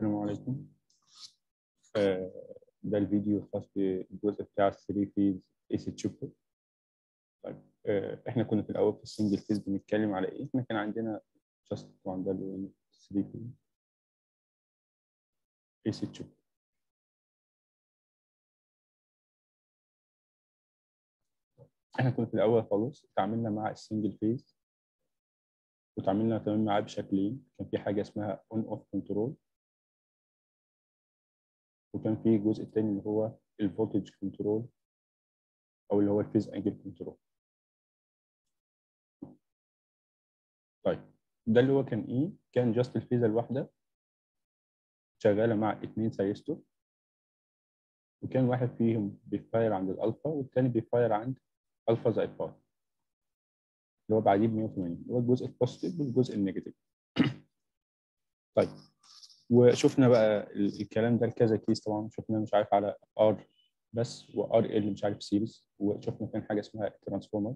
السلام عليكم. ده الفيديو الخاص بالجزء بتاع الثري فيز اي سي تشوبر. طيب احنا كنا في الاول في السنجل فيز بنتكلم على ايه؟ احنا كان عندنا جاست طبعا ده الثري فيز اي سي تشوبر. احنا كنا في الاول خالص اتعاملنا مع السنجل فيز وتعاملنا كمان معاه بشكلين، كان في حاجه اسمها اون اوف كنترول، وكان في الجزء الثاني اللي هو الفولتج كنترول او اللي هو الفيز انجل كنترول. طيب ده اللي هو كان ايه؟ كان جاست الفيزا الواحده شغاله مع 2 ثيرستور، وكان واحد فيهم بيفاير عند الالفا والثاني بيفاير عند الفا زائد باي اللي هو بعديه ب 180، اللي هو الجزء البوزيتيف والجزء النيجاتيف. طيب وشفنا بقى الكلام ده لكذا كيس، طبعا شفنا مش عارف على ار بس وار ال مش عارف سيريز، وشفنا كان حاجه اسمها ترانسفورمر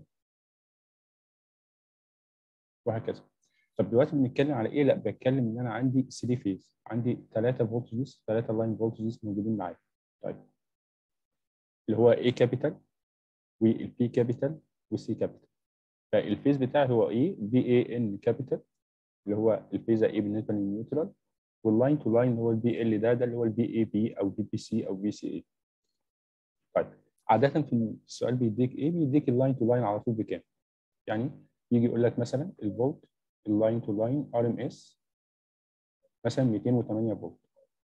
وهكذا. طب دلوقتي بنتكلم على ايه؟ لا بتكلم ان انا عندي 3 فيز، عندي 3 فولتجز، 3 لاين فولتجز موجودين معايا. طيب اللي هو A كابيتال والبي كابيتال والسي كابيتال. فالفيز بتاعي هو ايه؟ في اي ان كابيتال اللي هو الفيزا ايه بالنسبه للنيوترال، واللاين تو لاين هو البي ال ده اللي هو البي اي بي او بي بي سي او بي سي اي. طيب عاده في السؤال بيديك ايه؟ بيديك اللاين تو لاين على طول بكام؟ يعني يجي يقول لك مثلا الفولت اللاين تو لاين ار ام اس مثلا 208 فولت،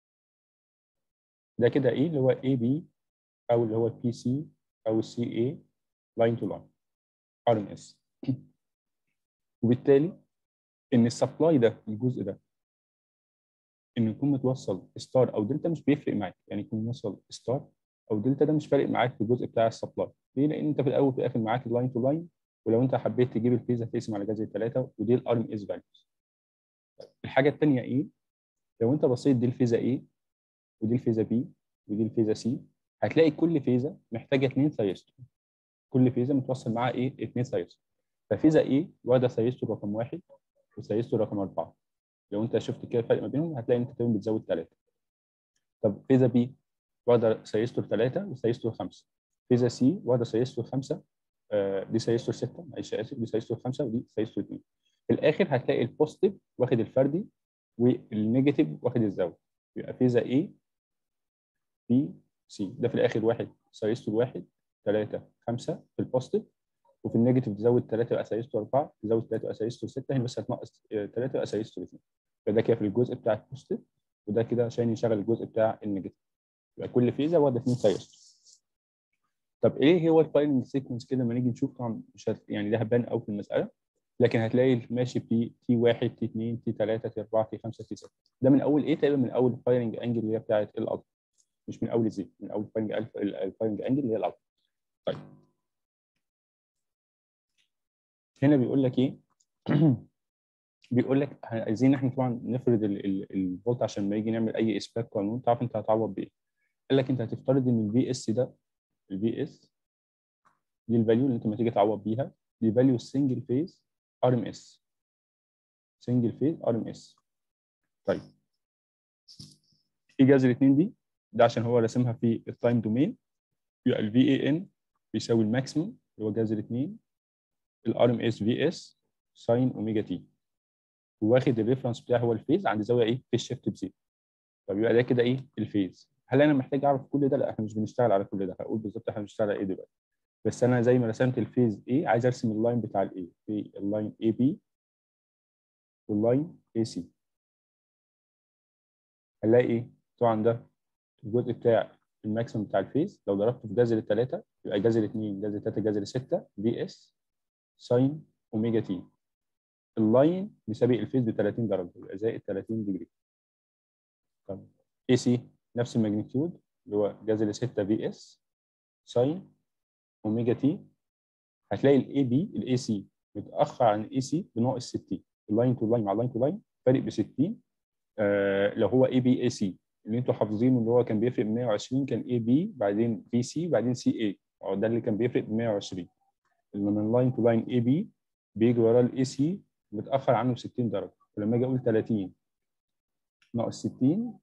ده كده ايه اللي هو اي بي او اللي هو البي سي او السي اي لاين تو لاين ار ام اس. وبالتالي ان السبلاي ده الجزء ده انه يكون متوصل ستار او دلتا مش بيفرق معاك، يعني يكون موصل ستار او دلتا ده مش فارق معاك في الجزء بتاع السبلاي. ليه؟ لان انت في الاول وفي الاخر معاك اللاين تو لاين، ولو انت حبيت تجيب الفيز هتقسم على جذر 3 ودي الار ام اس فاليوز. الحاجه الثانيه ايه؟ لو انت بصيت دي الفيزا ايه ودي الفيزا بي ودي الفيزا سي، هتلاقي كل فيزا محتاجه 2 ثيرستور، كل فيزا متوصل معاها ايه؟ 2 ثيرستور. ففيزا ايه واخده ثيرستور رقم 1 وثيرستور رقم 4، لو انت شفت كده الفرق ما بينهم هتلاقي انت تقريبا بتزود 3. طب فيزا بي واخده سيستور 3 وسيستور 5، فيزا سي واخده سيستور 5، دي سيستور 6 معلش اسف، دي سيستور 5 ودي سيستور 2. في الاخر هتلاقي البوزيتيف واخد الفردي والنيجاتيف واخد الزوجي، يبقى فيزا اي بي سي ده في الاخر واحد سيستور 1 3 5 في البوزيتيف، وفي النيجاتيف تزود 3 يبقى سيستور 4، تزود 3 يبقى سيستور 6، هنا بس هتنقص 3 يبقى سيستور 2. فده كده في الجزء بتاع البوزيتيف، وده كده عشان يشغل الجزء بتاع النيجاتيف. يبقى كل فيزا واخده 2 ثيرستور. طب ايه هو الفايرنج سيكونس كده لما نيجي نشوف؟ طبعا مش يعني ده هبان قوي في المساله، لكن هتلاقي ماشي في تي 1 تي 2 تي 3 تي 4 تي 5 تي 6. ده من اول ايه؟ تقريبا من اول الفايرنج انجل اللي هي بتاعت الالفا، مش من اول زي، من اول الفايرنج الفايرنج انجل اللي هي الالفا. طيب هنا بيقول لك ايه؟ بيقول لك عايزين احنا طبعا نفرض الفولت عشان ما يجي نعمل اي اثبات قانون تعرف انت هتعوض بايه. قال لك انت هتفترض ان الفي اس ده، الفي اس دي الفاليو اللي انت لما تيجي تعوض بيها، دي فاليو السنجل فيز ار ام اس، سنجل فيز ار ام اس. طيب ايه جذر 2 دي؟ ده عشان هو راسمها في التايم دومين، يبقى الفي اي ان بيساوي الماكسيموم اللي هو جذر 2 الار ام اس في اس ساين اوميجا تي، واخد الريفرنس بتاعه هو الفيز عند زاويه ايه؟ في الشيفت بزيرو. طب يبقى ده كده ايه؟ الفيز. هل انا محتاج اعرف كل ده؟ لا احنا مش بنشتغل على كل ده، هقول بالظبط احنا بنشتغل على ايه دلوقتي. بس انا زي ما رسمت الفيز ايه عايز ارسم اللاين بتاع الايه، في اللاين اي بي واللاين اي سي. هنلاقي ايه؟ طبعا ده الجزء بتاع الماكسيمم بتاع الفيز لو ضربته في جذر 3 يبقى جذر 2 جذر 3 جذر 6 في اس ساين اوميجا تي. اللاين بيساوي الفيز ب 30 درجه يبقى زائد 30 ديجري. طب اي سي نفس الماجنتيود اللي هو جذر 6 في اس ساين اوميجا تي. هتلاقي الاي بي الاي سي متاخر عن الاي سي بناقص 60، اللاين تو لاين مع اللاين تو لاين فارق ب 60. لو هو اي بي اي سي اللي انتوا حافظينه اللي هو كان بيفرق ب 120 كان اي بي بعدين بي سي بعدين سي اي، ده اللي كان بيفرق ب 120. اللي من لاين تو لاين اي بي بيجي وراه الاي سي متاخر عنه ب 60 درجه، فلما اجي اقول 30 ناقص 60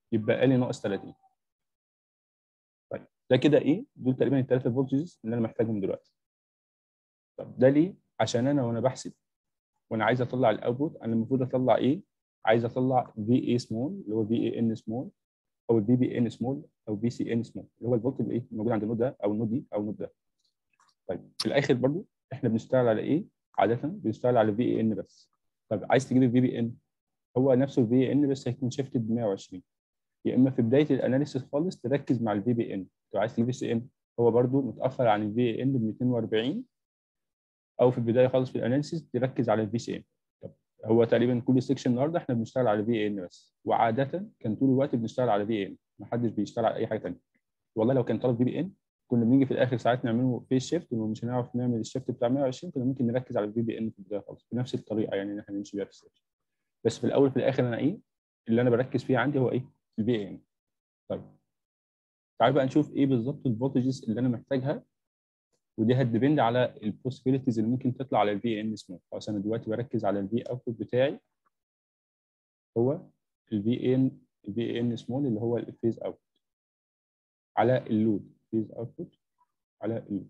يبقى لي ناقص 30. طيب ده كده ايه؟ دول تقريبا الثلاثه فولتجز اللي انا محتاجهم دلوقتي. طب ده ليه؟ عشان انا وانا بحسب وانا عايز اطلع الاوتبوت، انا المفروض اطلع ايه؟ عايز اطلع في اي سمول اللي هو في اي ان سمول، او البي بي ان سمول، او في سي ان سمول، اللي هو الفولت اللي ايه موجود عند النود ده او النود دي او النود ده. طيب في الاخر برضو احنا بنشتغل على ايه؟ عاده بنشتغل على في اي ان بس. طب عايز تجيب الفي بي ان، هو نفسه الفي ان بس هيكون شيفتد ب 120. يا اما في بدايه الاناليسيس خالص تركز مع الفي بي ان. لو عايز تجيب السي ان هو برضو متاخر عن الفي ان ب 240، او في البدايه خالص في الاناليسيس تركز على الفي سي ان. هو تقريبا كل سيكشن النهارده احنا بنشتغل على في ان بس، وعاده كان طول الوقت بنشتغل على في ان، ما حدش بيشتغل على اي حاجه ثانيه. والله لو كان طلب في بي ان كنا بنيجي في الاخر ساعات نعمله فيس شيفت، ومش هنعرف نعمل الشيفت بتاع 120، كنا ممكن نركز على الفي بي ان في البدايه خالص بنفس الطريقه يعني ان احنا نمشي بيها في السيكشن. بس في الاول في الاخر انا ايه اللي انا بركز فيه عندي هو ايه؟ الفي ان. طيب تعال بقى نشوف ايه بالظبط الفولتجز اللي انا محتاجها، ودي هتديبند على البوسيبيليتيز اللي ممكن تطلع على الفي ان سمول. خلاص انا دلوقتي بركز على الفي اوتبوت بتاعي هو الفي ان سمول اللي هو الفيز اوت على اللود، فيز اوتبوت على اللود.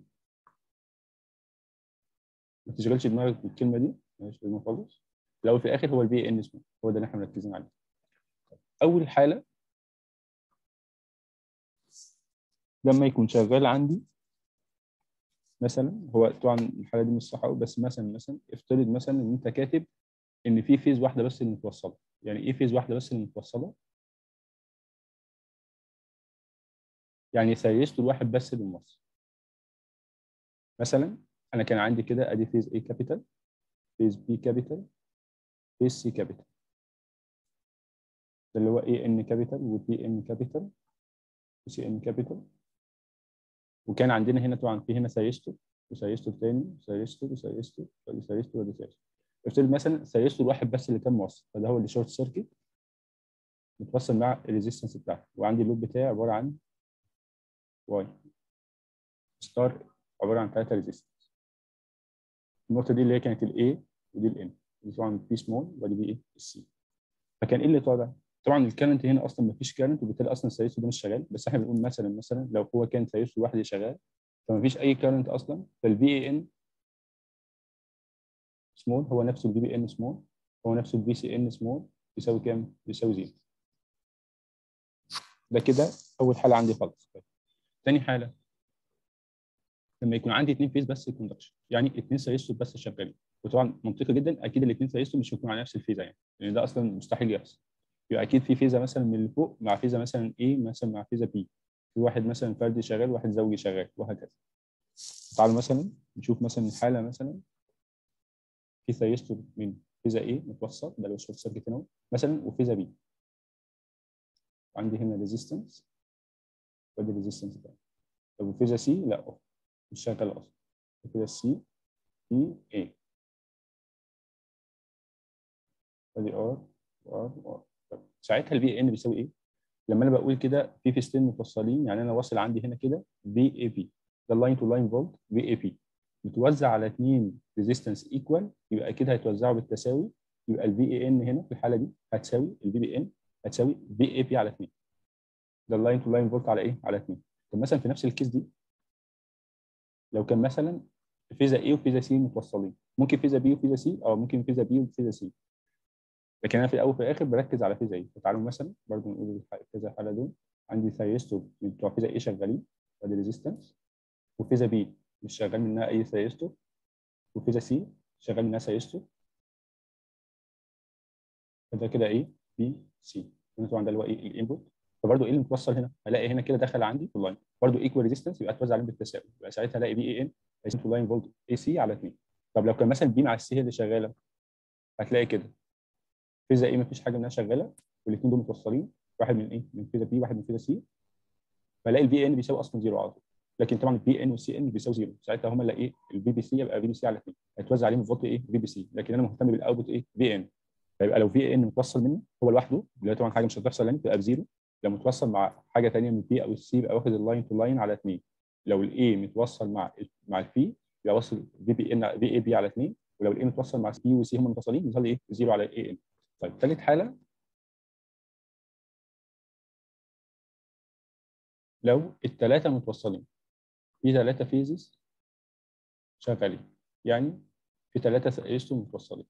ما تشغلش دماغك بالكلمه دي، مالهاش لازمه خالص. في الاول في الاخر هو الفي ان سمول، هو ده اللي احنا مركزين عليه. اول حاله لما يكون شغال عندي مثلا، هو طبعا الحاله دي مش صح قوي، بس مثلا افترض مثلا ان انت كاتب ان في فيز واحده بس اللي متوصله. يعني ايه فيز واحده بس اللي متوصله؟ يعني سيريستو الواحد بس اللي موصل. مثلا انا كان عندي كده ادي فيز A كابيتال، فيز B كابيتال، فيز C كابيتال، ده اللي هو AN كابيتال وBN كابيتال وCN كابيتال. وكان عندنا هنا طبعا في هنا سيريستو وسيريستو تاني وسيريستو وسيريستو وسيريستو وسيريستو. افترض مثلا سيريستو الواحد بس اللي كان موصل، فده هو اللي شورت سيركت متوصل مع الريزيستنس بتاعته، وعندي اللود بتاعي عباره عن واي ستار عباره عن 3 ريزيستنس. النقطه دي اللي هي كانت الاي ودي الان، دي طبعا بي سمول ودي بي ايه السي. فكان ايه اللي طالع؟ طبعا الكرنت هنا اصلا ما فيش كرنت، وبالتالي اصلا السيريستو ده مش شغال. بس احنا بنقول مثلا لو هو كان سيريستو لوحده شغال فما فيش اي كرنت اصلا، فالفي اي ان سمول هو نفسه الفي بي ان سمول هو نفسه الفي سي ان سمول، بيساوي كام؟ بيساوي زيرو. ده كده اول حاله عندي خالص. ثاني حاله لما يكون عندي اثنين فيز بس كوندكشن، يعني اثنين سيريستو بس شغالين. وطبعا منطقي جدا اكيد الاثنين سيريستو مش هيكونوا على نفس الفيزا، يعني لان ده اصلا مستحيل يحصل. يبقى اكيد في فيزا مثلا من اللي فوق مع فيزا مثلا A مثلا مع فيزا B، في واحد مثلا فردي شغال وواحد زوجي شغال وهكذا. تعالوا مثلا نشوف مثلا حاله مثلا في سيريستو من فيزا A متوصل، ده لو شورت سيركت هنا مثلا، وفيزا B. عندي هنا ريزيستنس وادي ريزيستنس ده. طب وفيزا C لا أوف. مش شغال اصلا. فيزا C في A ادي ار وار وار. طب ساعتها الفي ان بيساوي ايه؟ لما انا بقول كده في فيزتين متوصلين، يعني انا واصل عندي هنا كده في اي بي، ده اللاين تو لاين فولت في اي بي متوزع على اثنين ريزيستنس ايكوال، يبقى اكيد هيتوزعوا بالتساوي. يبقى الفي اي ان هنا في الحاله دي هتساوي الفي بي ان، هتساوي في اي بي على 2. ده اللاين تو لاين فولت على ايه؟ على 2. طب مثلا في نفس الكيس دي لو كان مثلا فيزا اي وفيزا سي متوصلين، ممكن فيزا بي وفيزا سي، او ممكن فيزا بي وفيزا سي، لكن انا في الاول وفي الاخر بركز على فيزا ايه. فتعالوا مثلا برضو نقول كذا حاله دول. عندي ثيرستور من بتوع فيزا ايه شغالين، ادي ريزيستنس، وفيزا بي مش شغال منها اي ثيرستور، وفيزا سي شغال منها ثيرستور. فده كده ايه؟ بي سي. طبعا ده اللي هو ايه؟ الانبوت. فبرضه ايه اللي متوصل هنا؟ هلاقي هنا كده دخل عندي في اللاين برضه ايكوال ريزيستنس، يبقى اتوزع عليهم بالتساوي، يبقى ساعتها الاقي بي اي ان هيساوي في اللاين فولت اي سي على 2. طب لو كان مثلا بي مع السي هي اللي شغاله، هتلاقي كده فيزا ايه مفيش حاجه منها شغاله، والاثنين دول متوصلين، واحد من ايه؟ من فيزا بي واحد من فيزا سي، فلاقي الفي ان بيساوي اصلا زيرو على طول. لكن طبعا البي ان والسي ان بيساوي زيرو، ساعتها هم اللي ايه؟ البي بي سي يبقى في بي سي على 2، هيتوزع عليهم الفولت ايه؟ في بي سي. لكن انا مهتم بالاوتبوت ايه؟ في ان. فيبقى لو في ان متوصل منه هو لوحده، اللي هو طبعا حاجه مش هتحصل يعني تبقى بزيرو. لو متوصل مع حاجه ثانيه من البي او السي يبقى واخد اللاين تو لاين على 2. لو الاي متوصل مع البي يبقى واصل في بي ان في اي بي على 2. ولو الاي متوصل مع بي وسي هم متوصلين يظهر لي ايه؟ زيرو على اي ان. طيب ثالث حاله لو الثلاثه متوصلين في ثلاثه فيزز شغالين، يعني في ثلاثه ثيرستور متوصلين،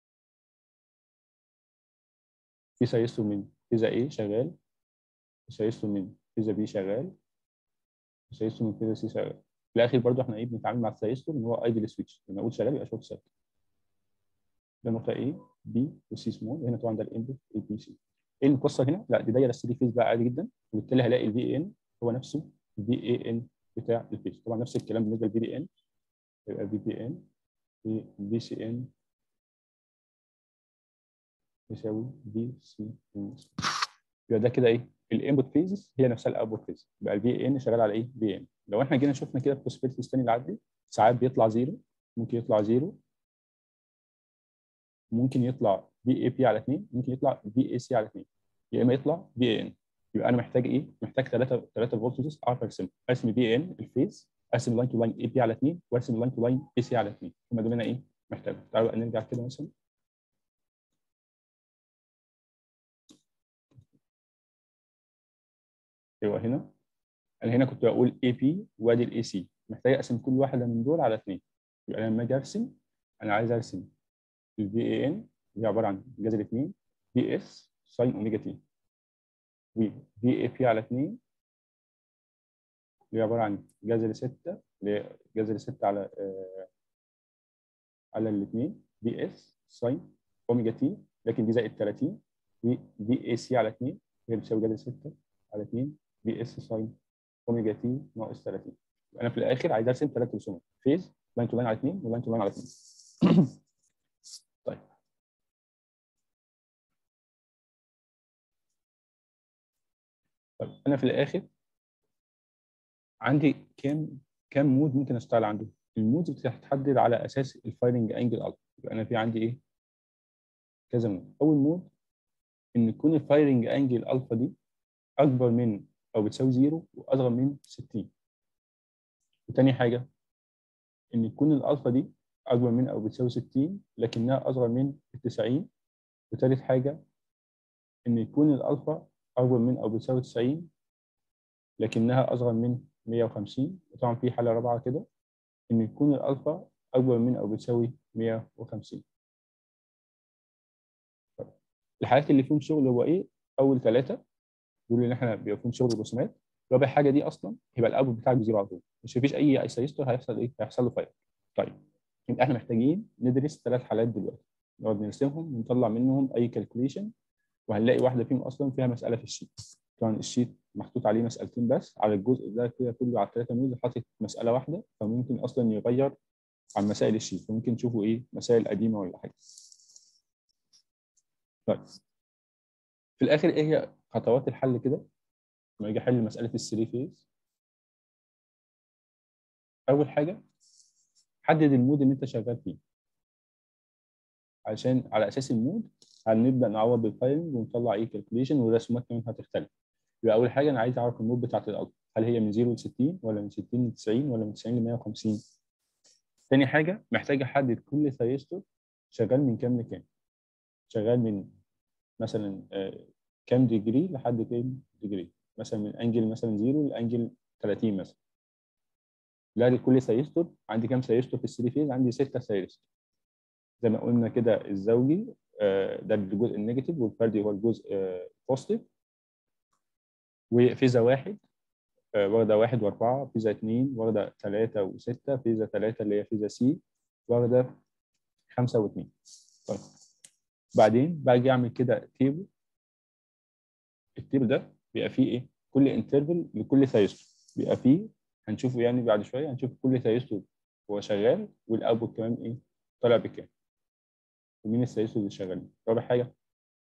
في ثيرستور من فيزا A شغال، في ثيرستور من فيزا B شغال، في ثيرستور من فيزا C شغال. في الاخر برضو احنا ايه بنتعامل مع الثيرستور ان هو ايدل سويتش، لما اقول شغال يبقى شورت سيركت. ده نقطه A B وسي سمول، هنا طبعا ده الانبوت A B C. ايه اللي متوصل هنا؟ لا دي دايره 3 فيز بقى عادي جدا، وبالتالي هلاقي الفي ان هو نفسه الفي اي ان بتاع الفيز. طبعا نفس الكلام بالنسبه للفي دي ان، يبقى في بي ان في في سي ان يساوي في سي ان. يبقى ده كده ايه؟ الانبوت فيزز هي نفسها الاوتبوت فيز، يبقى الفي ان شغال على ايه؟ في ان. لو احنا جينا شفنا كده البوسيبيلتيز الثاني اللي عندي، ساعات بيطلع زيرو، ممكن يطلع زيرو، ممكن يطلع في اي بي على 2، ممكن يطلع في اي سي على 2، يا اما يطلع في اي ان. يبقى انا محتاج ايه؟ محتاج ثلاثه فولتجز اعرف ارسم في ان الفيز، ارسم لاين تو لاين اي بي على 2، وارسم لاين تو لاين اي سي على 2. هم دول انا ايه؟ محتاج. تعالوا بقى نرجع كده مثلا. يبقى هنا انا هنا كنت بقول اي بي وادي الاي سي، محتاج اقسم كل واحده من دول على 2. يبقى انا لما اجي ارسم، انا عايز ارسم الفي اي ان اللي هي عباره عن جذر 2 في اس ساين اوميجا تي، وفي اي بي على 2 اللي هي عباره عن جذر 6 اللي هي جذر 6 على على الاثنين في اس ساين اوميجا تي، لكن دي زائد 30، وفي اي سي على 2 هي بتساوي جذر 6 على 2 في اس ساين اوميجا تي ناقص 30. انا في الاخر عايز ارسم ثلاث رسومات، فيز لاين تو لاين على 2 ولاين تو لاين على 2. طيب انا في الاخر عندي كام مود ممكن اشتغل عنده؟ المود بتتحدد على اساس الفايرنج انجل الفا. يبقى انا في عندي ايه؟ كذا مود. اول مود ان يكون الفايرنج انجل الفا دي اكبر من او بتساوي 0 واصغر من 60. وتاني حاجه ان يكون الالفا دي اكبر من او بتساوي 60 لكنها اصغر من 90. وتالت حاجه ان يكون الالفا اكبر من او بتساوي 90 لكنها اصغر من 150. وطبعا في حاله رابعه كده ان يكون الالفا اكبر من او بتساوي 150. الحالات اللي فيهم شغل هو ايه؟ اول ثلاثه دول اللي احنا بيبقى فيهم شغل رسومات. رابع حاجه دي اصلا يبقى الاوتبوت بتاعك بزيرو على طول، مش فيش اي ايسايستور هيحصل ايه؟ هيحصل له فاير. طيب يبقى احنا محتاجين ندرس ثلاث حالات دلوقتي، نقعد نرسمهم ونطلع منهم اي كالكوليشن، وهنلاقي واحده فيهم اصلا فيها مساله في الشيت. طبعا الشيت محطوط عليه مسالتين بس، على الجزء ده كده كله على الثلاثه نود حاطط مساله واحده، فممكن اصلا يغير عن مسائل الشيت، فممكن تشوفوا ايه مسائل قديمه ولا حاجه. طيب في الاخر ايه هي خطوات الحل كده لما اجي احل مساله الثري فيز؟ اول حاجه حدد المود اللي انت شغال فيه، عشان على اساس المود هنبدا نعوض بالفايلنج ونطلع ايه كالكوليشن، والرسومات كمان هتختلف. يبقى اول حاجه انا عايز اعرف المود بتاعت الالفا، هل هي من 0 ل 60 ولا من 60 ل 90 ولا من 90 ل 150. تاني حاجه محتاج احدد كل ثيرستور شغال من كام لكام، شغال من مثلا كام ديجري لحد كام ديجري، مثلا من انجل مثلا 0 لانجل 30 مثلا. لا لكل ثيرستور عندي كام ثيرستور في الثري فيز؟ عندي 6 ثيرستور زي ما قلنا كده. الزوجي ده الجزء النيجاتيف، والفردي هو الجزء بوزيتيف. وفيزا واحد واخده 1 و4، فيزا 2 واخده 3 و6، فيزا 3 اللي هي فيزا سي واخده 5 و2. طيب بعدين باجي اعمل كده تيبل. التيبل ده بيبقى فيه ايه؟ كل انترفال لكل ثيرستور بيبقى فيه، هنشوفه يعني بعد شويه، هنشوف كل ثيرستور هو شغال والاوتبوت كمان ايه طالع بكام، ومين الثيرستور اللي شغالين. رابع حاجه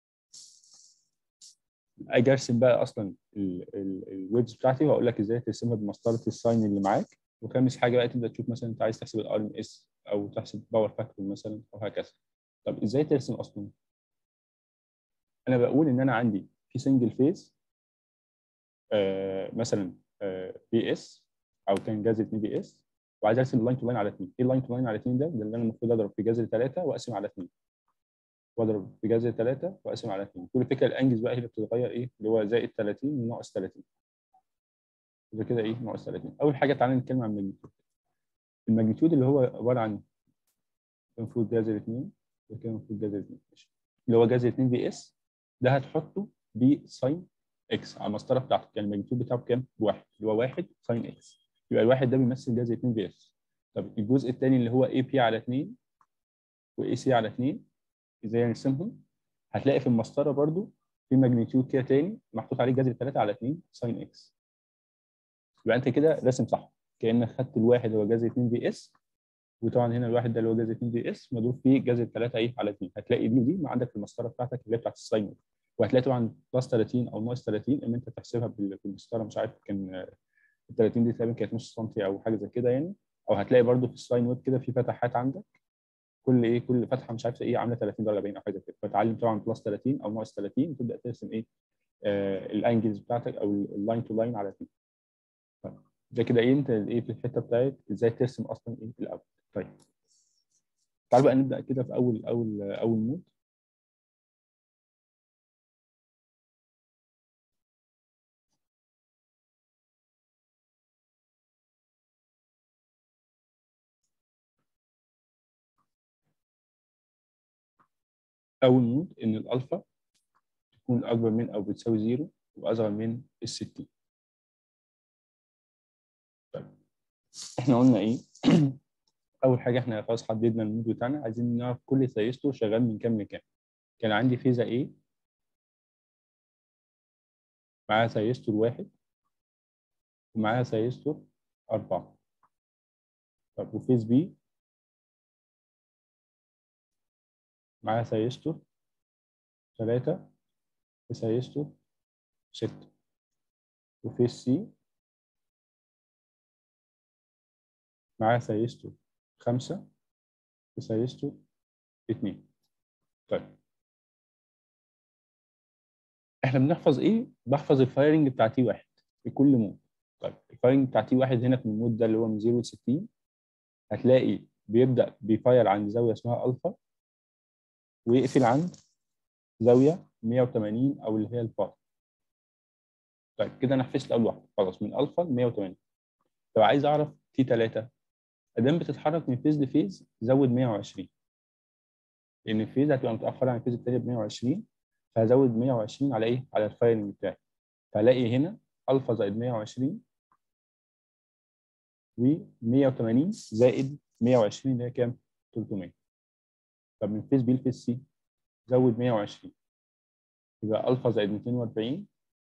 اجي ارسم بقى اصلا الويبز بتاعتي، واقول لك ازاي ترسمها بمسطره الساين اللي معاك. وخامس حاجه بقى تبدا تشوف مثلا انت عايز تحسب الار ام اس او تحسب باور فاكتور مثلا او هكذا. طب ازاي ترسم اصلا؟ انا بقول ان انا عندي في سنجل فيز مثلا بي اس او كان جذر 2 بي اس، وعايز ارسم لاين تو لاين على 2. ايه اللاين تو لاين على 2 ده؟ ده اللي انا المفروض اضرب في جذر 3 واقسم على 2، واضرب في جذر 3 واقسم على 2. كل فكره الانجلز بقى هي اللي بتتغير ايه؟ اللي هو زائد 30 وناقص 30. يبقى كده ايه ناقص 30. اول حاجه تعالى نتكلم عن الماجنتيود. الماجنتيود اللي هو عباره عن المفروض جذر 2، يبقى كده المفروض جذر 2 ماشي، اللي هو جذر 2 في اس، ده هتحطه بساين اكس على المسطره بتاعتك، يعني الماجنتيود بتاعه بكام؟ بواحد، اللي هو 1 ساين اكس، يبقى الواحد ده بيمثل جذر 2 في اس. طب الجزء الثاني اللي هو اي بي على 2 واي سي على 2، ازاي نرسمهم؟ هتلاقي في المسطره برضو في ماجنتيود كده تاني محطوط عليه جذر 3 على 2 ساين اكس، يبقى انت كده راسم صح، كانك خدت الواحد هو جذر 2 في اس، وطبعا هنا الواحد ده اللي هو جذر 2 في اس مضروب فيه جذر 3 ايه على 2، هتلاقي دي ودي ما عندك في المسطره بتاعتك اللي هي بتاعت الساين، وهتلاقي طبعا بلس 30 او ناقص 30 ان انت تحسبها بالمسطره، مش عارف كان ال 30 دي تقريبا كانت نص سنتي او حاجه زي كده يعني، او هتلاقي برده في الساين ويب كده في فتحات عندك، كل فتحه مش عارف ايه عامله 30 درجه باين او حاجه كده، فتعلم طبعا بلس 30 او ناقص 30 تبدا ترسم ايه الانجلز بتاعتك او اللاين تو لاين على 2. طيب ده كده ايه انت ايه في الحته بتاعت ازاي ترسم اصلا ايه الاول. طيب تعال بقى نبدا كده في اول نود. اول نود ان الالفا تكون اكبر من او بتساوي 0 واصغر من ال 60. طيب احنا قلنا ايه؟ اول حاجه احنا خلاص حددنا النود بتاعنا، عايزين نعرف كل ثيستور شغال من كام لكام. كان عندي فيزا A معاها ثيستور 1 ومعاها ثيستور 4. طب وفيز B معاها ثيستور 3 وثيستور 6. وفيز C معاها ثيستور 5 وثيستور 2. طيب احنا بنحفظ ايه؟ بحفظ الفايرنج بتاع تي 1 في كل مود. طيب الفايرنج بتاع تي 1 هنا في المود ده اللي هو من 0 ل 60 هتلاقي بيبدا بيفاير عند زاويه اسمها الفا ويقفل عند زاويه 180 او اللي هي الفا. طيب كده انا حفظت اول واحده خلاص من الفا ل 180. طب عايز اعرف تي 3 ادام بتتحرك من فيز لفيز زود 120، لان الفيز هتبقى متاخره عن الفيز الثانيه ب 120، فهزود 120 على ايه؟ على الفايرنج بتاعي، فهلاقي هنا الفا زائد 120 و180 زائد 120 اللي هي كام؟ 300. طب من فيز بي لفيز سي زود 120 يبقى الفا زائد 240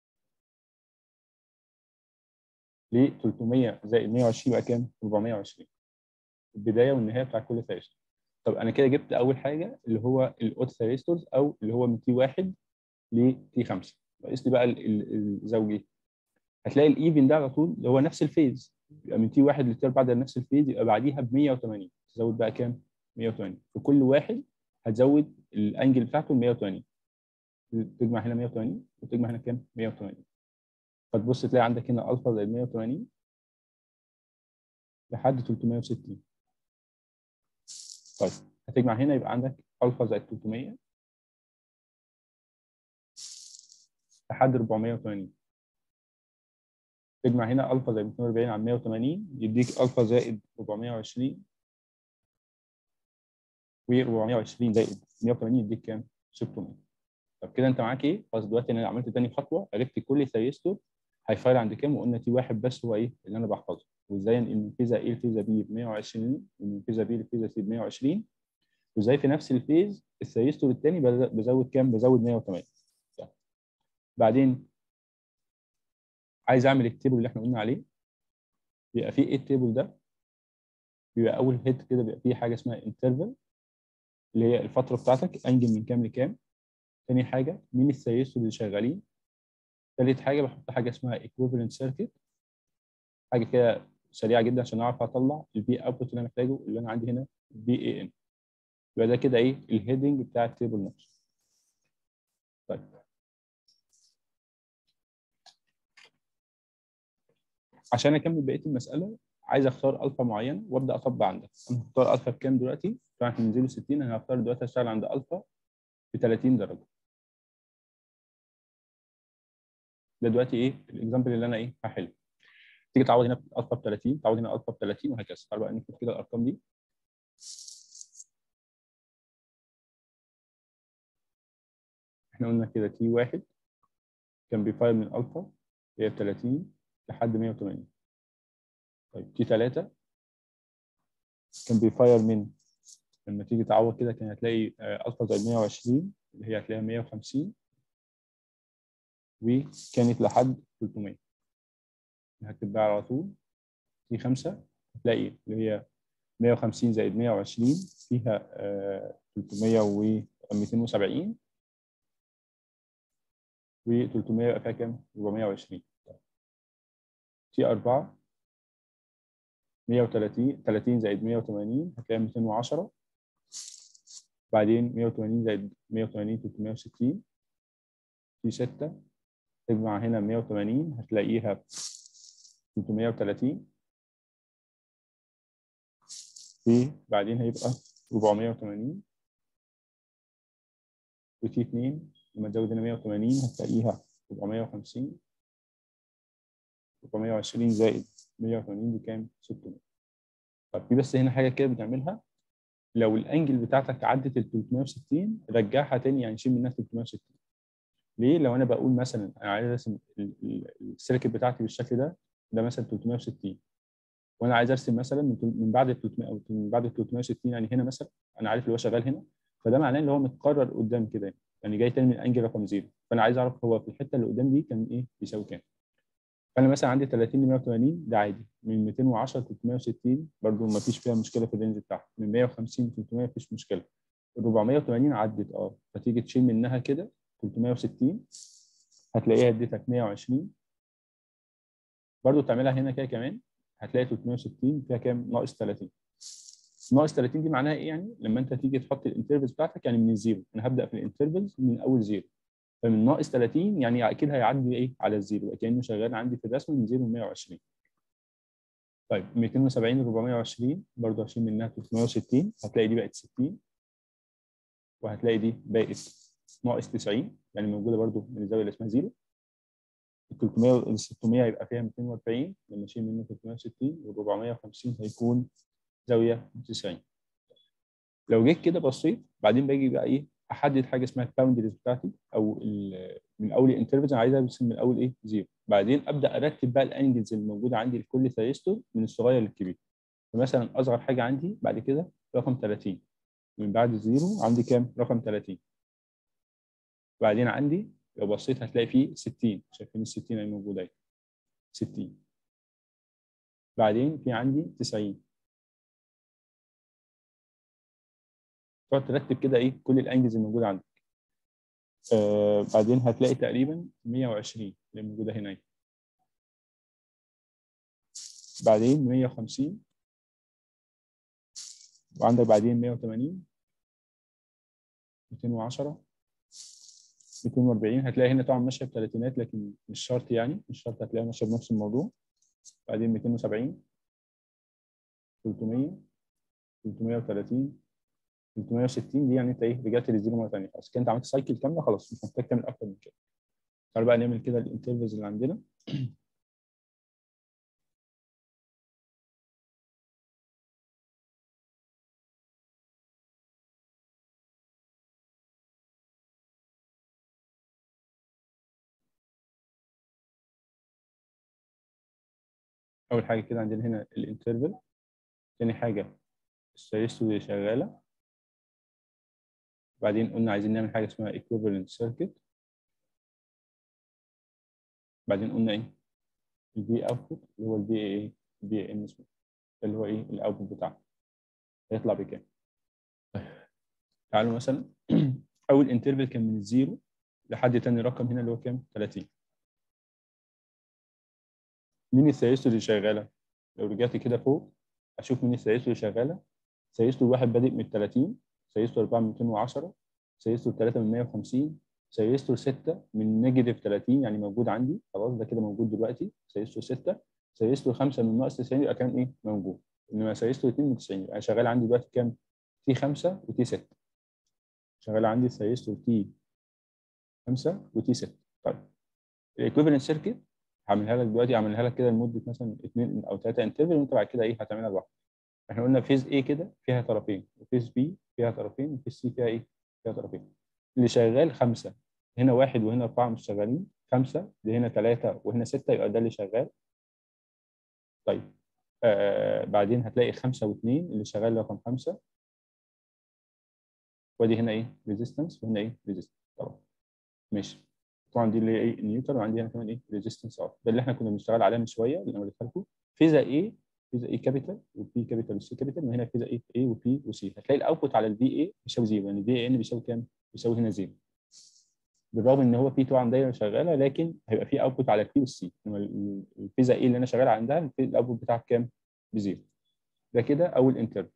ل 300 زائد 120 يبقى كام؟ 420. البدايه والنهايه بتاع كل ثيرستور. طب انا كده جبت اول حاجه اللي هو الاوت ثيرستورز او اللي هو من تي 1 لتي 5. ناقص لي بقى الزوجي. هتلاقي الايفن ده على طول اللي هو نفس الفيز، يبقى من تي 1 لتي 4 ده نفس الفيز، يبقى بعديها ب 180 تزود بقى كام؟ 180 في كل واحد هتزود الانجل بتاعته ل 180، تجمع هنا 180 وتجمع هنا كام؟ 180. فتبص تلاقي عندك هنا الفا زائد 180 لحد 360. طيب هتجمع هنا يبقى عندك الفا زائد 300 لحد 480. تجمع هنا الفا زائد 240 على 180 يديك الفا زائد 420 و420 زائد 180 يديك كام؟ 600. طب كده انت معاك ايه؟ خلاص دلوقتي انا عملت تاني خطوه، عرفت كل ثيستور هيفاير عند كام، وقلنا تي واحد بس هو ايه اللي انا بحفظه، وازاي انقل من فيزا ايه لفيزا بي ب 120 ومن فيزا بي لفيزا سي ب 120، وازاي في نفس الفيز الثيستور الثاني بزود كام؟ بزود 180. طيب. بعدين عايز اعمل التيبل اللي احنا قلنا عليه، بيبقى فيه ايه التيبل ده؟ بيبقى اول هيت كده بيبقى فيه حاجه اسمها انترفال اللي هي الفتره بتاعتك انجل من كام لكام. ثاني حاجه مين الثيستور اللي شغالين. ثالث حاجه بحط حاجه اسمها equivalent circuit، حاجه كده سريعه جدا عشان اعرف اطلع البي اوتبوت اللي انا محتاجه اللي انا عندي هنا بي اي ان. يبقى ده كده ايه الهيدنج بتاع التيبل نفسه. طيب عشان اكمل بقيه المساله عايز اختار الفا معين وابدا اطبق عندك. انا هختار الفا بكام دلوقتي؟ طبعا احنا من 0 ل 60 انا هختار دلوقتي اشتغل عند الفا ب 30 درجه. ده دلوقتي ايه الاكزامبل اللي انا ايه هحله. تيجي تعوض هنا الفا ب 30، تعوض هنا الفا ب 30 وهكذا. تعالوا بقى نكتب كده الارقام دي. احنا قلنا كده تي 1 كان بيفاير من الفا هي ب 30 لحد 180. طيب تي 3 كان بيفاير من، لما تيجي تعوض كده كان هتلاقي الفا زائد 120 اللي هي هتلاقيها 150 وكانت لحد 300. هكتب بقى على طول تي 5 هتلاقي اللي هي 150 زائد 120 فيها 300 و 270 و300 يبقى فيها كام؟ 420. تي 4 130 30 زائد 180 هتلاقي 210. بعدين 180 زائد 180 360. تي 6 تجمع هنا 180 هتلاقيها 330 وبعدين هيبقى 480. وتي 2 لما تزود هنا 180 هتلاقيها 450. 420 زائد 180 بكام؟ 600. طب في بس هنا حاجه كده بنعملها، لو الانجل بتاعتك عدت ال 360 رجعها تاني، يعني شيل منها 360. ليه؟ لو انا بقول مثلا انا عايز ارسم السيركت بتاعتي بالشكل ده، ده مثلا 360، وانا عايز ارسم مثلا من بعد ال 300 او من بعد ال 360 يعني هنا مثلا، انا عارف اللي هو شغال هنا، فده معناه ان هو متكرر قدام كده، يعني جاي تاني من انجل رقم 0، فانا عايز اعرف هو في الحته اللي قدام دي كان ايه بيساوي كام. فانا مثلا عندي 30 ل 180 ده عادي، من 210 ل 360 برضو ما فيش فيها مشكله في الرينج بتاعها، من 150 ل 300 ما فيش مشكله. ال 480 عدت فتيجي تشيل منها كده 360 هتلاقيها اديتك 120. برضو تعملها هنا كده كمان هتلاقي 360 فيها كام؟ ناقص 30. ناقص 30 دي معناها ايه؟ يعني لما انت تيجي تحط الانترفلز بتاعتك يعني من الزيرو، انا هبدا في الانترفلز من اول زيرو، فمن ناقص 30 يعني اكيد هيعدي ايه على الزيرو، كانه شغال عندي في الرسم من 0 ل 120. طيب 270 420 برضه هشيل منها 360 هتلاقي دي بقت 60 وهتلاقي دي بقت ناقص 90 يعني موجوده برضه من الزاويه اللي اسمها 0. ال 300 ال 600 يبقى فيها 240 لما اشيل منه 360 وال 450 هيكون زاويه 90. لو جيت كده بصيت بعدين باجي بقى ايه احدد حاجه اسمها الباوندريز بتاعتي او من اول الانترفلز انا عايز ارسم من اول ايه 0، بعدين ابدا ارتب بقى الانجلز الموجوده عندي لكل ثيرستور من الصغير للكبير. فمثلا اصغر حاجه عندي بعد كده رقم 30، من بعد الزيرو عندي كام؟ رقم 30. بعدين عندي لو بصيت هتلاقي فيه 60، شايفين ال 60 اللي موجوده اهي 60. بعدين في عندي 90. تقعد ترتب كده ايه كل الانجلز الموجوده عندك. بعدين هتلاقي تقريبا 120 اللي موجوده هنا اهي. بعدين 150 وعندك بعدين 180 210 240. هتلاقي هنا طبعا ماشيه بثلاثينات لكن مش شرط، يعني مش شرط هتلاقيها ماشيه بنفس الموضوع. بعدين 270 300 330 360 دي يعني انت ايه رجعت للزيرو مره ثانيه، خلاص كده انت عملت سايكل كامله، خلاص مش محتاج تعمل اكتر من كده. تعالوا بقى نعمل كده الانترفلز اللي عندنا. اول حاجه كده عندنا هنا الانترفل، ثاني حاجه السيريستو اللي شغاله، بعدين قلنا عايزين نعمل حاجه اسمها equivalent circuit، بعدين قلنا ايه البي اوتبوت اللي هو البي ايه البي ان اللي هو ايه الاوتبوت بتاعنا هيطلع بكام. تعالوا مثلا اول انترفل كان من الزيرو لحد تاني رقم هنا اللي هو كام 30. مين السيريستو اللي شغاله؟ لو رجعت كده فوق اشوف مين السيريستو اللي شغاله. سيريستو واحد بادئ من 30، سيريستو 4 من 210، سيريستو 3 من 150، سيريستو 6 من نيجاتيف 30 يعني موجود عندي خلاص ده كده موجود دلوقتي سيريستو 6، سيريستو 5 من ناقص 90 يبقى كان ايه موجود، انما سيريستو 2 من 90 يبقى شغال عندي دلوقتي كام؟ تي 5 وتي 6. شغال عندي سيريستو تي 5 وتي 6. طيب الايكويفالنت سيركت هعملها لك دلوقتي، اعملها لك كده لمده مثلا 2 او 3 انترفال، وانت بعد كده ايه هتعملها لوحدك. احنا قلنا فيز A كده فيها طرفين، وفيز B فيها طرفين، وفيز C فيها ايه؟ فيها طرفين. اللي شغال 5، هنا 1 وهنا 4 مش شغالين، 5 دي هنا 3 وهنا 6، يبقى ده اللي شغال. طيب بعدين هتلاقي 5 و2 اللي شغال رقم 5، وادي هنا ايه؟ ريزيستنس، وهنا ايه؟ ريزيستنس. طبعا ماشي. طبعا دي اللي هي ايه؟ نيوترال، وعندي هنا كمان ايه؟ ريزيستنس ار. ده اللي احنا كنا بنشتغل عليه من شويه اللي انا قلت لكم. فيزا ايه؟ فيزا ايه كابيتال وبي كابيتال وسي كابيتال، وهنا فيزا ايه؟ ايه وبي وسي. هتلاقي الاوتبوت على الفي اي بيساوي 0، يعني في ان بيساوي كام؟ بيساوي هنا 0. بالرغم ان هو في طبعا دايره شغاله، لكن هيبقى في اوتبوت على البي والسي. انما الفيزا ايه اللي انا شغال عندها الاوتبوت بتاعها كام؟ بزيرو. ده كده اول انترفال.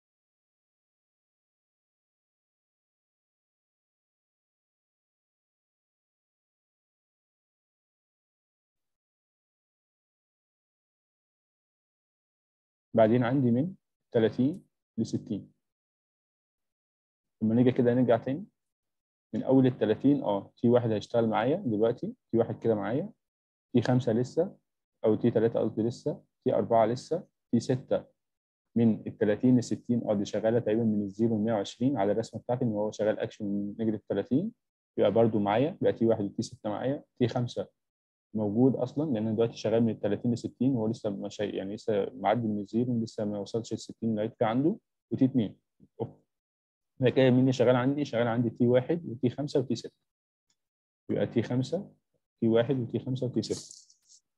بعدين عندي من 30 ل 60. لما نيجي كده نرجع تاني من اول ال 30، تي واحد هيشتغل معايا دلوقتي، تي واحد كده معايا، تي 5 لسه، او تي 3 قصدي لسه، تي 4 لسه، تي 6 من ال 30 ل 60 دي شغاله تقريبا من الزيرو ل 120 على الرسمه بتاعتي ان هو شغال اكشن من نيجاتيف 30. يبقى برده معايا، يبقى تي 1 وتي 6 معايا، تي 5 موجود اصلا لان انا دلوقتي شغال من ال 30 ل 60 وهو لسه مش يعني لسه معدي من الزيرو، لسه ما وصلش ل 60 لغايه في عنده، وتي 2. يبقى كده مين اللي شغال عندي؟ شغال عندي تي 1 وتي 5 وتي 6. يبقى تي 5 تي 1 وتي 5 وتي 6.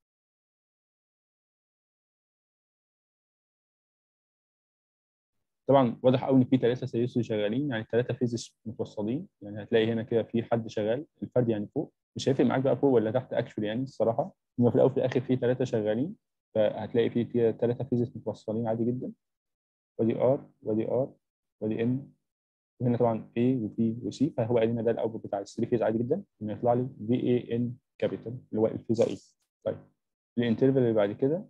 طبعا واضح قوي ان في 3 سيريس شغالين، يعني 3 فيزز متوصلين. يعني هتلاقي هنا كده في حد شغال، الفرد يعني فوق، مش هيفرق معاك بقى فوق ولا تحت اكشولي يعني الصراحه، انما في الاول وفي الاخر في 3 شغالين. فهتلاقي في 3 فيزز متوصلين عادي جدا. وادي ار وادي ار وادي ان، وهنا طبعا A وبي وسي. فهو قال لنا ده الاوتبوت بتاع الثري فيز عادي جدا، انه يطلع لي في اي ان كابيتال اللي هو الفيزا اي. طيب الانترفال اللي بعد كده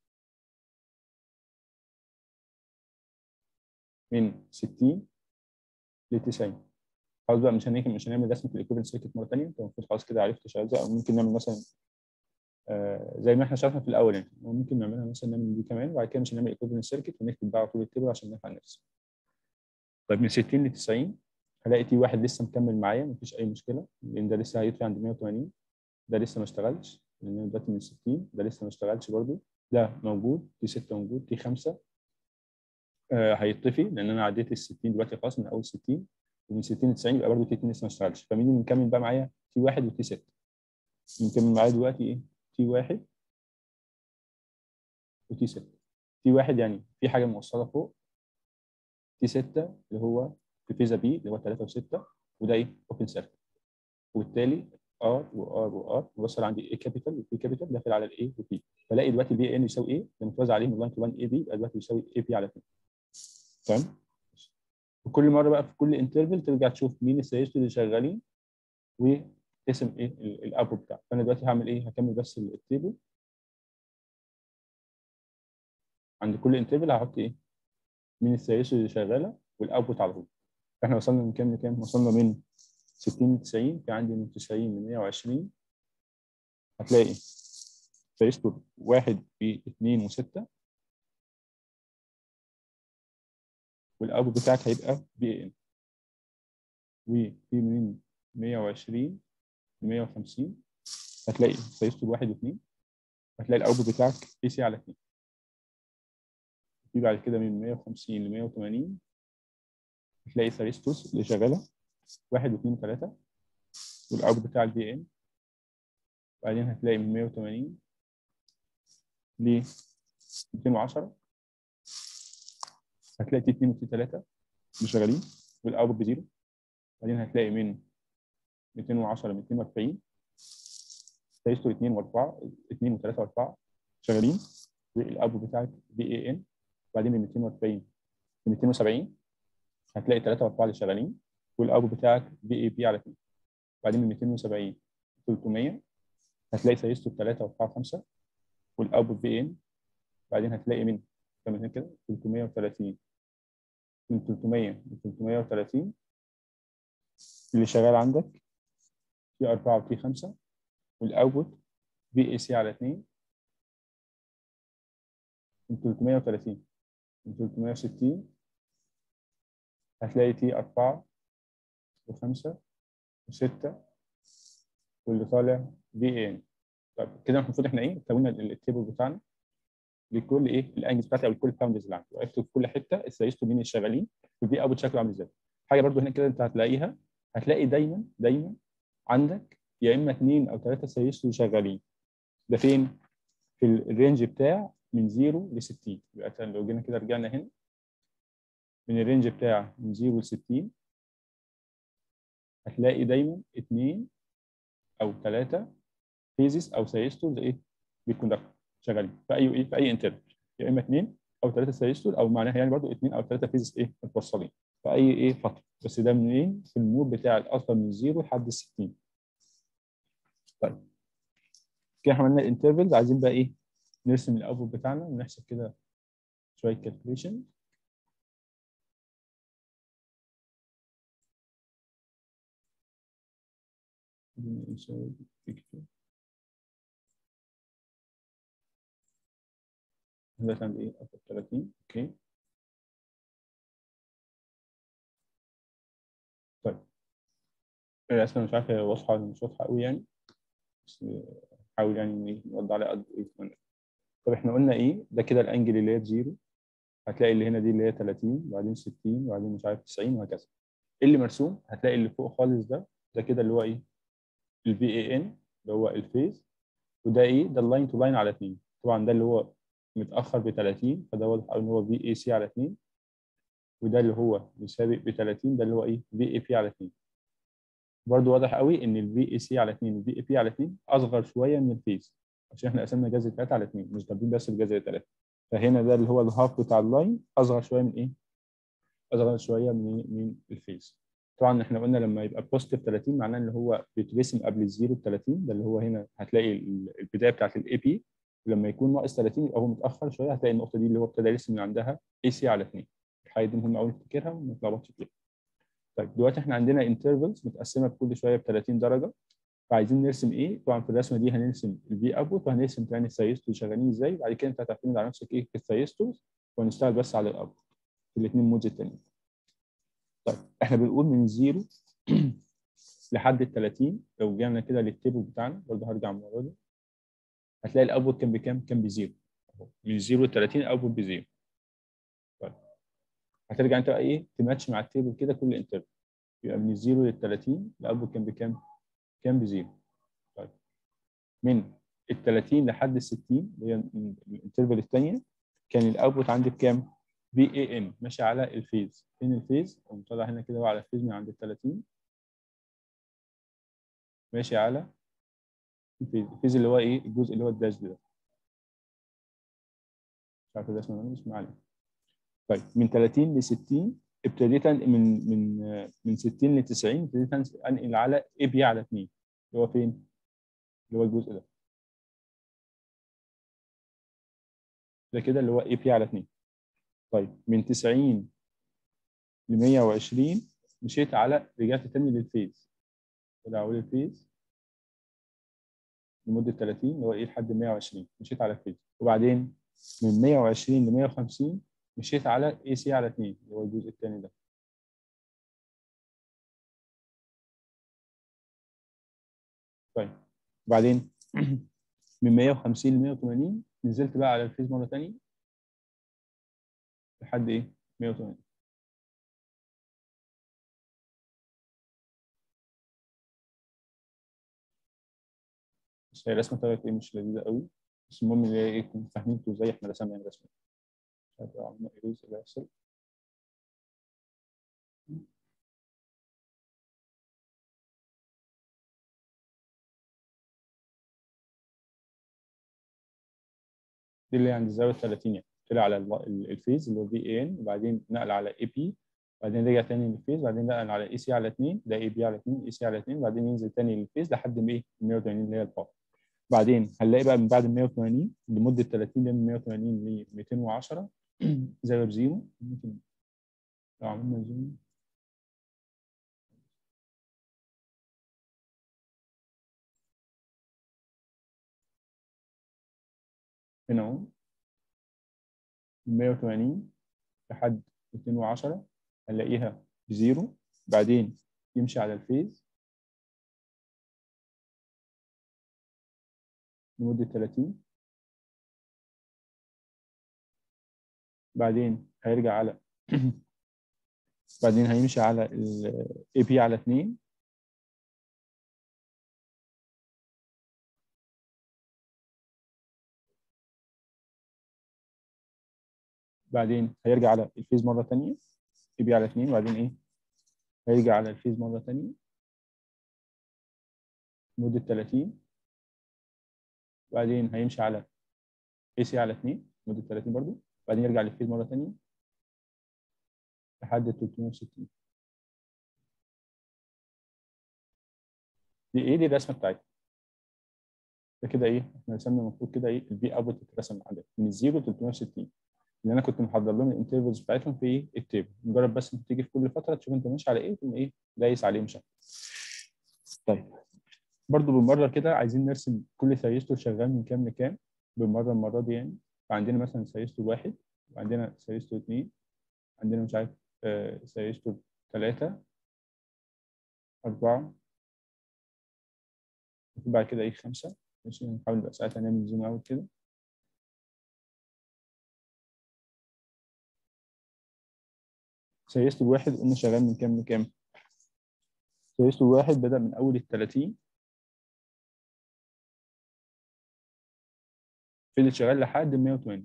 من 60 ل 90. خلاص بقى مش هنعمل رسمه الايكوفالنت سيركت مره ثانيه، انت المفروض خلاص كده عرفت شغال ازاي. او ممكن نعمل مثلا زي ما احنا شرحنا في الاول يعني، ممكن نعملها مثلا نعمل دي كمان، وبعد كده مش هنعمل ايكوفالنت سيركت ونكتب بقى على طول التيبل عشان نلحق نرسم. طيب من 60 ل 90 هلاقي تي واحد لسه مكمل معايا، مفيش اي مشكله لان ده لسه هيطفي عند 180. ده لسه ما اشتغلش لان انا دلوقتي من 60، ده لسه ما اشتغلش برده. ده موجود، تي 6 موجود، تي 5 هيطفي لان انا عديت ال 60 دلوقتي خلاص من اول 60. ومن 60 ل 90 يبقى برده تي 2 لسه ما اشتغلش. فمين اللي مكمل بقى معايا؟ تي 1 وتي 6. مكمل معايا دلوقتي ايه؟ تي 1 وتي 6. تي 1 يعني في حاجه موصله فوق، تي 6 اللي هو في فيزا بي اللي هو 3 و6، وده ايه؟ اوبن سيركت. وبالتالي ار وار وار وصل عندي اي كابيتال وبي كابيتال داخل على الاي وبي. فلاقي دلوقتي بي ان يساوي ايه؟ لما توزع عليهم 1 تو 1 اي بي يبقى دلوقتي يساوي اي بي على 2. تمام؟ وكل مره بقى في كل انترفال ترجع تشوف مين السيريز اللي شغالين وتقسم ايه الابو بتاعه. فانا دلوقتي هعمل ايه؟ هكمل بس التيبل. عند كل انترفال هحط ايه؟ مين السيريز اللي شغاله والاوتبوت على طول. احنا وصلنا من كام لكام؟ وصلنا من 60 ل 90. في عندي من 90 ل 120. هتلاقي سيريستور 1 و2 و6، والاوتبوت بتاعك هيبقى بي ان. وفي من 120 ل 150 هتلاقي سيريستور 1 و2، هتلاقي الاوتبوت بتاعك اي سي على 2. في بعد كده من 150 ل 180 هتلاقي سيريستوس اللي شغاله 1 و2 و3، والاوتبوت بتاع البي ان. بعدين هتلاقي من 180 ل 210 هتلاقي تي 2 وتي 3 اللي شغالين والاوتبوت بزيرو. بعدين هتلاقي من 210 ل 240 سيريستور 2 و4 2 و3 و4 شغالين والاوتبوت بتاعك بي اي ان. بعدين من 240 ل 270 هتلاقي 3 و4 اللي شغالين والاوتبوت بتاعك بي اي بي على 2. بعدين من 270 ل 300 هتلاقي سيريستور 3 و4 5 والاوتبوت بي ان. بعدين هتلاقي من كمان كده 330 من 300 ل 330 اللي شغال عندك في 4 وفي 5 والاوتبوت في اي سي على 2 من 330 من 360 هتلاقي تي 4 و5 و6 واللي طالع في اي ان. طيب كده المفروض احنا ايه كونا التيبل بتاعنا لكل ايه الانجلز بتاعتي او لكل باوندز اللي عندي، وعرفت في كل حته الثيستو مين اللي شغالين والفي اوت شكله عامل ازاي. حاجه برده هنا كده انت هتلاقيها، هتلاقي دايما عندك يا اما 2 او 3 ثيستو شغالين. ده فين؟ في الرينج بتاع من 0 ل 60. يبقى لو جينا كده رجعنا هنا من الرينج بتاع من 0 ل 60 هتلاقي دايما 2 او 3 فيزز او ثيستولز ايه بالكوندكتور شغالين في اي ايه في اي انترفال، يا اما 2 او 3 ثيستول او معناها يعني برضو 2 او 3 فيزز ايه متوصلين في اي ايه فتره. بس ده منين؟ في المود بتاع الاصلا من 0 لحد ال 60. طيب كده احنا عملنا الانترفلز، عايزين بقى ايه نرسم الاوتبوت بتاعنا ونحسب كده شويه كالكوليشن. دلوقتي عندي ايه 30. اوكي طيب الرسمه مش عارف هي واضحه ولا مش واضحه قوي يعني، بس نحاول يعني نوضح عليها قد ايه كمان. طب احنا قلنا ايه ده كده الانجل اللي هي 0، هتلاقي اللي هنا دي اللي هي 30 وبعدين 60 وبعدين مش عارف 90 وهكذا. اللي مرسوم هتلاقي اللي فوق خالص ده كده اللي هو ايه الفي اي ان اللي هو الفيز، وده ايه ده اللاين تو لاين على 2. طبعا ده اللي هو متاخر ب 30 فده واضح قوي ان هو في اي سي على 2، وده اللي هو مسابق ب 30 ده اللي هو ايه في اي بي على 2. برضو واضح قوي ان الفي اي سي على 2 والفي اي بي على 2 اصغر شويه من الفيز، عشان احنا قسمنا جذر 3 على 2 مش ضاربين بس بجذر 3. فهنا ده اللي هو الهاف بتاع اللاين اصغر شويه من ايه اصغر شويه من الفيز. طبعا احنا قلنا لما يبقى بوزيتيف 30 معناه ان هو بيترسم قبل الزيرو ب 30، ده اللي هو هنا هتلاقي البدايه بتاعت الاي بي. ولما يكون ناقص 30 يبقى هو متاخر شويه، هتلاقي النقطه دي اللي هو ابتدى يرسم من عندها اي سي على 2. الحاجه دي مهمه قوي نفتكرها وما نتلخبطش فيها. طيب دلوقتي احنا عندنا انترفلز متقسمه بكل شويه ب 30 درجه، فعايزين نرسم ايه؟ طبعا في الرسمه دي هنرسم الفي اوتبوت وهنرسم تاني الثيستول شغالين ازاي، بعد كده انت هتعتمد على نفسك ايه في الثيستولز ونشتغل بس على الاوتبوت في الاثنين مودز التانيين. طيب احنا بنقول من 0 لحد ال 30. لو رجعنا كده للتيبل بتاعنا برضه هرجع المره دي هتلاقي الاوتبوت كان بكام؟ كان بزيرو. من 0 ل 30 الاوتبوت بزيرو. طيب هترجع انت بقى ايه تماتش مع التيبل كده كل انترفال، يبقى من 0 لل 30 الاوتبوت كان بكام؟ كان بزيرو. طيب من ال 30 لحد ال 60 اللي هي الانترفال الثانيه كان الاوتبوت عندي بكام؟ في اي ان ماشي على الفيز. فين الفيز؟ قوم طالع هنا كده على الفيز من عند ال 30 ماشي على الفيز اللي هو ايه الجزء اللي هو الداش ده، مش عارف ده اسمه مش معلم. طيب من 30 ل 60 ابتديت من 60 ل 90 ابتديت انقل على اي بي على 2 اللي هو فين؟ اللي هو الجزء ده كده اللي هو اي بي على 2. طيب من 90 ل 120 مشيت على رجعت تاني للفيز، كده اقول الفيز لمده 30 اللي هو ايه لحد 120 مشيت على الفيز، وبعدين من 120 ل 150 مشيت على اي سي على 2 اللي هو الجزء الثاني ده. طيب وبعدين من 150 ل 180 نزلت بقى على الفيز مره ثانيه لحد ايه 180. بس هي الرسمه طلعت ايه مش لذيذه قوي، بس المهم ان هي ايه كنتوا فاهمين انتوا ازاي احنا رسمنا الرسمه. مش عارف لو عملنا ايريز اللي هيحصل. دي اللي هي عند الزاويه 30 يعني طلع على الفيز اللي هو في اي ان وبعدين نقل على اي بي، بعدين رجع تاني للفيز، بعدين نقل على اي سي على 2 ده اي بي على 2 اي سي على 2، بعدين ينزل تاني للفيز لحد ما ايه 180 اللي هي الباور. بعدين هنلاقي بقى من بعد 180 لمده 30 من 180 ل 210 زاويه بزيرو. ممكن لو عملنا زوم هنا اهو من 180 لحد 210 هنلاقيها بزيرو، بعدين يمشي على الفيز لمدة 30، بعدين هيرجع على بعدين هيمشي على ال AP على 2، بعدين هيرجع على الفيز مرة ثانية AP على 2، وبعدين ايه هيرجع على الفيز مرة ثانية لمدة 30، بعدين هيمشي على AC على 2 لمدة 30 برضو، بعدين يرجع للفيز مرة ثانية لحد 360. دي ايه؟ دي الرسمة بتاعتنا. ده كده ايه؟ احنا رسمنا المفروض كده ايه البي اوتبوت تترسم عندنا من الزيرو ل 360 اللي انا كنت محضر لهم الانترفلز بتاعتهم في ايه التيبل. مجرد بس انت تيجي في كل فتره تشوف انت ماشي على ايه تقوم ايه دايس عليه مش أكتر. طيب برضو بالمره كده عايزين نرسم كل ثيرستور شغال من كام لكام بالمره المره دي يعني. فعندنا مثلا ثيرستور 1، وعندنا ثيرستور 2، عندنا مش عارف ثيرستور 3، 4، وبعد كده ايه 5. ماشي نحاول بقى ساعتها نعمل زوم اوت كده. ثيرستور 1 قلنا شغال من كام لكام؟ ثيرستور 1 بدأ من اول ال 30 فضل شغال لحد 120.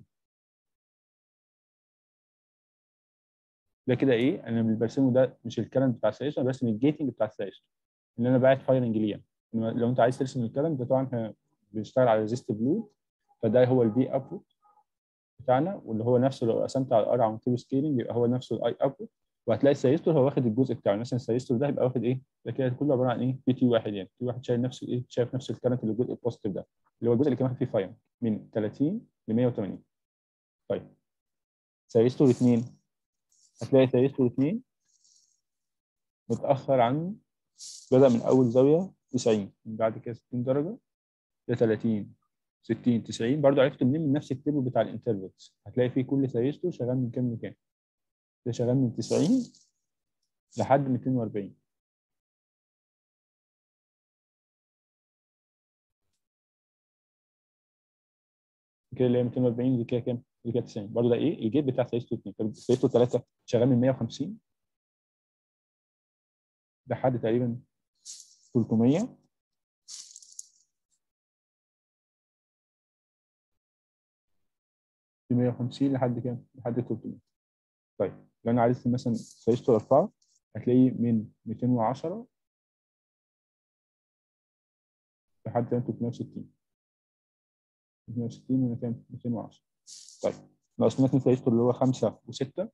ده كده ايه؟ انا اللي برسمه ده مش الكلام بتاع السيستم، انا برسم الجيتنج بتاع السيستم اللي انا باعت فايرنج ليه. لو انت عايز ترسم الكلام ده طبعا بيشتغل على ريزيست بلود، فده هو البي اوتبوت بتاعنا، واللي هو نفسه لو قسمت على الار عملت له سكيلنج يبقى هو نفسه الاي اوتبوت. وهتلاقي السيستور هو واخد الجزء بتاعه، مثلا السيستور ده هيبقى واخد ايه؟ ده كده كله عباره عن ايه؟ بي تي واحد، يعني تي واحد شايل نفس ايه؟ شايف نفس الكرنت اللي الجزء البوزيتيف ده اللي هو الجزء اللي كان واخد فيه فاير من 30 ل 180. طيب سيستور 2 هتلاقي سيستور 2 متاخر عنه، بدأ من أول زاوية 90، من بعد كده 60 درجة ل 30 60 90. برضه عرفت منين؟ من نفس التيبل بتاع الانترفلز هتلاقي فيه كل ثيرستور شغال من كام لكام. ده شغال من 90 لحد 240. كده اللي هي 240 دي كده كام؟ دي كده 90. برضه ده ايه؟ الجيت بتاع ثيرستور 2. طب ثيرستور 3 شغال من 150 لحد تقريبا 300، من 150 لحد كام؟ لحد 300. طيب لو انا عايز مثلا ثيرستور 4 هتلاقيه من 210 لحد 360. 260 هنا كام؟ 210. طيب ناقص لنا 2 ثيرستور اللي هو 5 و6،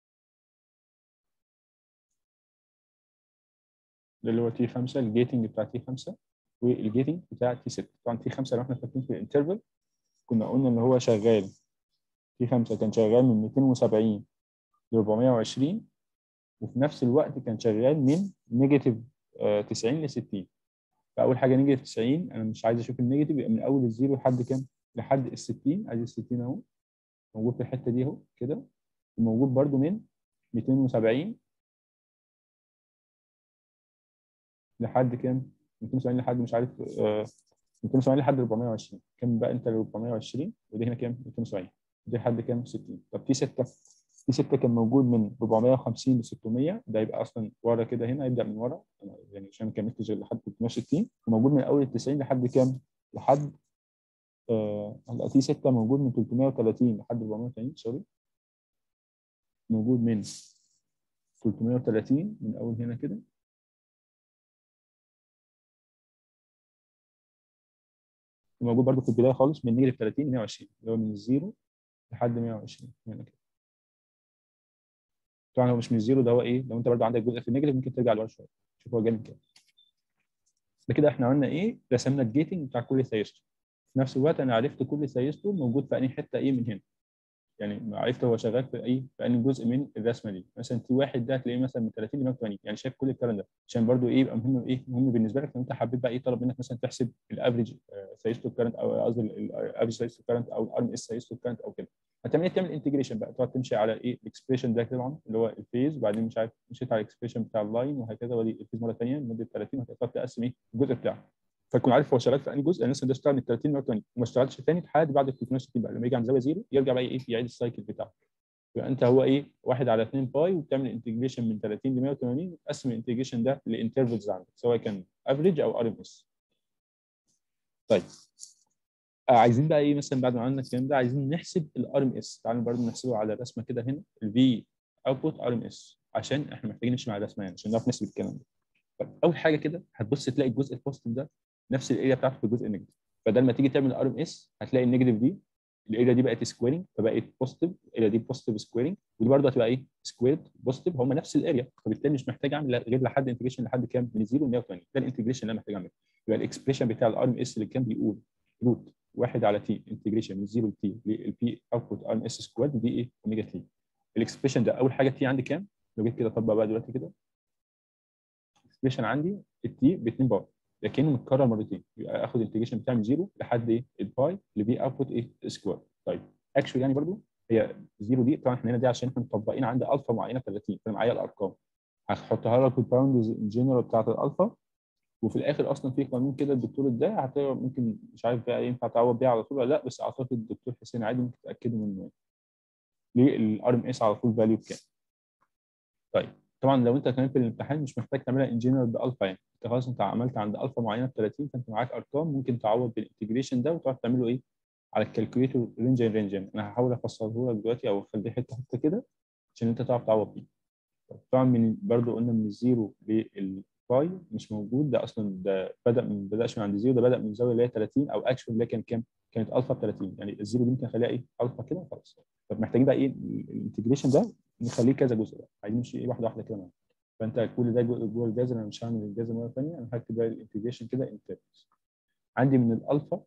ده اللي هو تي 5 الجيتنج بتاع تي 5 والجيتنج بتاع تي 6. طبعا تي 5 لو احنا فاكرين في الانترفال كنا قلنا ان هو شغال، تي 5 كان شغال من 270 ل 420، وفي نفس الوقت كان شغال من نيجاتيف 90 ل 60. فاول حاجه نيجاتيف 90 انا مش عايز اشوف النيجاتيف، يبقى من اول الزيرو لحد كام؟ لحد ال 60. عايز ال 60 اهو موجود في الحته دي اهو كده، وموجود برده من 270 لحد كام؟ 270 لحد مش عارف 270 لحد 420. كام بقى انت ال 420 ودي هنا كام؟ 270. دي لحد كام؟ 60. طب في 6، في 6 كان موجود من 450 ل 600، ده يبقى اصلا ورا كده هنا يبدا من ورا يعني عشان ما كملتش غير لحد 360. وموجود من اول ال 90 لحد كام؟ لحد هلا في 6 موجود من 330 لحد 480 سوري، موجود من 330 من اول هنا كده، وموجود برده في البدايه خالص من نيجاتيف 30 ل 120 اللي هو من الزيرو لحد 120 هنا كده. طبعا هو مش من الزيرو، ده هو ايه؟ لو انت برضه عندك جزء في النيجاتيف ممكن ترجع لورا شويه. شوف هو جامد كده. ده كده احنا عملنا ايه؟ رسمنا الجيتنج بتاع كل ثيرستور. في نفس الوقت انا عرفت كل ثيرستور موجود في انهي حته ايه من هنا. يعني عرفت هو شغال في اي في انهي جزء من الرسمه دي. مثلا تي واحد ده هتلاقيه مثلا من 30 ل 180، يعني شايف كل الكلام ده عشان برضو ايه يبقى مهم، ايه مهم بالنسبه لك لو انت حبيت بقى ايه طلب منك مثلا تحسب الافريج سايستو كارنت، او قصدي الافريج سايستو كارنت او الار ام اس سايستو كارنت او كده. هتعمل ايه؟ تعمل انتجريشن بقى، تقعد تمشي على ايه الاكسبريشن ده طبعا اللي هو الفيز، وبعدين مش عارف مشيت على الاكسبريشن بتاع اللاين وهكذا، ودي الفيز مره ثانيه لمده 30، وهتقعد تقسم ايه الجزء بتاعه. فتكون عارف هو شغال في انهي جزء. يعني مثلا ده اشتغل من 30 ل 180 وما اشتغلش ثاني لحد بعد ال 360 بقى، لما يجي عند زاويه زيرو يرجع بقى ايه يعيد السايكل بتاعه. يبقى انت هو ايه 1 على 2 باي، وبتعمل انتجريشن من 30 ل 180، وتقسم الانتجريشن ده لانترفلز عندك سواء كان افريج او ار ام اس. طيب عايزين بقى ايه مثلا بعد ما عملنا الكلام ده عايزين نحسب الار ام اس. تعالوا برضه نحسبه على الرسمه كده هنا، الفي اوتبوت ار ام اس، عشان احنا محتاجين نمشي مع الرسمه يعني عشان نعرف نحسب الكلام ده. طيب اول حاجه كده هتبص تلاقي الجزء البوزيتيف ده نفس الاريا بتاعته في الجزء النيجاتيف. بدل ما تيجي تعمل ار ام اس هتلاقي النيجاتيف دي الاريا دي بقت سكويرنج، فبقت بوزيتيف، الاريا دي بوزيتيف سكويرنج، ودي برضه هتبقى ايه سكويرد بوزيتيف، هم نفس الاريا، فبالتالي مش محتاج اعمل غير لحد انتجريشن لحد كام من 0 ل 180. ده الانتجريشن اللي انا محتاج اعمله. يبقى الاكسبريشن بتاع الار ام اس اللي كان بيقول روت 1 على تي انتجريشن من 0 ل تي للبي اوتبوت ار ام اس سكويرد دي ايه اوميجا تي. الاكسبريشن ده اول حاجه تي عندي كام؟ لو جيت كده اطبق بقى دلوقتي كده الاكسبريشن عندي التي ب 2 باي، لكنه متكرر مرتين، يبقى اخد الانتجريشن بتاع من 0 لحد ايه الباي لبي اوتبوت ايه سكوير. طيب اكشوال يعني برضو هي 0 دي طبعا احنا هنا دي عشان احنا مطبقين عند الفا معينه 30، فانا معايا الارقام هحطها لك في الباوندز الجنرال بتاعت الالفا. وفي الاخر اصلا في قانون كده الدكتور اداه هتبقى ممكن مش عارف بقى ينفع تعوض بيه على طول ولا لا، بس اعتقد الدكتور حسين عادي ممكن تاكدوا منه ليه الار ام اس على طول فاليو بكام. طيب طبعا لو انت كمان في الامتحان مش محتاج تعملها ان جنرال بالفا، يعني انت خلاص انت عملت عند الفا معينه ب 30، فانت معاك ارقام ممكن تعوض بالانتجريشن ده وتقعد تعمله ايه على الكالكوليتر رينج. انا هحاول افسره لك دلوقتي او اخليه حته حته كده عشان انت تعرف تعوض بيه. طبعا من برضه قلنا من الزيرو للباي مش موجود، ده اصلا ده ما بداش من عند زيرو، ده بدا من زاويه اللي هي 30 او اكشن اللي هي كان كام؟ كانت الفا ب 30، يعني الزيرو دي ممكن نخليها ايه الفا كده خلاص. طب محتاجين بقى ايه الانتجريشن ده نخليه كذا جزء بقى، عايزين نمشي ايه واحده واحده كده معانا. فانت كل ده جوه الجذر، انا مش هعمل الجذر مره ثانيه، انا هكتب بقى الانتجريشن كده انترفلز. عندي من الالفا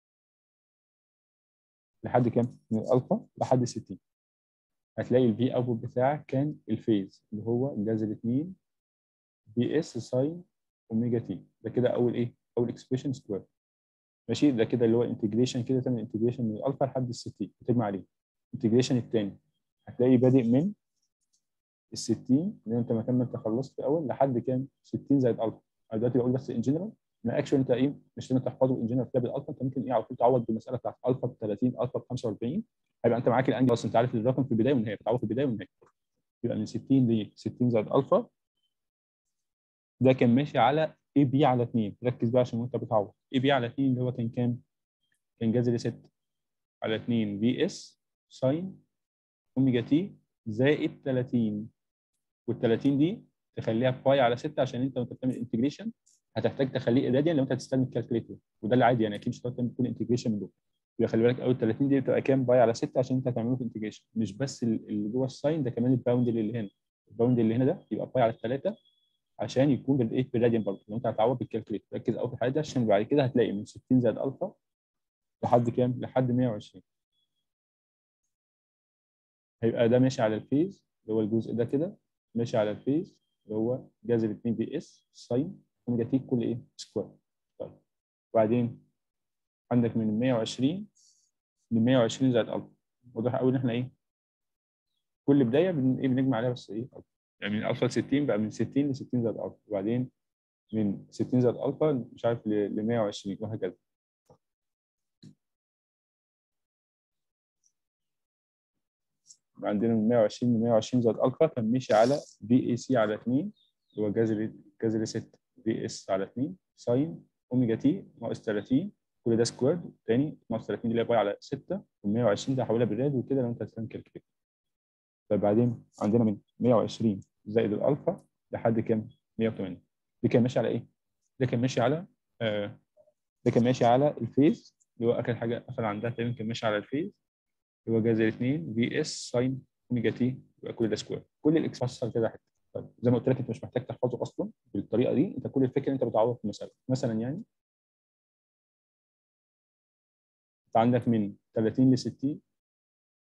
لحد كام؟ من الالفا لحد 60 هتلاقي الفي اوتبوت بتاعك كان الفيز اللي هو جذر 2 بي اس ساين اوميجا تي. ده كده اول ايه اول اكسبريشن سكوير. ماشي ده كده اللي هو انتجريشن كده، تعمل انتجريشن من الالفا لحد ال 60 وتجمع عليه. الانتجريشن الثاني هتلاقي بادئ من ال 60 اللي انت مكان ما انت خلصت في الاول لحد كام 60 زائد الفا. انا دلوقتي بقول بس ان جنرال، ما اكشن انت ايه مش لازم تحفظه ان جنرال كده بالالفا، انت ممكن ايه على طول تعوض بالمساله بتاعت الفا ب 30 الفا ب 45، هيبقى انت معاك الانجل اصلا، انت عارف الرقم في البدايه والنهايه بتعوض في البدايه والنهايه. يبقى من 60 ل 60 زائد الفا ده كان ماشي على اي بي على 2. ركز بقى عشان وانت بتعوض اي بي على 2 اللي هو كان كام؟ كان جذر 6 على 2 في اس ساين اوميجا تي زائد 30، وال 30 دي تخليها باي على 6 عشان انت وانت بتعمل انتجريشن هتحتاج تخليه راديان لو انت هتستخدم الكالكوليتر، وده اللي عادي يعني اكيد مش هتقدر تعمل كل انتجريشن من دول. يبقى خلي بالك اول 30 دي بتبقى كام باي على 6 عشان انت هتعمله في انتجريشن، مش بس اللي جوه الساين ده كمان الباوند اللي هنا. الباوند اللي هنا ده يبقى باي على 3 عشان يكون بالايه بالراديان برضه لو انت هتعوض بالكالكوليتر. ركز قوي في الحاجه دي عشان بعد كده هتلاقي من 60 زائد الفا لحد كام؟ لحد 120. هيبقى ده ماشي على الفيز اللي هو الجزء ده كده، ماشي على الفيز اللي هو جذر 2 بي اس ساين اوميجا تي كل ايه سكوير. طيب وبعدين عندك من 120 ل 120 زائد الفا. واضح قوي ان احنا ايه كل بدايه ايه بنجمع عليها بس ايه الفا. يعني من الفا ل 60 بقى من 60 ل 60 زائد الفا، وبعدين من 60 زائد الفا مش عارف ل 120 وهكذا. عندنا من 120 ل 120 زائد الفا كان ماشي على في اي سي على 2 اللي هو جذر 6 في اس على 2 ساين اوميجا تي ناقص 30، كل ده سكويرد تاني ناقص 30 دي اللي هي باي على 6، و120 ده هحولها بالراد وكده لو انت هتستخدم كالكوليتر. طيب بعدين عندنا من 120 زائد الالفا لحد كام؟ 180. دي كان ماشي على ايه؟ ده كان ماشي على ده كان ماشي على الفيز اللي هو اخر حاجه قفل عندها تقريبا، كان ماشي على الفيز اللي هو جذر 2 في اس ساين اوميجا تي، يبقى كل ده سكوير. كل الاكسبريشن كده حته. طيب زي ما قلت لك انت مش محتاج تحفظه اصلا بالطريقه دي، انت كل الفكره انت بتعوض في المساله. مثلا يعني انت عندك من 30 ل 60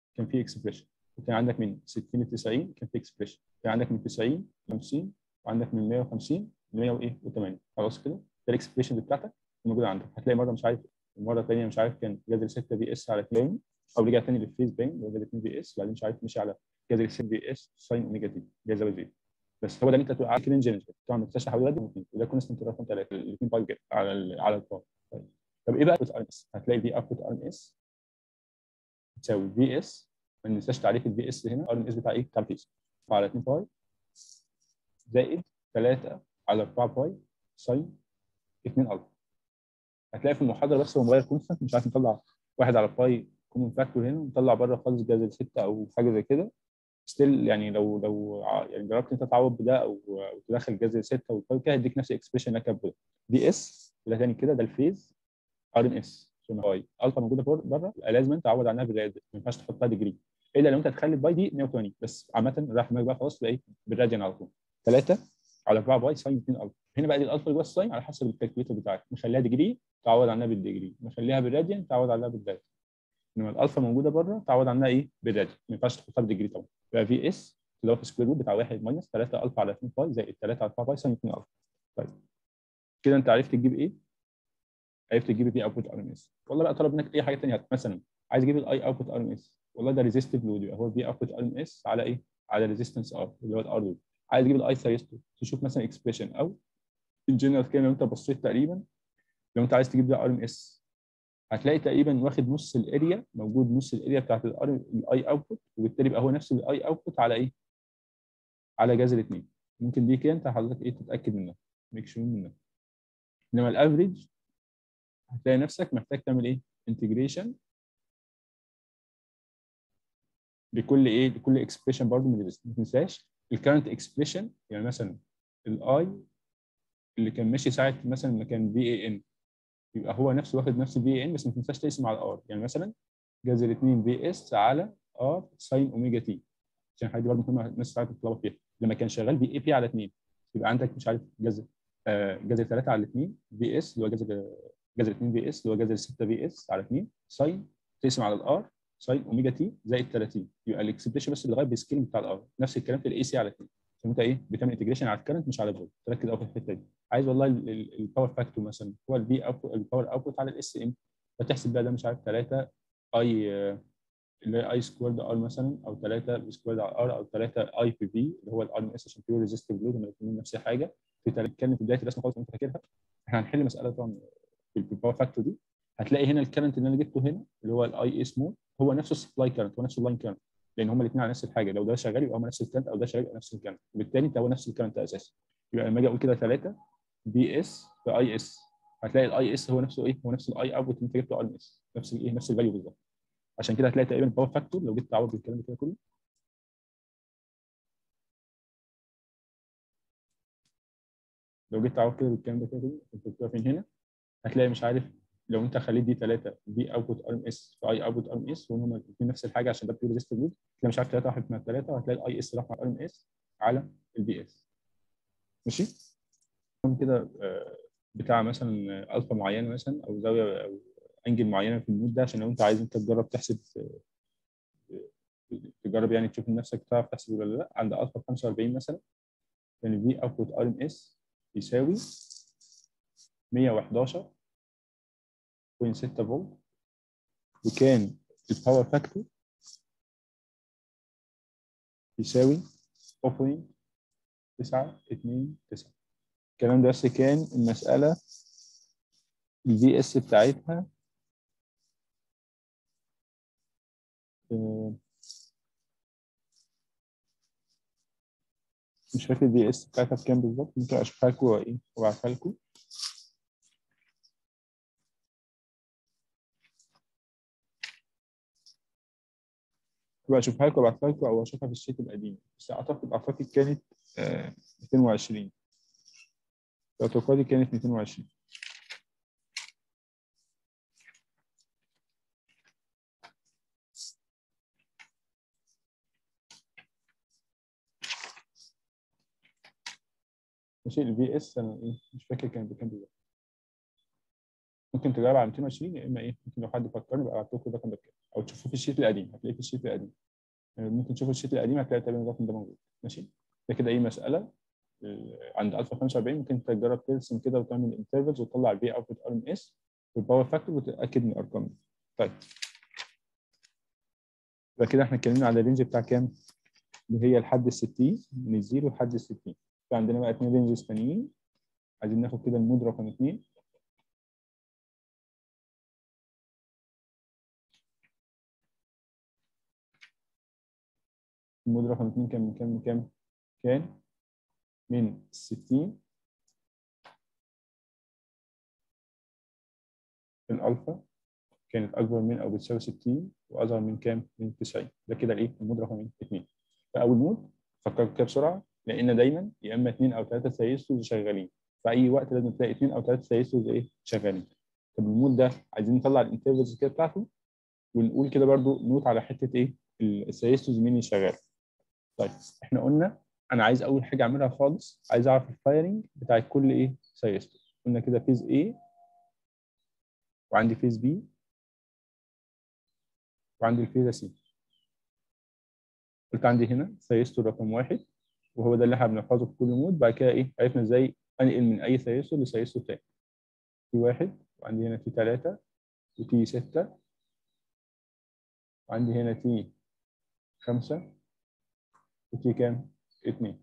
كان في اكسبريشن، وكان عندك من 60 ل 90 كان في اكسبريشن، كان عندك من 90 ل 50، وعندك من 150 ل 108. خلاص كده ده الاكسبريشن بتاعتك موجوده عندك. هتلاقي مره مش عارف، المره الثانيه مش عارف كان جذر 6 في اس على 2، او رجع ثاني للفيز باين اللي هو جذر 2 في اس، بعدين مش عارف مشي على جذر 6 في اس ساين اوميجا تي جذر زي. بس هو ده اللي انت تبقى عارف كده جنرال طبعا ما تنساش حوالي وده كونستنت رقم 3 الاثنين باي جيت على البار. طب ايه بقى اوتبوت ار ام اس؟ هتلاقي في اوتبوت ار ام اس تساوي في اس، ما ننساش تعريف الفي اس هنا، ار ام اس بتاع ايه؟ بتاع الفيز على 2 باي زائد 3 على 4 باي ساين 2 الفا. هتلاقي في المحاضره بس هو مغير كونستنت، مش عارف نطلع 1 على باي كومن فاكتور هنا ونطلع بره خالص جذر 6 او حاجه زي كده. ستيل يعني لو يعني جربت انت تعوض بده او تدخل جذر 6 والباي كده هيديك نفس الاكسبريشن اللي كانت دي اس. ده تاني كده ده الفيز ار ام اس عشان باي الفا موجوده بره، يبقى لازم انت تعوض عنها بالراديان، ما ينفعش تحطها ديجري الا لو انت تخلي الباي دي 180 بس. عامه راح دماغك بقى خلاص تبقى ايه بالراديان على طول 3 على 4 باي ساين 2 الفا. هنا بقى دي الالفا اللي جوه الساين على حسب الكالكوليتر بتاعك، مخليها ديجري تعوض عنها بالديجري، مخليها بالراديان تعوض عنها بالراديان. انما الالفا موجوده بره تعوض عنها ايه بالراديان، ما ينفعش تحطها بالديجري طبعا. يبقى في اس اللي هو في سكوير روت بتاع 1 ماينس 3 الفا على 2 باي زائد 3 على 4 باي ساين 2 الفا. طيب كده انت عرفت تجيب ايه؟ عرفت تجيب في اوتبوت ار ام اس. والله بقى طلب منك اي حاجه ثانيه، مثلا عايز اجيب الاي اوتبوت ار ام اس، والله ده ريزيستيف لود يبقى هو في اوتبوت ار ام اس على ايه؟ على ريزيستنس ار اللي هو الار لود. عايز اجيب الاي ثيرستور تشوف مثلا اكسبريشن او الجنرال كده. لو انت بصيت تقريبا لو انت عايز تجيب ده ار ام اس هتلاقي تقريبا واخد نص الاريا، موجود نص الاريا بتاعت الاي اوتبوت، وبالتالي يبقى هو نفس الاي اوتبوت على ايه؟ على جذر 2. ممكن دي كده انت حضرتك ايه تتاكد منها، ميك شور منها. انما الافريج هتلاقي نفسك محتاج تعمل ايه؟ انتجريشن لكل ايه؟ لكل اكسبريشن برضه من الريزست. ما تنساش الكرنت اكسبريشن، يعني مثلا الاي اللي كان ماشي ساعه مثلا ما كان في اي ان يبقى هو نفسه واخد نفس الفي اي ان، بس ما تنساش تقسم على ار. يعني مثلا جذر 2 في اس على ار ساين اوميجا تي، عشان الحاجه دي برضه مهمه الناس ساعات بتتلخبط فيها. لما كان شغال في اي بي على 2 يبقى عندك مش عارف جذر جذر 3 على 2 في اس اللي هو جذر 2 في اس اللي هو جذر 6 في اس على 2 ساين تقسم على الار ساين اوميجا تي زائد 30. يبقى الاكسبريشن بس بيتغير بالسكيل بتاع الار. نفس الكلام في الاي سي على 2. فانت ايه بتعمل انتجريشن على الكرنت مش على الفولت. تركز قوي في الحته دي. عايز والله الباور فاكتور مثلا هو البي اوتبوت الباور اوتبوت على الاس ام، فتحسب بقى ده مش عارف 3 اي اللي هي اي سكويرد ار مثلا، او 3 سكويرد على ار، او 3 اي في في اللي هو الار ام اس عشان بيور ريزيستيف لود، هم الاثنين نفس الحاجه. بتتكلم في بدايه الرسم خالص وانت فاكرها. احنا هنحل مساله طبعا بالباور فاكتور دي. هتلاقي هنا الكرنت اللي انا جبته هنا اللي هو الاي اس مود هو نفسه السبلاي كرنت، هو نفس اللاين كرنت، لان هم الاثنين على نفس الحاجه. لو ده شغال يبقى هم نفس الكرنت، او ده شغال يبقى نفس الكرنت، وبالتالي ده هو نفس الكرنت اساسا. يبقى لما اجي اقول كده 3 بي اس في اي اس هتلاقي الاي اس هو نفسه ايه؟ هو نفس الاي اوتبوت اللي انت جبته ار ام اس، نفس الايه؟ نفس الفاليو بالظبط. عشان كده هتلاقي تقريبا الباور فاكتور لو جيت تعوض بالكلام ده كده كله لو جيت تعوض كده بالكلام ده كده كله انت بتبقى فين هنا؟ هتلاقي مش عارف لو انت خليت دي 3 في اوتبوت ار ام اس في اي اوتبوت ار ام اس وهم الاثنين نفس الحاجه عشان ده بيور ريزيستيف لود، تلاقي مش عارف 3 راحت مع 3 وهتلاقي الاي اس راح مع الار ام اس على البي اس. ماشي؟ كده بتاع مثلا الفا معينه مثلا او زاويه او انجل معينه في النود ده، عشان لو انت عايز انت تجرب تحسب تجرب يعني تشوف نفسك تعرف تحسب ولا لا. عند الفا 45 مثلا يعني في اوتبوت ار ام اس يساوي 111.6 فولت، وكان الباور فاكتور يساوي 0.929. الكلام ده بس كان المسألة الفي اس بتاعتها آه، مش فاكر الفي اس بتاعتها بكام بالظبط، ممكن اشوفها لكم وايه وابعتها لكم. تبقى اشوفها لكم وابعتها لكم او اشوفها في الشيت القديم، بس اعتقد كانت 220. اعتقادي كانت 220. ماشي الفي اس انا ايه مش فاكر كان بكام بالظبط. ممكن تجرب على 220، يا اما ايه ممكن لو حد فكرني بقى ابعت لكم الرقم ده بكام، او تشوفوه في الشيت القديم، هتلاقيه في الشيت القديم. ممكن تشوفوا الشيت القديم هتلاقي تقريبا الرقم ده موجود. ماشي. ده كده ايه مساله عند الفا 45 ممكن تجرب ترسم كده وتعمل انترفلز وتطلع البي اوتبوت ار ام اس والباور فاكتور وتتاكد من الارقام دي. طيب يبقى كده احنا اتكلمنا على الرينج بتاع كام؟ اللي هي لحد ال 60، من الزيرو لحد ال 60. في عندنا بقى اثنين رينجز ثانيين، عايزين ناخد كده المود رقم 2. المود رقم 2 كان من كام لكام؟ كان من 60 الالفا كانت اكبر من او بتساوي 60 واصغر من كام؟ من 90. ده كده الايه؟ المود رقم 2. فاول مود فكرت كده بسرعه، لان دايما يا اما 2 او 3 ثيرستورز شغالين، في اي وقت لازم تلاقي 2 او 3 ثيرستورز ايه؟ شغالين. طب المود ده عايزين نطلع الانترفلز كده بتاعته، ونقول كده برضو نوت على حته ايه؟ الثيرستورز مين اللي شغال. طيب احنا قلنا انا عايز اول حاجه اعملها خالص، عايز اعرف الفايرنج بتاع كل ايه؟ ثيرستور. قلنا كده فيز A وعندي فيز B وعندي الفيز C. قلت عندي هنا ثيرستور رقم 1 وهو ده اللي احنا بنحفظه في كل مود. بعد كده ايه؟ عرفنا ازاي انقل من اي ثيرستور لثيرستور تاني. تي 1 وعندي هنا تي 3 وتي 6 وعندي هنا تي 5 وتي كام؟ 2.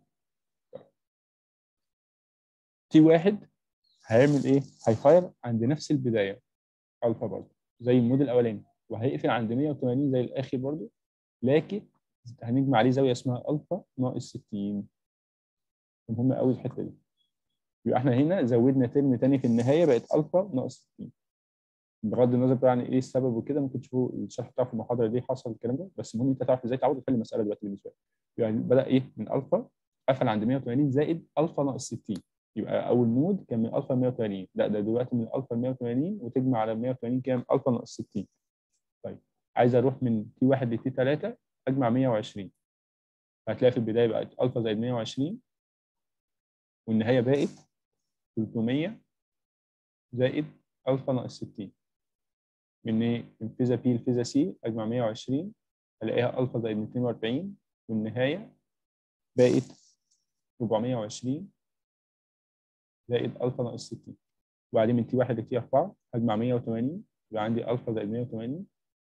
تي 1 هيعمل ايه؟ هيفاير عند نفس البدايه الفا برضه زي المود الاولاني، وهيقفل عند 180 زي الاخر برضه، لكن هنجمع عليه زاويه اسمها الفا ناقص 60. مهمه قوي الحته دي. يبقى احنا هنا زودنا ترم تاني في النهايه بقت الفا ناقص 60. بغض النظر بقى عن ايه السبب وكده، ممكن تشوفوا الشرح بتاعه في المحاضره دي حصل الكلام ده، بس المهم انت تعرف ازاي تعود تحل المساله دلوقتي بالنسبه لك. يعني بدا ايه؟ من الفا قفل عند 180 زائد الفا ناقص 60. يبقى اول مود كان من الفا ل 180، لا ده دلوقتي من الفا ل 180 وتجمع على 180 كام؟ الفا ناقص 60. طيب عايز اروح من تي 1 لتي 3 اجمع 120. هتلاقي في البدايه بقت الفا زائد 120 والنهايه بقت 300 زائد الفا ناقص 60. من ايه؟ من فيزا بي لفيزا سي اجمع 120 الاقيها الفا زائد 240 والنهايه بقت 420 زائد الفا ناقص 60. وبعدين من تي 1 لتي 4 اجمع 180 يبقى عندي الفا زائد 180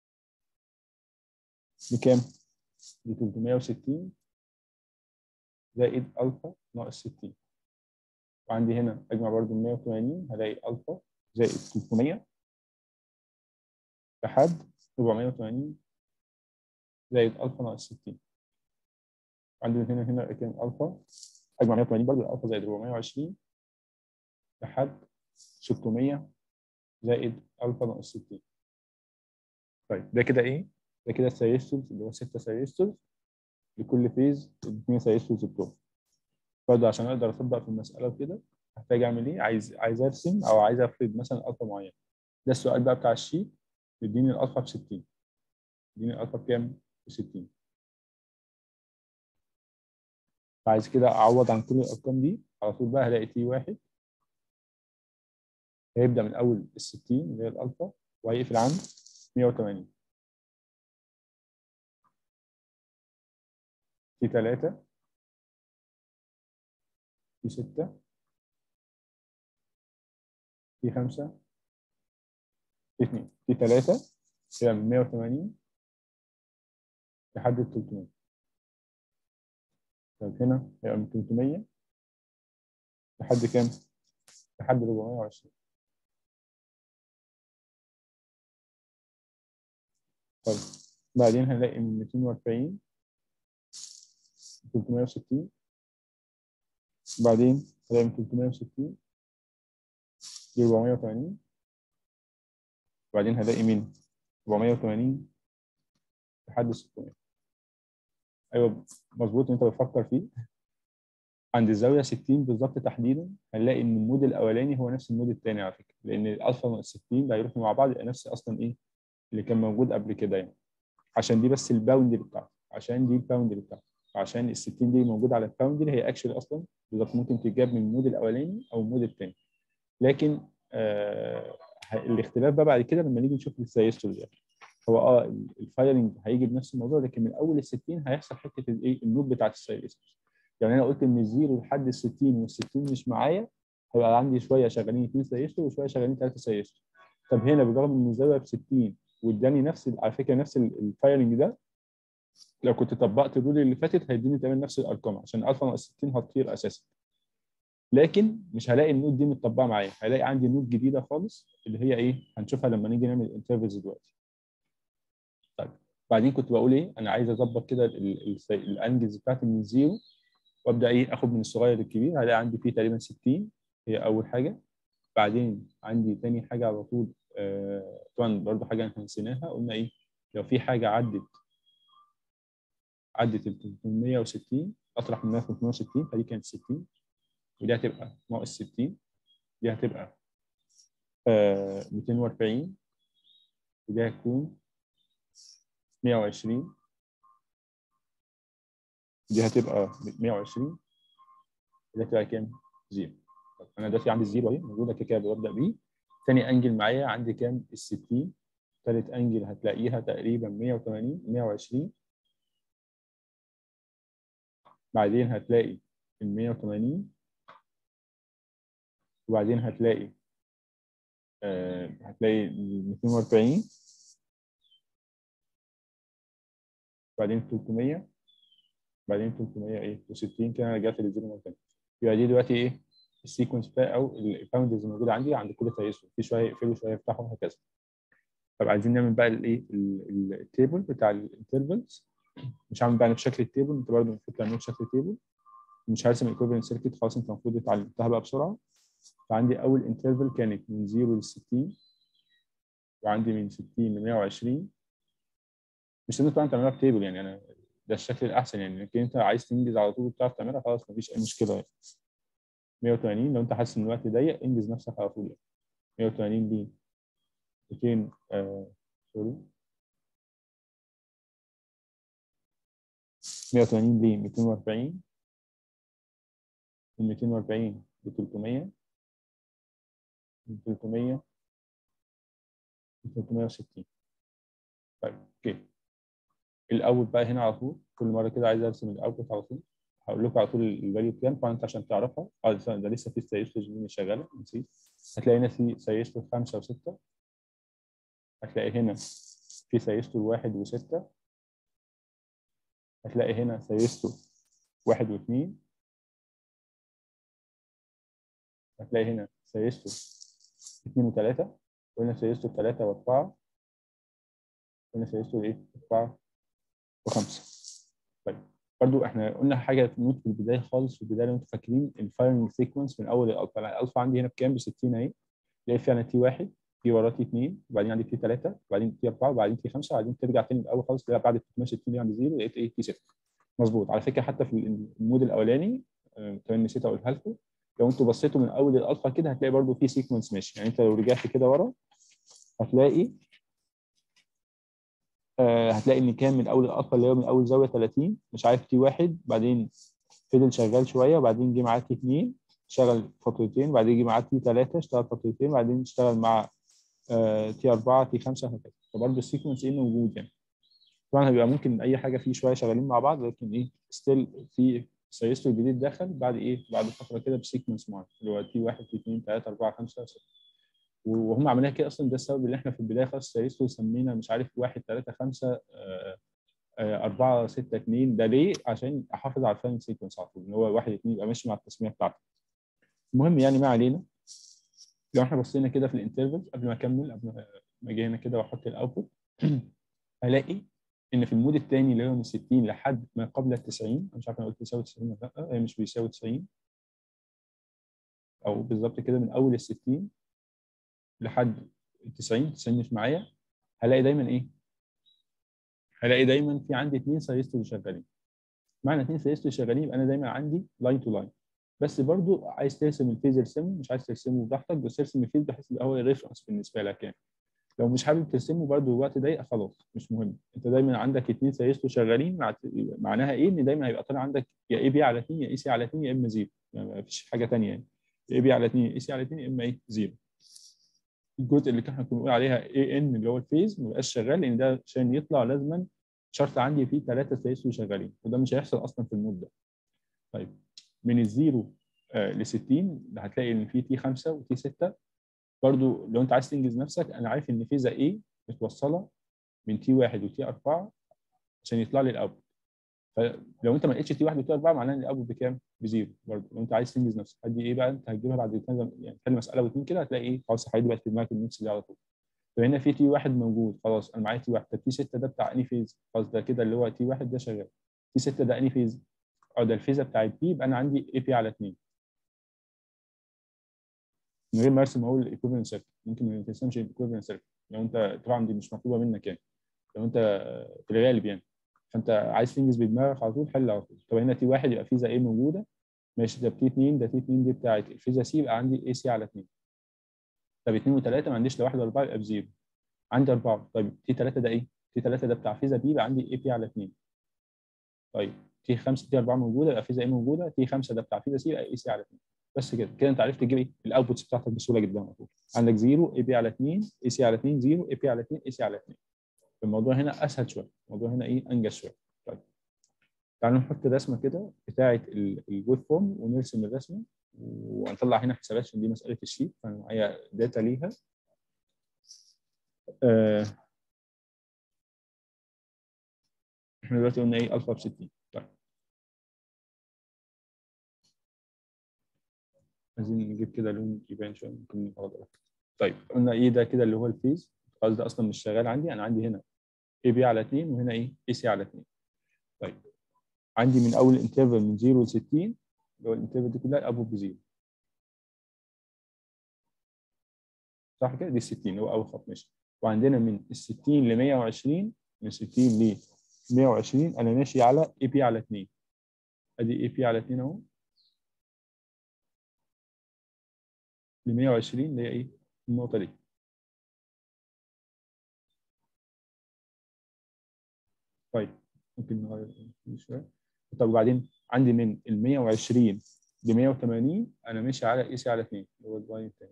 بكام؟ ب 360 زائد الفا ناقص 60. وعندي هنا اجمع برضه 180 هلاقي الفا زائد 300 لحد 480 زائد الفا ناقص 60. عندي هنا كام الفا؟ اجمع 180 برضه الفا زائد 420 لحد 600 زائد الفا ناقص 60. طيب ده كده ايه؟ ده كده الثيرستورز اللي هو 6 ثيرستورز لكل فيز الاثنين ثيرستورز بتوعه. برضه عشان اقدر اطبق في المساله وكده هحتاج اعمل ايه؟ عايز ارسم او عايز افرض مثلا الفا معين. ده السؤال بقى بتاع الشيت، بيديني الالفا ب 60. يديني الالفا بكام؟ ب 60. فعايز كده اعوض عن كل الارقام دي على طول بقى هلاقي تي 1 هيبدا من اول ال 60 اللي هي الالفا وهيقفل عند 180. تي 3 تي 6 تي 5 تي 2. تي 3 هي من 180 لحد ال 300. طيب هنا هيبقى من 300 لحد كام؟ لحد 420. طيب بعدين هنلاقي من 240 ل 360. بعدين هنلاقي من 360 ل 480. وبعدين هلاقي من 480 لحد 600. ايوه مظبوط اللي انت بتفكر فيه. عند الزاويه 60 بالظبط تحديدا هنلاقي ان المود الاولاني هو نفس المود الثاني على فكره، لان الالفا ناقص 60 ده هيروحوا مع بعض يبقى نفس اصلا ايه اللي كان موجود قبل كده يعني. عشان دي بس الباوندري بتاعته، عشان دي الباوندري بتاعته، عشان ال 60 دي موجوده على الباوندري هي اكشلي اصلا بالظبط ممكن تتجاب من المود الاولاني او المود الثاني. لكن الاختلاف بقى بعد كده لما نيجي نشوف السيستول يعني. هو الفايرنج هيجي بنفس الموضوع، لكن من اول ال 60 هيحصل حته الايه النود بتاعت السيستول. يعني انا قلت من الزيرو لحد ال 60 وال 60 مش معايا، هيبقى عندي شويه شغالين 2 سيستول وشويه شغالين 3 سيستول. طب هنا بالرغم ان الزاويه ب 60 واداني نفس على فكره نفس الفايرنج ده، لو كنت طبقت الرول اللي فاتت هيديني تمام نفس الارقام، عشان الفا ناقص 60 هتطير اساسا. لكن مش هلاقي النود دي متطبقه معايا، هلاقي عندي نود جديده خالص اللي هي ايه هنشوفها لما نيجي نعمل انترفلز دلوقتي. طيب بعدين كنت بقول ايه، انا عايز اظبط كده الانجلز بتاعتي من الزيرو، وابدا ايه اخد من الصغير للكبير. هلاقي عندي فيه تقريبا 60 هي اول حاجه. بعدين عندي تاني حاجه على طول طبعا برضه حاجه احنا نسيناها، قلنا ايه لو في حاجه عدت ال 360 اطرح منها 360 فدي كانت 60، ودي هتبقى ناقص 60، دي هتبقى 240، ودي هتكون 120، دي هتبقى 120، ودي هتبقى كام؟ زيرو. طب انا دلوقتي عندي الزيرو اهي موجوده كده ببدا بيه. ثاني انجل معايا عندي كام؟ ال 60. ثالث انجل هتلاقيها تقريبا 180 120. بعدين هتلاقي ال 180، وبعدين هتلاقي ال 240، بعدين 300، بعدين 300 ايه و60 كده. انا رجعت للزيرو مره ثانيه. يبقى دي دلوقتي ايه السيكونس بتاعي او الباوندرز الموجوده عندي عند كل تيسر، في شويه يقفلوا شويه يفتحوا وهكذا. طب عايزين نعمل بقى الايه التيبل بتاع الانترفلز. مش هعمل بقى بشكل التيبل، انت برضه المفروض تعمله بشكل التيبل. مش هرسم الايكوفالنت سيركت خلاص، انت المفروض اتعلمتها بقى بسرعه. فعندي اول انترفل كانت من 0 ل 60، وعندي من 60 ل 120. مش لازم طبعا تعملها بتيبل يعني، انا ده الشكل الاحسن يعني، لكن انت عايز تنجز على طول وبتعرف تعملها خلاص مفيش اي مشكله يعني. 180 لو انت حاسس ان الوقت ضيق انجز نفسك على طول يعني. 180 دي 200 سوري 180 دي 240، من 240 ل 300، من 300 ل 360. طيب اوكي. الاول بقى هنا على طول كل مره كده عايز ارسم الاوتبوت على طول. هقول لكم على طول الفاليو بكام طبعا انت عشان تعرفها. ده لسه في سيستم اللي شغاله نسيت. هتلاقي هنا في سيستم 5 و6، هتلاقي هنا في سيستم 1 و6، هتلاقي هنا سيستم 1 و2، هتلاقي هنا سيستم 2 و3، وهنا سيستم 3 و4، وهنا سيستم ايه 4 و5. طيب برضو احنا قلنا حاجه في النوت في البدايه خالص، في البدايه لو انتم فاكرين الفايرنج سيكونس من اول الالفا. الالفا عندي هنا بكام؟ ب 60 اهي. تلاقي فيها تي 1، في وراه تي 2، وبعدين عندي تي 3، وبعدين تي 4، وبعدين تي 5، وبعدين ترجع تاني الاول خالص تلاقي بعد 360 دي عند زيرو لقيت ايه تي 6. مظبوط. على فكره حتى في المود الاولاني كمان نسيت اقولها لكم، لو انتوا بصيتوا من اول الالفا كده هتلاقي برضو في سيكونس ماشي يعني. انت لو رجعت كده ورا هتلاقي هتلاقي ان كان من اول الالفا اللي هو من اول زاويه 30 مش عارف تي 1، بعدين فضل شغال شويه، وبعدين جه معاه تي 2 اشتغل فترتين، بعدين جه معاه تي 3 اشتغل فترتين، بعدين اشتغل مع تي 4 تي 5 هكذا. فبرضه السيكونس ايه موجود يعني. طبعا هيبقى ممكن اي حاجه فيه شويه شغالين مع بعض، لكن ايه ستيل في سيستم جديد دخل بعد ايه بعد فتره كده بسيكونس معين اللي هو تي 1 تي 2 3 4 5 6. وهم عاملينها كده اصلا، ده السبب اللي احنا في البدايه خالص سيستم سمينا مش عارف 1 3 5 4 6 2. ده ليه؟ عشان احافظ على الفاينل سيكونس على طول ان هو 1 2 يبقى ماشي مع التسميه بتاعته. المهم يعني ما علينا. لو احنا بصينا كده في الانترفلز قبل ما اكمل، قبل ما اجي هنا كده واحط الاوتبوت هلاقي ان في المود الثاني اللي هو من 60 لحد ما قبل ال 90، انا مش عارف انا قلت بيساوي 90 ولا لا، هي مش بيساوي 90 او بالظبط كده من اول ال 60 لحد ال 90 مش معايا. هلاقي دايما ايه؟ هلاقي دايما في عندي اثنين سايستو شغالين. معنى اثنين سايستو شغالين يبقى انا دايما عندي لاين تو لاين. بس برضو عايز ترسم الفيز ارسمه، مش عايز ترسمه براحتك، بس ارسم الفيز بحيث يبقى هو الريفرنس بالنسبه لك يعني. لو مش حابب ترسمه برضه الوقت ضيق خلاص مش مهم. انت دايما عندك اثنين سيستو شغالين معناها ايه؟ ان دايما هيبقى طالع عندك يا اي بي على 2 يا اي سي على 2 يا اما زيرو. يعني ما فيش حاجه ثانيه يعني. يا اي بي على 2 يا اي سي على 2 يا اما ايه زيرو. الجزء اللي احنا كنا بنقول عليها اي ان اللي هو الفيز ما بقاش شغال، لان ده عشان يطلع لازما شرط عندي فيه 3 تلاقيه شغالين، وده مش هيحصل اصلا في المود ده. طيب من الزيرو ل 60 هتلاقي ان في تي 5 وتي 6. برضو لو انت عايز تنجز نفسك، انا عارف ان فيزا ايه متوصله من تي 1 وتي 4 عشان يطلع لي الاوت. فلو انت ما لقيتش تي 1 وتي 4 معناه ان الاوت بكام؟ بزيرو. برضه لو انت عايز تنجز نفسك هدي ايه بقى؟ انت هتجيبها بعد كده يعني تحل مساله واثنين كده هتلاقي ايه؟ خلاص الحاجات دي بقت في دماغك النكس دي على طول. فهنا في تي 1 موجود، خلاص انا معايا تي 1. طب تي 6 ده بتاع اني فيز؟ خلاص ده كده اللي هو تي 1 ده شغال. تي 6 ده اني فيز؟ اه ده الفيزا بتاعت بي، يبقى انا عندي اي بي على 2 من غير ما ارسم اقول الايكوفالنت سيركت. ممكن ما ترسمش الايكوفالنت سيركت لو انت طبعا دي مش مطلوبه منك يعني، لو انت في الغالب يعني. فانت عايز تنجز بدماغك على طول حل على طول. طب هنا تي 1 يبقى فيزا ايه موجوده، ماشي. ده تي 2 ده تي 2 دي بتاعت الفيزا سي، يبقى عندي اي سي على 2. طب 2 و3 ما عنديش لا 1 ولا 4 يبقى بزيرو. عندي 4. طيب تي 3 ده ايه؟ تي 3 ده بتاع فيزا بي، يبقى عندي اي بي على 2. طيب تي 5 تي 4 موجوده يبقى فيزا ايه موجوده، تي 5 ده بتاع فيزا سي يبقى اي سي على 2. بس كده كده انت عرفت تجيب ايه الاوتبوتس بتاعتك بسهوله جدا على طول. عندك 0 اي بي على 2 اي سي على 2، 0 اي بي على 2 اي سي على 2. الموضوع هنا اسهل شويه، الموضوع هنا ايه انجز شويه. طيب تعالوا نحط رسمه كده بتاعه الويب فورم ونرسم الرسمه ونطلع هنا حسابات عشان دي مساله الشيت فانا معايا داتا ليها. احنا دلوقتي قلنا ايه الفا ب 60. طيب عايزين نجيب كده لون يبان شويه ممكن نغلط. طيب قلنا ايه ده كده اللي هو الفيز. خلاص ده اصلا مش شغال عندي، انا عندي هنا اي بي على 2 وهنا ايه اي سي على 2. طيب عندي من اول انترفال من 0 ل 60 اللي هو الانترفال دي كلها ابو بزيرو، صح كده؟ دي ال 60 اللي هو اول خط ماشي. وعندنا من ال 60 ل 120، من 60 ل 120 انا ماشي على اي بي على 2. ادي اي بي على 2 اهو ل 120 اللي هي ايه النقطه دي. طيب ممكن نغير شويه. طب وبعدين عندي من ال 120 ل 180 انا ماشي على اي سي على 2 اللي هو اللاين الثاني.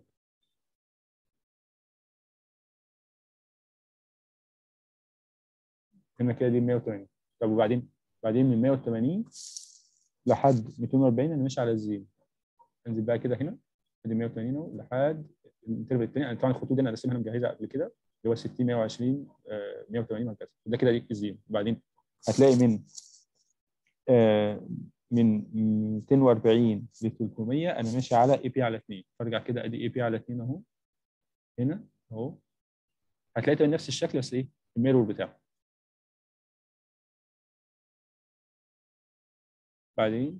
هنا كده دي 180. طب وبعدين بعدين من 180 لحد 240 انا ماشي على الزيرو. انزل بقى كده هنا ادي 180 اهو لحد الانترفال الثاني. انا طبعا الخطوط دي انا راسمها انا مجهزها قبل كده اللي هو 60 120 180 وهكذا. ده كده دي الزيرو. وبعدين هتلاقي من 240 ل 300 انا ماشي على اي بي على 2. فارجع كده ادي اي بي على 2 اهو هنا اهو. هتلاقي نفس الشكل بس ايه الميرور بتاعه. بعدين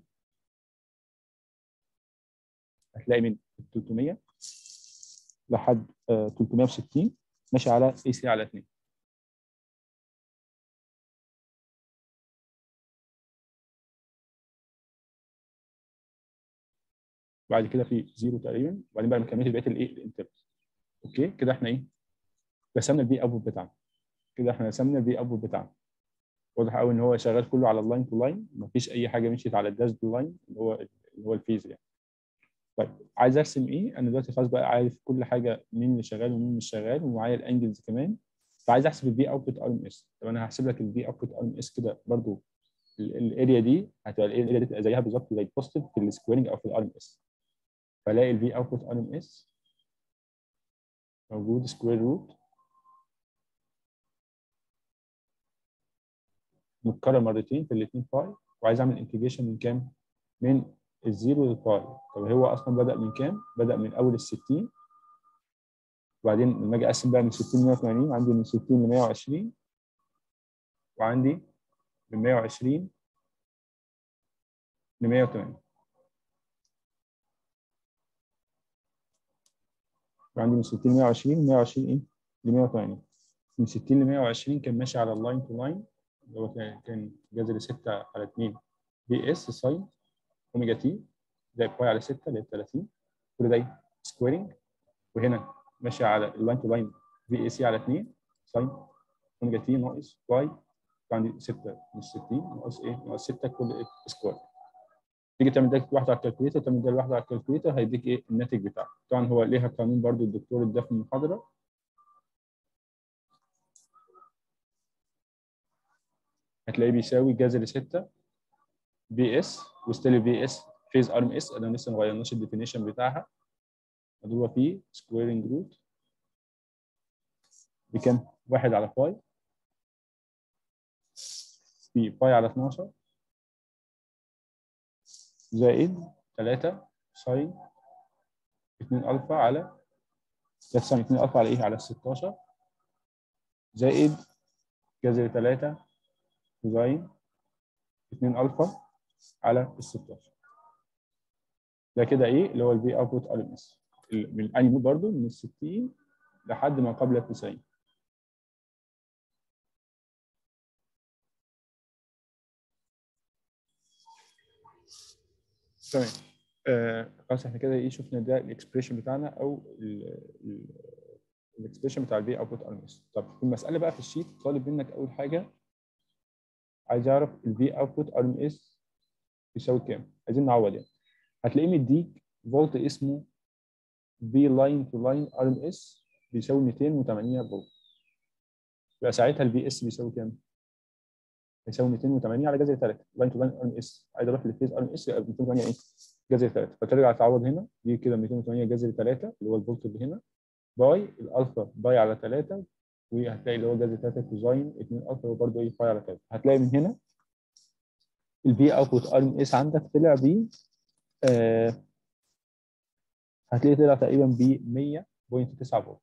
هتلاقي من 300 لحد 360 ماشي على اي سي على 2. بعد كده في زيرو تقريبا، وبعدين بقى كميه بقيه الايه الانترفال. اوكي كده احنا ايه رسمنا البي اوت بتاعنا. كده احنا رسمنا البي اوت بتاعنا. واضح قوي ان هو شغال كله على اللاين تو لاين، مفيش اي حاجه مشيت على الداش تو لاين اللي هو الفيز يعني. طيب عايز ارسم ايه؟ انا دلوقتي خلاص بقى عارف كل حاجه مين اللي شغال ومين مش شغال ومعايا الانجلز كمان. فعايز احسب البي اوتبوت ار ام اس. طب انا هحسب لك البي اوتبوت ار ام اس كده برضو. الاريا دي هتبقى الاريا دي تبقى زيها بالظبط زي البوزيتيف في السكويرنج او في الار ام اس. فالاقي الفي اوتبوت ار ام اس موجود سكوير روت متكرر مرتين في الاثنين باي. وعايز اعمل انتجريشن من كام؟ من الزيرو للباي. طب هو اصلا بدا من كام؟ بدا من اول ال 60. وبعدين لما اجي اقسم بقى من 60 ل 180 عندي من 60 ل 120 وعندي من 120 ل 180 وعندي من 60 ل 120 120 ايه ل 180. من 60 ل 120 كان ماشي على اللاين تو لاين اللي هو كان جذر 6 على 2 بي اس ساين اوميجا تي ده باي على 6 اللي هي 30. كل ده سكويرنج. وهنا ماشي على اللاين تو لاين في اي سي على 2 ساين اوميجا تي ناقص باي. عندي 6 مش 60 ناقص ايه؟ ناقص 6 كل ايه سكوير. تيجي تعمل ده واحده على الكالكوليتر، تعمل ده واحده على الكالكوليتر، هيديك ايه الناتج بتاعك. طبعا هو ليها قانون برضو الدكتور اداه في المحاضره، هتلاقيه بيساوي جذر 6 بي اس، وستيل بي اس فيز ارم اس، انا لسه ما غيرناش الديفينيشن بتاعها، مضروبه في سكويرنج روت بكام؟ 1 على باي في باي على 12 زائد 3 ساين 2 الفا على 3 ساين 2 الفا على ايه؟ على 16 زائد جذر 3 كوزاين 2 الفا على ال 16. ده كده ايه اللي هو الفي اوتبوت ار ام اس من انهي برضه من ال 60 لحد ما قبل ال 90. تمام. خلاص احنا كده ايه شفنا ده الاكسبريشن بتاعنا او الاكسبريشن بتاع الفي اوتبوت ار ام اس. طب في المساله بقى في الشيت طالب منك اول حاجه عايز يعرف الفي اوتبوت ار ام اس يساوي كام؟ عايزين نعوض يعني. هتلاقيه مديك فولت اسمه في لاين تو لاين ار ام اس بيساوي 208 فولت. يبقى ساعتها الفي اس بيساوي كام؟ هيساوي 208 على جذر 3 لاين تو لاين ار ام اس. عايز اروح للفيز ار ام اس يبقى 208 ايه؟ جذر 3. فترجع تعوض هنا دي كده 208 جذر 3 اللي هو الفولت اللي هنا باي الالفا باي على 3، وهتلاقي اللي هو جذر 3 كوزاين 2 الفا هو برضه ايه باي على 3. هتلاقي من هنا الفي اوتبوت ار ام اس عندك طلع ب هتلاقيه طلع تقريبا ب 100.9 فولت.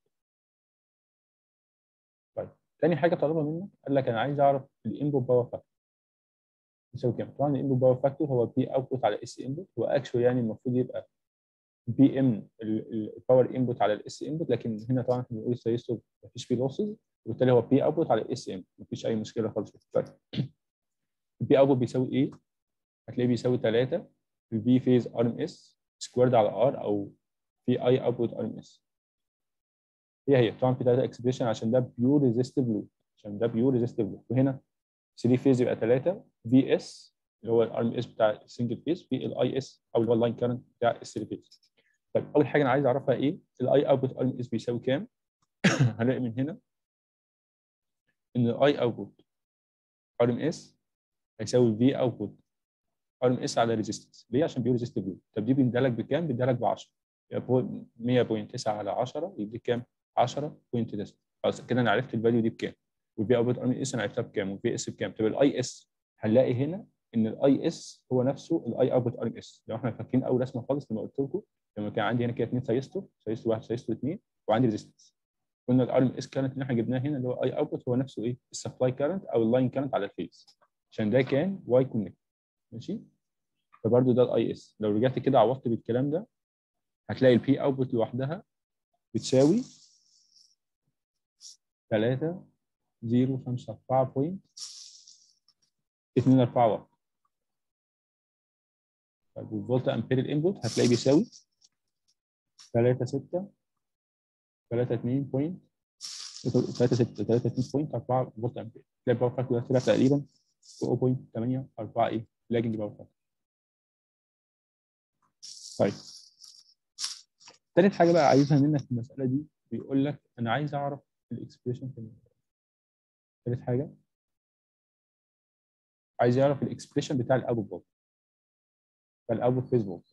طيب تاني حاجه طالبها منك قال لك انا عايز اعرف الانبوت باور فاكتور يساوي كام؟ طبعا الانبوت باور فاكتور هو بي اوتبوت على اس انبوت، هو اكشوال يعني المفروض يبقى بي ام الباور انبوت على الاس انبوت، لكن هنا طبعا احنا بنقول سيستم مفيش فيه لوسز، وبالتالي هو بي اوتبوت على الاس ام، مفيش اي مشكله خالص. طيب البي اوتبوت بيساوي ايه؟ هتلاقيه بيساوي 3 البي فيز ار ام اس سكويرد على ار او في اي اوتبوت ار ام اس. هي طبعا في 3 اكسبريشن عشان ده بيور ريزيستيف لوب، عشان ده بيور ريزيستيف لوب. وهنا 3 فيز يبقى 3 في اس اللي هو الار ام اس بتاع السنجل فيز في الاي اس او اللي هو اللاين كارنت بتاع الثري فيز. طيب اول حاجه انا عايز اعرفها ايه؟ الاي اوتبوت ار ام اس بيساوي كام؟ هلاقي من هنا ان الاي اوتبوت ار ام اس هيساوي في اوتبوت ار ام اس على ريزيستنس. ليه؟ عشان بيور ريزيستيف لوب. طب دي بيديها لك بكام؟ بيديها لك ب 10، يبقى 100.9 على 10 يديك كام؟ 10.9. خلاص كده انا عرفت الفاليو دي بكام، والفي اوتبوت ار ام اس انا عرفتها بكام، والفي اس بكام. طب الاي اس هنلاقي هنا ان الاي اس هو نفسه الاي اوتبوت ار ام اس. لو احنا فاكرين اول رسمه خالص لما قلت لكم لما كان عندي هنا كده 2 سايستور، سايستور 1 سايستور 2 وعندي ريزيستنس، قلنا الار ام اس كارنت اللي احنا جبناه هنا اللي هو اي اوتبوت هو نفسه ايه؟ السبلاي كارنت او اللاين كارنت على الفيز، عشان ده كان واي كونكت. ماشي؟ فبرده ده الاي اس. لو رجعت كده عوضت بالكلام ده هتلاقي البي اوتبوت لوحدها بتساوي 3054.24 واط. طيب والفولت امبير الانبوت هتلاقي بيساوي 36 32 32.4 فولت امبير. تلاقي الباور فاكتور طلع تقريبا 0.84 ايه لاجنج باور فاكتور. طيب ثالث حاجه بقى عايزها منك في المساله دي، بيقول لك انا عايز اعرف الاكسبريشن في ثالث حاجه عايز يعرف الاكسبريشن بتاع الاوتبوت فولت، فالاوتبوت فيز فولت.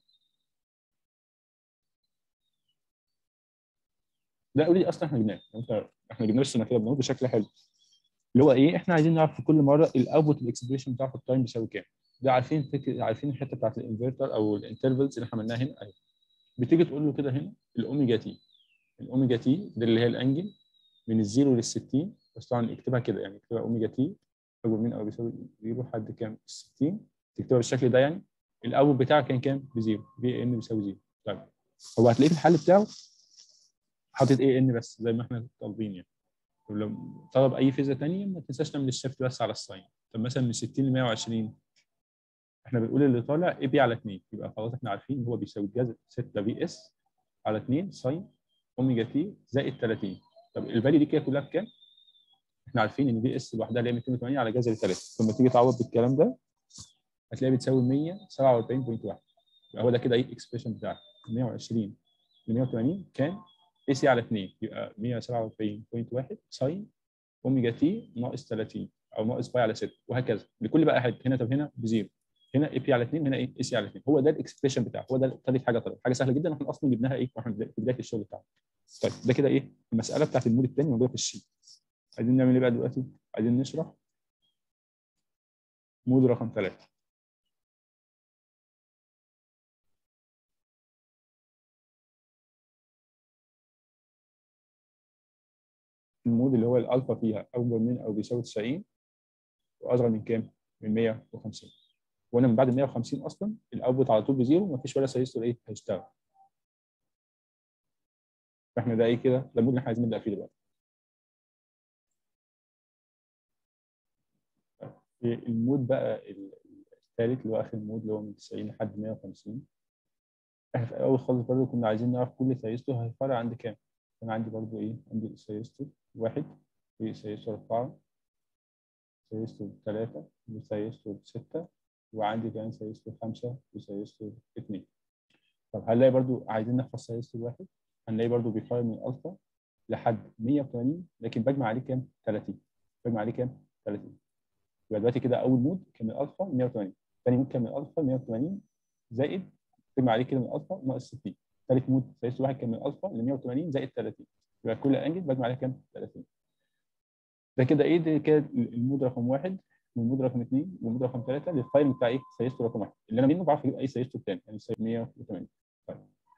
ده اوريدي اصلا احنا جبناه، احنا جبناه السنه كده بنقول بشكل حلو اللي هو ايه؟ احنا عايزين نعرف في كل مره الاوتبوت الاكسبريشن بتاع التايم بيساوي كام. ده عارفين فكره، عارفين الحته بتاعت الانفرتر او الانترفلز اللي احنا عملناها هنا اهي. بتيجي تقول له كده هنا الاوميجا تي، الاوميجا تي ده اللي هي الانجل من الزيرو لل 60، بس طبعا اكتبها كده يعني اكتبها اوميجا تي اكبر من او بيساوي زيرو لحد كام؟ 60. تكتبها بالشكل ده يعني. الاوت بتاعك كان كام؟ بزيرو، بي ان بيساوي زيرو. طيب هو هتلاقيه في الحل بتاعه حاطط اي ان بس زي ما احنا طالبين يعني. ولو طلب اي فيزا ثانيه ما تنساش تعمل الشيفت بس على الساين. طب مثلا من 60 ل 120 احنا بنقول اللي طالع اي بي على 2، يبقى خلاص احنا عارفين ان هو بيساوي جذر 6 في اس على 2 ساين اوميجا تي زائد 30. طب الفاليو دي كده كلها بكام؟ احنا عارفين ان في اس لوحدها اللي هي 208 على جذر 3. لما تيجي تعوض بالكلام ده هتلاقي بتساوي 147.1. يبقى هو ده كده ايه الاكسبريشن بتاعك. 120 ل 180 كان اي سي على 2، يبقى 147.1 ساين اوميجا تي ناقص 30 او ناقص باي على 6 وهكذا لكل بقى حاجه. هنا طب هنا بزيرو، هنا اي بي على 2، هنا ايه اي سي على 2. هو ده الاكسبريشن بتاعه، هو ده ثالث حاجه. طلعت حاجه سهله جدا، احنا اصلا جبناها ايه واحنا في بدايه الشغل بتاعنا. طيب ده كده ايه المساله بتاعت المود الثاني موجوده في الشيت. عايزين نعمل ايه بقى دلوقتي؟ عايزين نشرح مود رقم 3. المود اللي هو الالفا فيها اكبر من او بيساوي 90 واصغر من كام؟ من 150. وانا من بعد 150 اصلا الاوتبوت على طول بزيرو، مفيش ولا سيستول ايه هيشتغل. فاحنا ده ايه كده؟ ده المود اللي احنا عايزين نبدا فيه دلوقتي. المود بقى الثالث اللي هو اخر مود اللي هو من 90 لحد 150. احنا في الاول خالص برضه كنا عايزين نعرف كل سيستول هيفرق عند كام. كان عندي برضه ايه؟ عندي سيستول 1 وسيستول 4 سيستول 3 وسيستول 6 وعندي كمان سيستول 5 وسيستول 2. طب هنلاقي برضو عايزين نحفظ سيستول 1، هنلاقي برضو بيقارن من الفا لحد 180 لكن بجمع عليه كام؟ 30. بجمع عليه كام؟ 30. يبقى دلوقتي كده اول مود كان من الفا 180، ثاني مود كان من الفا 180 زائد بجمع عليه كده من الفا ناقص 60. ثالث مود سيستول 1 كان من الفا ل 180 زائد 30. يبقى كل انجل بجمع عليها كام؟ 30. ده كده ايه؟ ده كده المود رقم 1 والمود رقم 2 والمود رقم 3 للفايل بتاع ايه؟ سيستول رقم 1 اللي انا منه بعرف اجيب اي سيستول ثاني يعني 180. طيب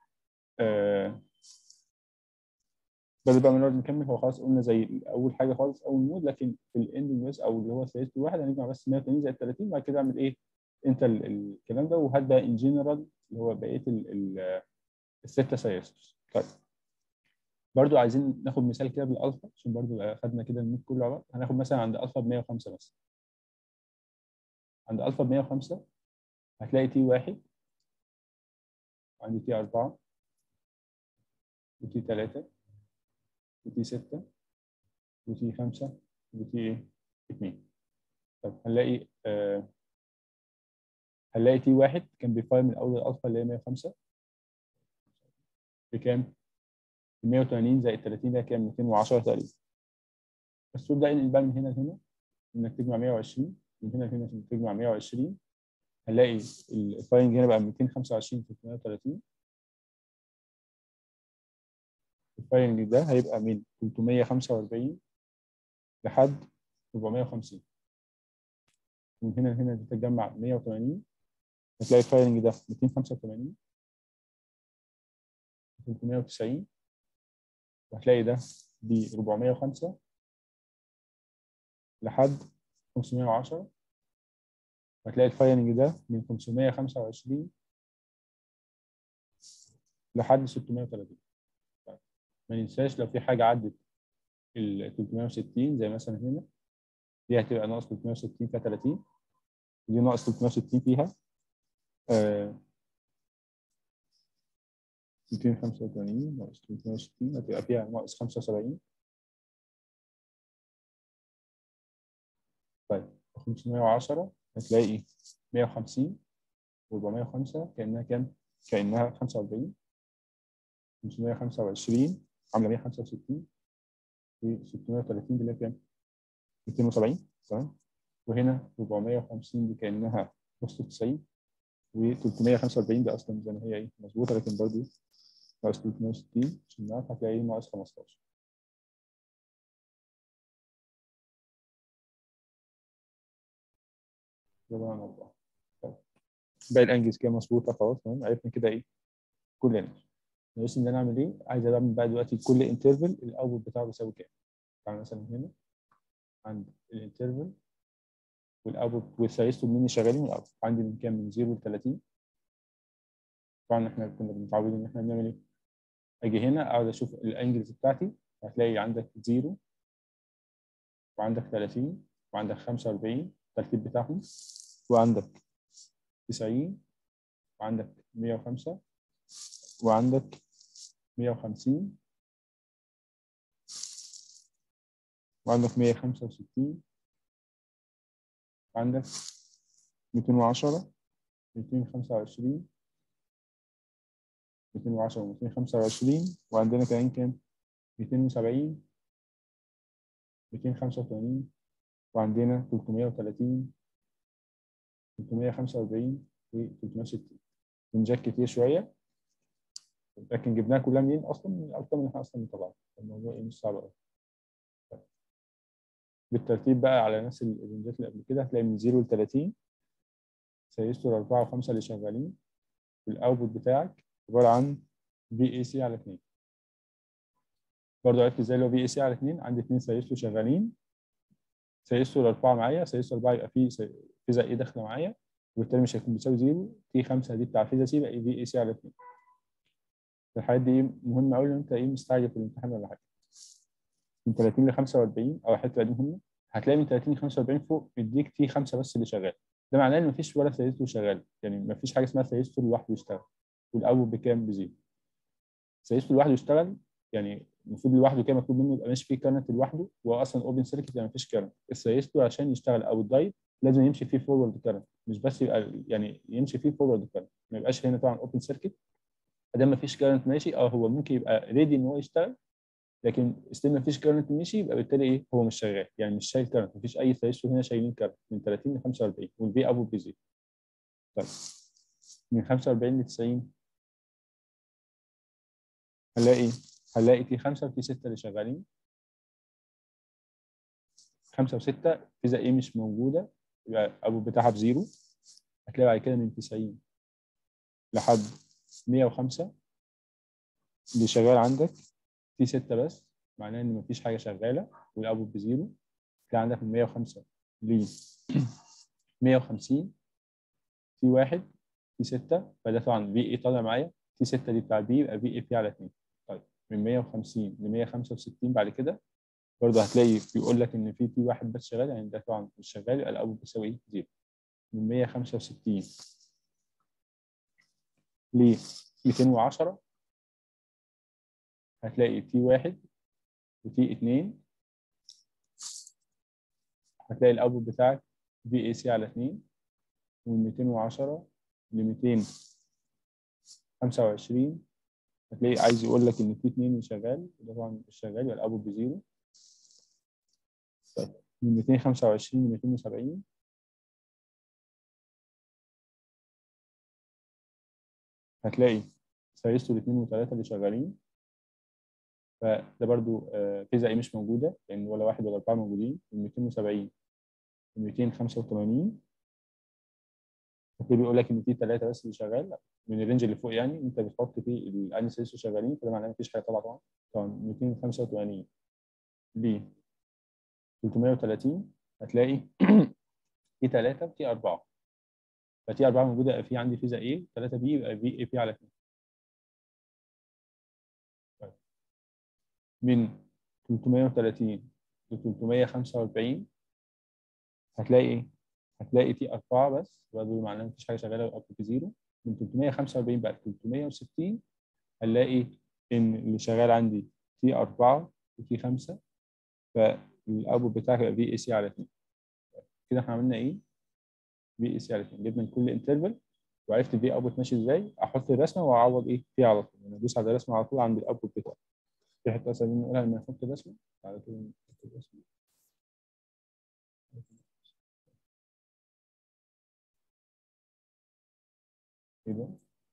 بدل بقى ما نقعد نكمل، هو خلاص قلنا زي اول حاجه خالص اول مود، لكن في الاندنج بس او اللي هو سيستول 1 هنجمع بس 180 زائد 30 بعد كده اعمل ايه؟ انت الكلام ده وهات بقى ان جنرال اللي هو بقيه السته سيستولز. طيب برضو عايزين ناخد مثال كده بالالفا عشان برضو يبقى خدنا كده المود كله على بعض. هناخد مثلا عند الفا ب 105 بس. عند الفا ب 105 هتلاقي تي 1 وعندي تي 4 وتي 3 وتي 6 وتي 5 وتي 2. طب هنلاقي تي 1 كان بيفاير من اول الالفا اللي هي 105 بكام؟ 180 زائد 30 ده كام؟ 210 تقريبا. بس تبدا انقل بقى من هنا لهنا انك تجمع 120 من هنا لهنا عشان تجمع 120. هنلاقي الفايرنج هنا بقى 225 في 330. الفايرنج ده هيبقى من 345 لحد 450. من هنا لهنا تتجمع 180 هتلاقي الفايرنج ده 285 390 وهتلاقي ده ب 405 لحد 510 وهتلاقي الفايرنج ده من 525 لحد 630. طيب. ما ننساش لو في حاجه عدت ال 360 زي مثلا هنا دي هتبقى ناقص 360 فيها 30 ودي ناقص 360 فيها 285 ناقص 360 هتبقى فيها ناقص 75. طيب 510 هتلاقي 150 و405 كأنها كام؟ كأنها 45. 525 عاملة 165 و 630 دي اللي هي كام؟ 270. تمام. وهنا 450 دي كأنها نص 90 و 345 دي أصلا زي ما هي إيه مظبوطة لكن برضه ناقص 360 عشان نعرف هتلاقي ناقص 15. ده بقى 4. طيب باقي الأنجز كده مظبوطة خلاص. تمام عرفنا كده إيه كلنا. ناقص ان انا اعمل ايه؟ عايز اعمل بقى دلوقتي كل انترفال الاوتبوت بتاعه بيساوي كام؟ تعالى مثلا هنا عند الانترفال والاوتبوت والسيستم مني شغالين الاوتبوت عندي من كام؟ من 0 ل 30. طبعا احنا كنا متعودين ان احنا بنعمل ايه؟ اجي هنا اقعد اشوف الانجلز بتاعتي هتلاقي عندك 0 وعندك 30 وعندك 45 الترتيب بتاعهم وعندك 90 وعندك 105 وعندك 150 وعندك 165 وعندك 210 225 210 225 وعندنا كمان كام 270 285 وعندنا 330 345 و 360 رنجات كتير شويه لكن جبناها كلها منين اصلا من الارقام اللي احنا اصلا مطلعها الموضوع مش صعب قوي بالترتيب بقى على نفس الرنجات اللي قبل كده هتلاقي من 0 ل 30 سيستور 4 و5 اللي شغالين والاوتبوت بتاعك عباره عن في اي سي على 2 برضه عرفت ازاي لو في اي سي على 2 عندي 2 سيستور شغالين سيستور 4 معايا سيستور 4 يبقى فيه فيزا اي داخله معايا والتاني مش هيكون بيساوي 0 تي 5 دي بتاع فيزا سي يبقى في اي سي على 2 الحاجات دي مهمه قوي لو انت مستعجل في الامتحان ولا حاجه من 30 ل 45 او الحته دي مهمه هتلاقي من 30 ل 45 فوق يديك تي 5 بس اللي شغال ده معناه ان مفيش ولا سيستور شغال يعني مفيش حاجه اسمها سيستور لوحده يشتغل والاول بكام بزيرو سيستور لوحده يشتغل يعني المفروض لوحده كده مطلوب منه يبقى ماشي فيه كارنت لوحده وهو اصلا اوبن سيركت يعني مفيش كارنت السيستور عشان يشتغل او الدايت لازم يمشي فيه فورورد كارنت مش بس يبقى يعني يمشي فيه فورورد كارنت ما يبقاش هنا طبعا اوبن سيركت ادام مفيش كارنت ماشي هو ممكن يبقى ريدي ان هو يشتغل لكن ستيل مفيش كارنت ماشي يبقى بالتالي هو مش شغال يعني مش شايل كارنت مفيش اي سيستور هنا شايلين كارنت من 30 ل 45 والبي ابو بيزيد طيب من 45 ل 90 هنلاقي في 5 وفي 6 اللي شغالين 5 و6 فيزا ايه مش موجوده يبقى ابو بتاعها بزيرو هتلاقي بعد كده من 90 لحد 105 اللي شغال عندك في 6 بس معناه ان مفيش حاجه شغاله والابو بزيرو تلاقي عندك من 105 ل 150 في 1 في 6 فده طبعا في اي طالع معايا في 6 دي بتاع بي يبقى في اي بي على 2 طيب من 150 ل 165 بعد كده برضه هتلاقي بيقول لك ان في واحد بس شغال يعني ده طبعا مش شغال يبقى الابو بيساوي ايه؟ زيرو من 165 ل 210 هتلاقي تي 1 وتي 2 هتلاقي الاوتبوت بتاعك في اي سي على 2 ومن 210 ل 225 هتلاقي عايز يقول لك ان في 2 مش شغال وده طبعا مش شغال يبقى الاوتبوت بزيرو طيب من 225 ل 270 هتلاقي سيستو الاثنين و3 اللي شغالين فده برضو فيزا ايه مش موجوده لان ولا واحد ولا اربعه موجودين من 270 ل 285 هتلاقي بيقول لك ان في 3 بس اللي شغال من الرينج اللي فوق يعني انت بتحط فيه الاني سيستو شغالين فده معناه مفيش حاجه طبعا 285 ل 330 هتلاقي في 3 وفي 4 فتي 4 موجوده في عندي فيزا ايه 3 بي يبقى في اي بي على 2 من 330 ل 345 هتلاقي هتلاقي تي 4 بس برضه معناه مفيش حاجه شغاله اب في زيرو من 345 بقى 360 هنلاقي ان اللي شغال عندي تي 4 وتي 5 فالابو بتاعك يبقى في اي سي على 2 كده احنا عملنا ايه؟ في اي سي على 2 جبنا كل انترفال وعرفت الفي اوتبوت ماشي ازاي احط الرسمه واعوض فيها على طول يعني ادوس على الرسمه على طول عند الاوتبوت بتاعي في حته مثلا نقولها لما نحط الرسمه على كده نحط الرسمه كده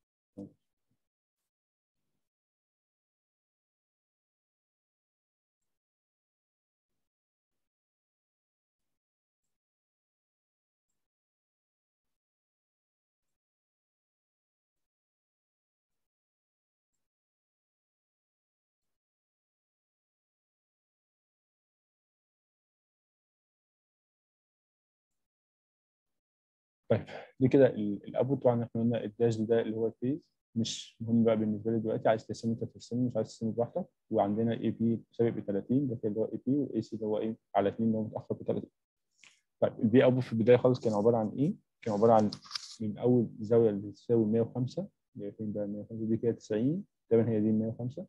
طيب دي كده الابوت طبعا احنا قلنا الداش ده اللي هو الفيز مش مهم بقى بالنسبه لي دلوقتي عايز ترسمه انت ترسمه مش عايز ترسمه براحتك وعندنا الاي بي سابق ب 30 ده كده اللي هو اي بي والاي سي اللي هو على 2 اللي هو متاخر ب 30 طيب البي ابوت في البدايه خالص كان عباره عن ايه؟ كان عباره عن من اول زاويه اللي بتساوي 105 اللي هي فين بقى 105 دي كده 90 تقريبا هي دي 105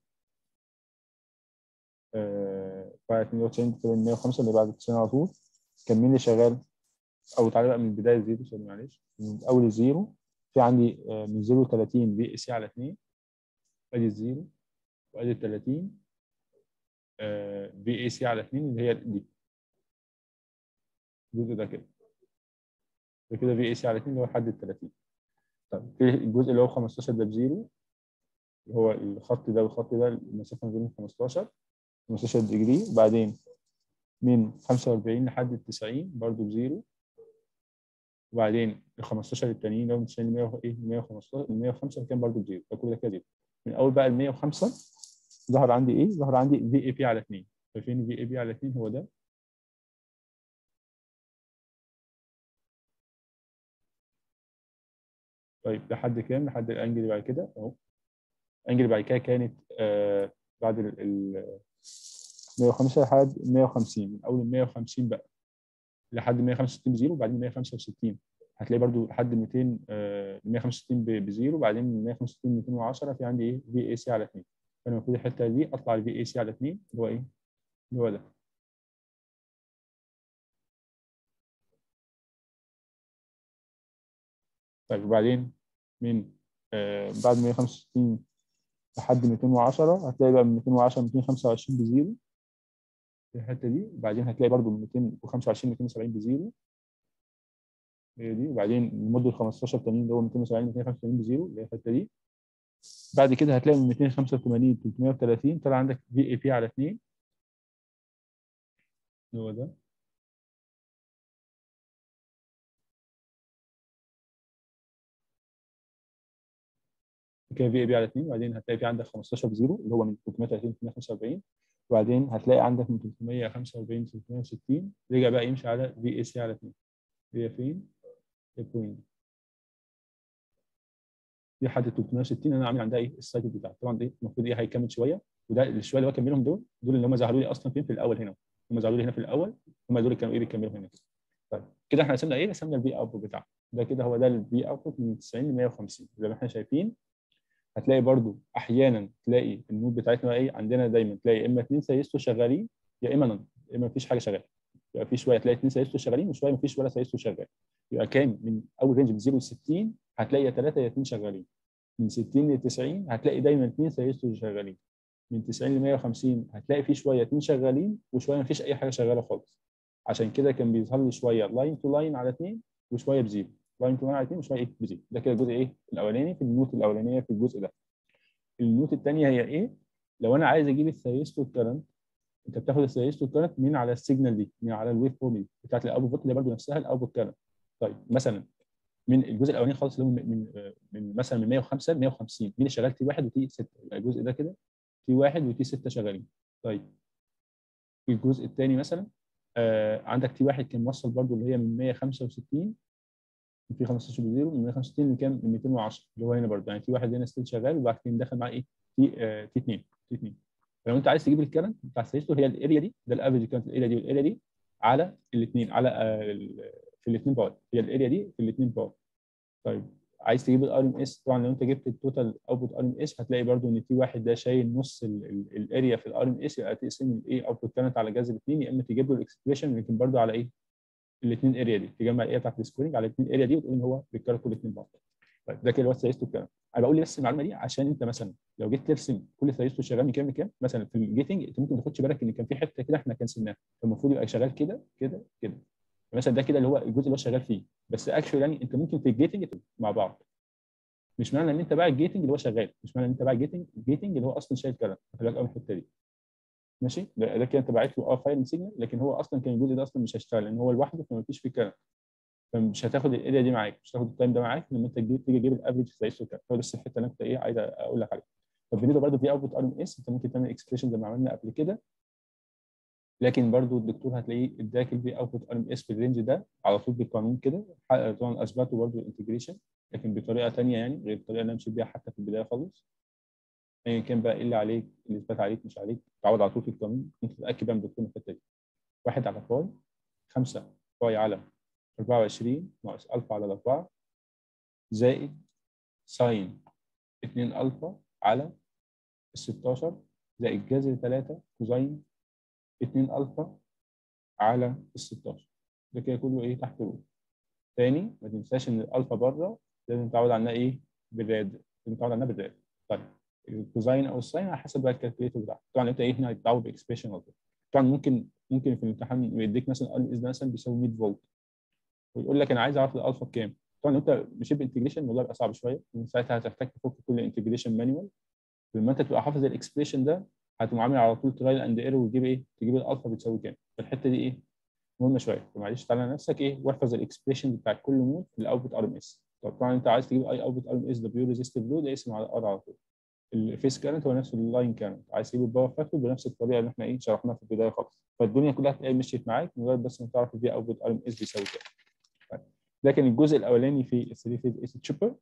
بعد 92 تقريبا 105 اللي بعد 90 على طول كان مين اللي شغال؟ او تعالى بقى من بدايه زيرو، سوري معلش، من اول الزيرو في عندي من 0 ل 30 في اي سي على 2، ادي الزيرو وادي ال 30 في اي سي على 2 اللي هي دي الجزء ده كده، ده كده في اي سي على 2 اللي هو لحد ال 30. طيب في الجزء اللي هو 15 ده بزيرو، اللي هو الخط ده والخط ده المسافه ما بينهم 15 ديجري، وبعدين من 45 لحد ال 90 برضه بزيرو، وبعدين ال 15 التانيين اللي هو من 90 ل 100 ايه 115 ل 105 كان برضه بزيرو، فكل ده كده زيرو. من اول بقى ال 105 ظهر عندي ايه؟ ظهر عندي في اي بي على 2. ففين في اي بي على 2 هو ده. طيب لحد كام؟ لحد الانجل اللي بعد كده اهو. الانجل اللي بعد كده كانت بعد ال 105 لحد 150، من اول ال 150 بقى لحد 165 بزيرو، وبعدين 165 هتلاقي برضو لحد 200 165 بزيرو، وبعدين من 165 210 في عندي ايه في اي سي على 2. فانا المفروض الحته دي اطلع الفي اي سي على 2 اللي هو ايه؟ اللي هو ده. طيب وبعدين من بعد 165 لحد 210 هتلاقي بقى من 210 225 بزيرو في الحته دي، وبعدين هتلاقي برضو من 225 270 بزيرو هي دي، وبعدين المدة 15 تانيين اللي هو 270 285 بزيرو اللي هي الحته دي. بعد كده هتلاقي من 285 330 طلع عندك في اي بي على 2 اللي هو ده. كده في اي بي على 2، وبعدين هتلاقي في عندك 15 بزيرو اللي هو من 330 345، وبعدين هتلاقي عندك من 345 360 رجع بقى يمشي على في اي سي على 2. هي فين؟ البوينت دي لحد 360 انا عامل عندها ايه السايكل بتاعها. طبعا دي المفروض ايه هيكمل شويه، وده الشويه اللي هو كملهم دول اللي هم ظهروا لي اصلا فين في الاول هنا. هم ظهروا لي هنا في الاول، هم دول اللي كانوا ايه بيكملوا هنا. طيب كده احنا رسمنا ايه؟ رسمنا الفي اوتبوت بتاعنا. ده كده هو ده الفي اوتبوت من 90 ل 150 زي ما احنا شايفين. هتلاقي برضو احيانا تلاقي النود بتاعتنا ايه عندنا دايما تلاقي يا اما اثنين سيستو شغالين يا اما نون، يا اما مفيش حاجه شغاله. يبقى في شويه تلاقي اثنين سيستو شغالين وشويه مفيش ولا سيستو شغال. يبقى كام من اول رينج من 0 ل 60 هتلاقي يا ثلاثه يا اثنين شغالين. من 60 ل 90 هتلاقي دايما اثنين سيستو شغالين. من 90 ل 150 هتلاقي في شويه اثنين شغالين وشويه مفيش اي حاجه شغاله خالص. عشان كده كان بيظهر لي شويه لاين تو لاين على اثنين وشويه بزيرو. لاين تو لاين على اثنين وشويه ايه بزيرو. ده كده الجزء ايه الاولاني في النوت الاولانيه في الجزء ده. النوت الثانيه هي ايه؟ لو انا عايز اجيب الثيرستو كرنت، انت بتاخد الثيرستو كرنت من على السيجنال دي، من على الويف فورم دي بتاعت الاوتبوت اللي برضه نفسها الاوتبوت كرنت. طيب مثلا من الجزء الاولاني خالص اللي هو من مثلا من 105 ل 150 مين اللي شغال؟ تي 1 وتي 6. يبقى الجزء ده كده تي 1 وتي 6 شغالين. طيب في الجزء الثاني مثلا عندك تي 1 كان موصل برضه اللي هي من 165 في 15 بزيرو، من 165 لكام؟ من 210 اللي هو هنا برضه، يعني في واحد هنا ستيل شغال وبعد كده دخل معاه ايه؟ تي 2 تي 2. فلو انت عايز تجيب الكرنت بتاع السيستول هي الاريا دي، ده الافريج كانت الاريا دي والاريا دي على الاثنين على في الاثنين باور، هي الاريا دي في الاثنين باور. طيب عايز تجيب الار ام اس، طبعا لو انت جبت التوتال اوتبوت ار ام اس هتلاقي برضو ان تي واحد ده شايل نص الاريا في الار ام اس، يبقى تقسم الايه اوتبوت كانت على جذر الاثنين، يا اما تجيب له الاكسبريشن لكن برضو على ايه؟ الاثنين اريا دي، تجمع الاريا بتاعت السكويرنج على الاثنين اريا دي وتقول ان هو بيتكرر كل اثنين بعض. طيب ده كده هو الثيرستو الكلام. انا بقول لي بس المعلومه دي عشان انت مثلا لو جيت ترسم كل ثيرستو شغال من كام لكام مثلا في الجيتنج انت ممكن ما تاخدش بالك ان كان في حته كده احنا كنسلناها، فالمفروض يبقى شغال كده كده كده. مثلا ده كده اللي هو الجزء اللي هو شغال فيه، بس اكشولي يعني انت ممكن في الجيتنج مع بعض. مش معنى ان انت بقى الجيتنج اللي هو شغال، مش معنى ان انت بقى الجيتنج اللي هو اصلا شايل كلام. خلي بالك قوي من الحته دي. ماشي ده كده انت باعت له فايل سيجنال، لكن هو اصلا كان الجزء ده اصلا مش هيشتغل لان هو لوحده فما فيش فيه كلام. فمش هتاخد الاريا دي معاك، مش هتاخد التايم ده معاك لما انت تيجي تجيب الافريج زي كده. هو بس الحته اللي انت ايه عايز اقول لك عليها. طب بالنسبه برضه في اوتبوت ار ام اس انت ممكن تعمل اكسبريشن زي ما عملنا قبل كده، لكن برضه الدكتور هتلاقيه اداك الفي اوتبوت ار ام اس في الرينج ده على طول بالقانون كده. طبعا اثبته برضه الانتجريشن لكن بطريقه ثانيه يعني غير الطريقه اللي انا مشيت بيها حتى في البدايه خالص. ايا كان بقى ايه اللي عليك اللي اثبت عليك مش عليك تعوض على طول في القانون. انت تتاكد بقى من الدكتور من الحته دي. 1 على باي 5 باي على 24 ناقص الفا على 4 زائد ساين 2 الفا على ال 16 زائد جذر 3 كوزين 2 الفا على ال 16. ده كده كله ايه تحت رول. تاني ما تنساش ان الالفا بره لازم تتعود عنها ايه؟ بالراد، لازم تتعود عنها بالراد. طيب الكوزاين او الساين على حسب بقى الكالكوليتر بتاعك. طبعا انت ايه هنا هتتعود باكسبريشن على طول. طبعا ممكن في الامتحان يديك مثلا ار اس ده مثلا بيساوي 100 فولت، ويقول لك انا عايز اعرف الالفا بكام. طبعا انت مشيت بانتجريشن الموضوع بيبقى صعب شويه، ومن ساعتها هتحتاج تفك كل انتجريشن مانوال. لما انت تبقى حافظ الاكسبريشن ده هتقوم عامل على طول ترايل اند ايرور وتجيب ايه؟ تجيب الالفا بتساوي كام. فالحته دي ايه؟ مهمه شويه. فمعلش تعالى على نفسك ايه واحفظ الاكسبريشن بتاع كل مود في الاوتبوت ار ام اس. طبعا انت عايز تجيب اي اوتبوت ار ام اس ده بيور ريزيستيف لود اسمه على ار على طول. الفيس كارنت هو نفس اللاين كارنت، عايز تجيب الباور فاكتور بنفس الطريقه اللي احنا ايه شرحناها في البدايه خالص. فالدنيا كلها هتلاقي مشيت معاك مجرد بس انك تعرف الفي اوتبوت ار ام اس بيساوي كام. طيب. ده كان الجزء الاولاني في الثري فيز اي سي تشوبر.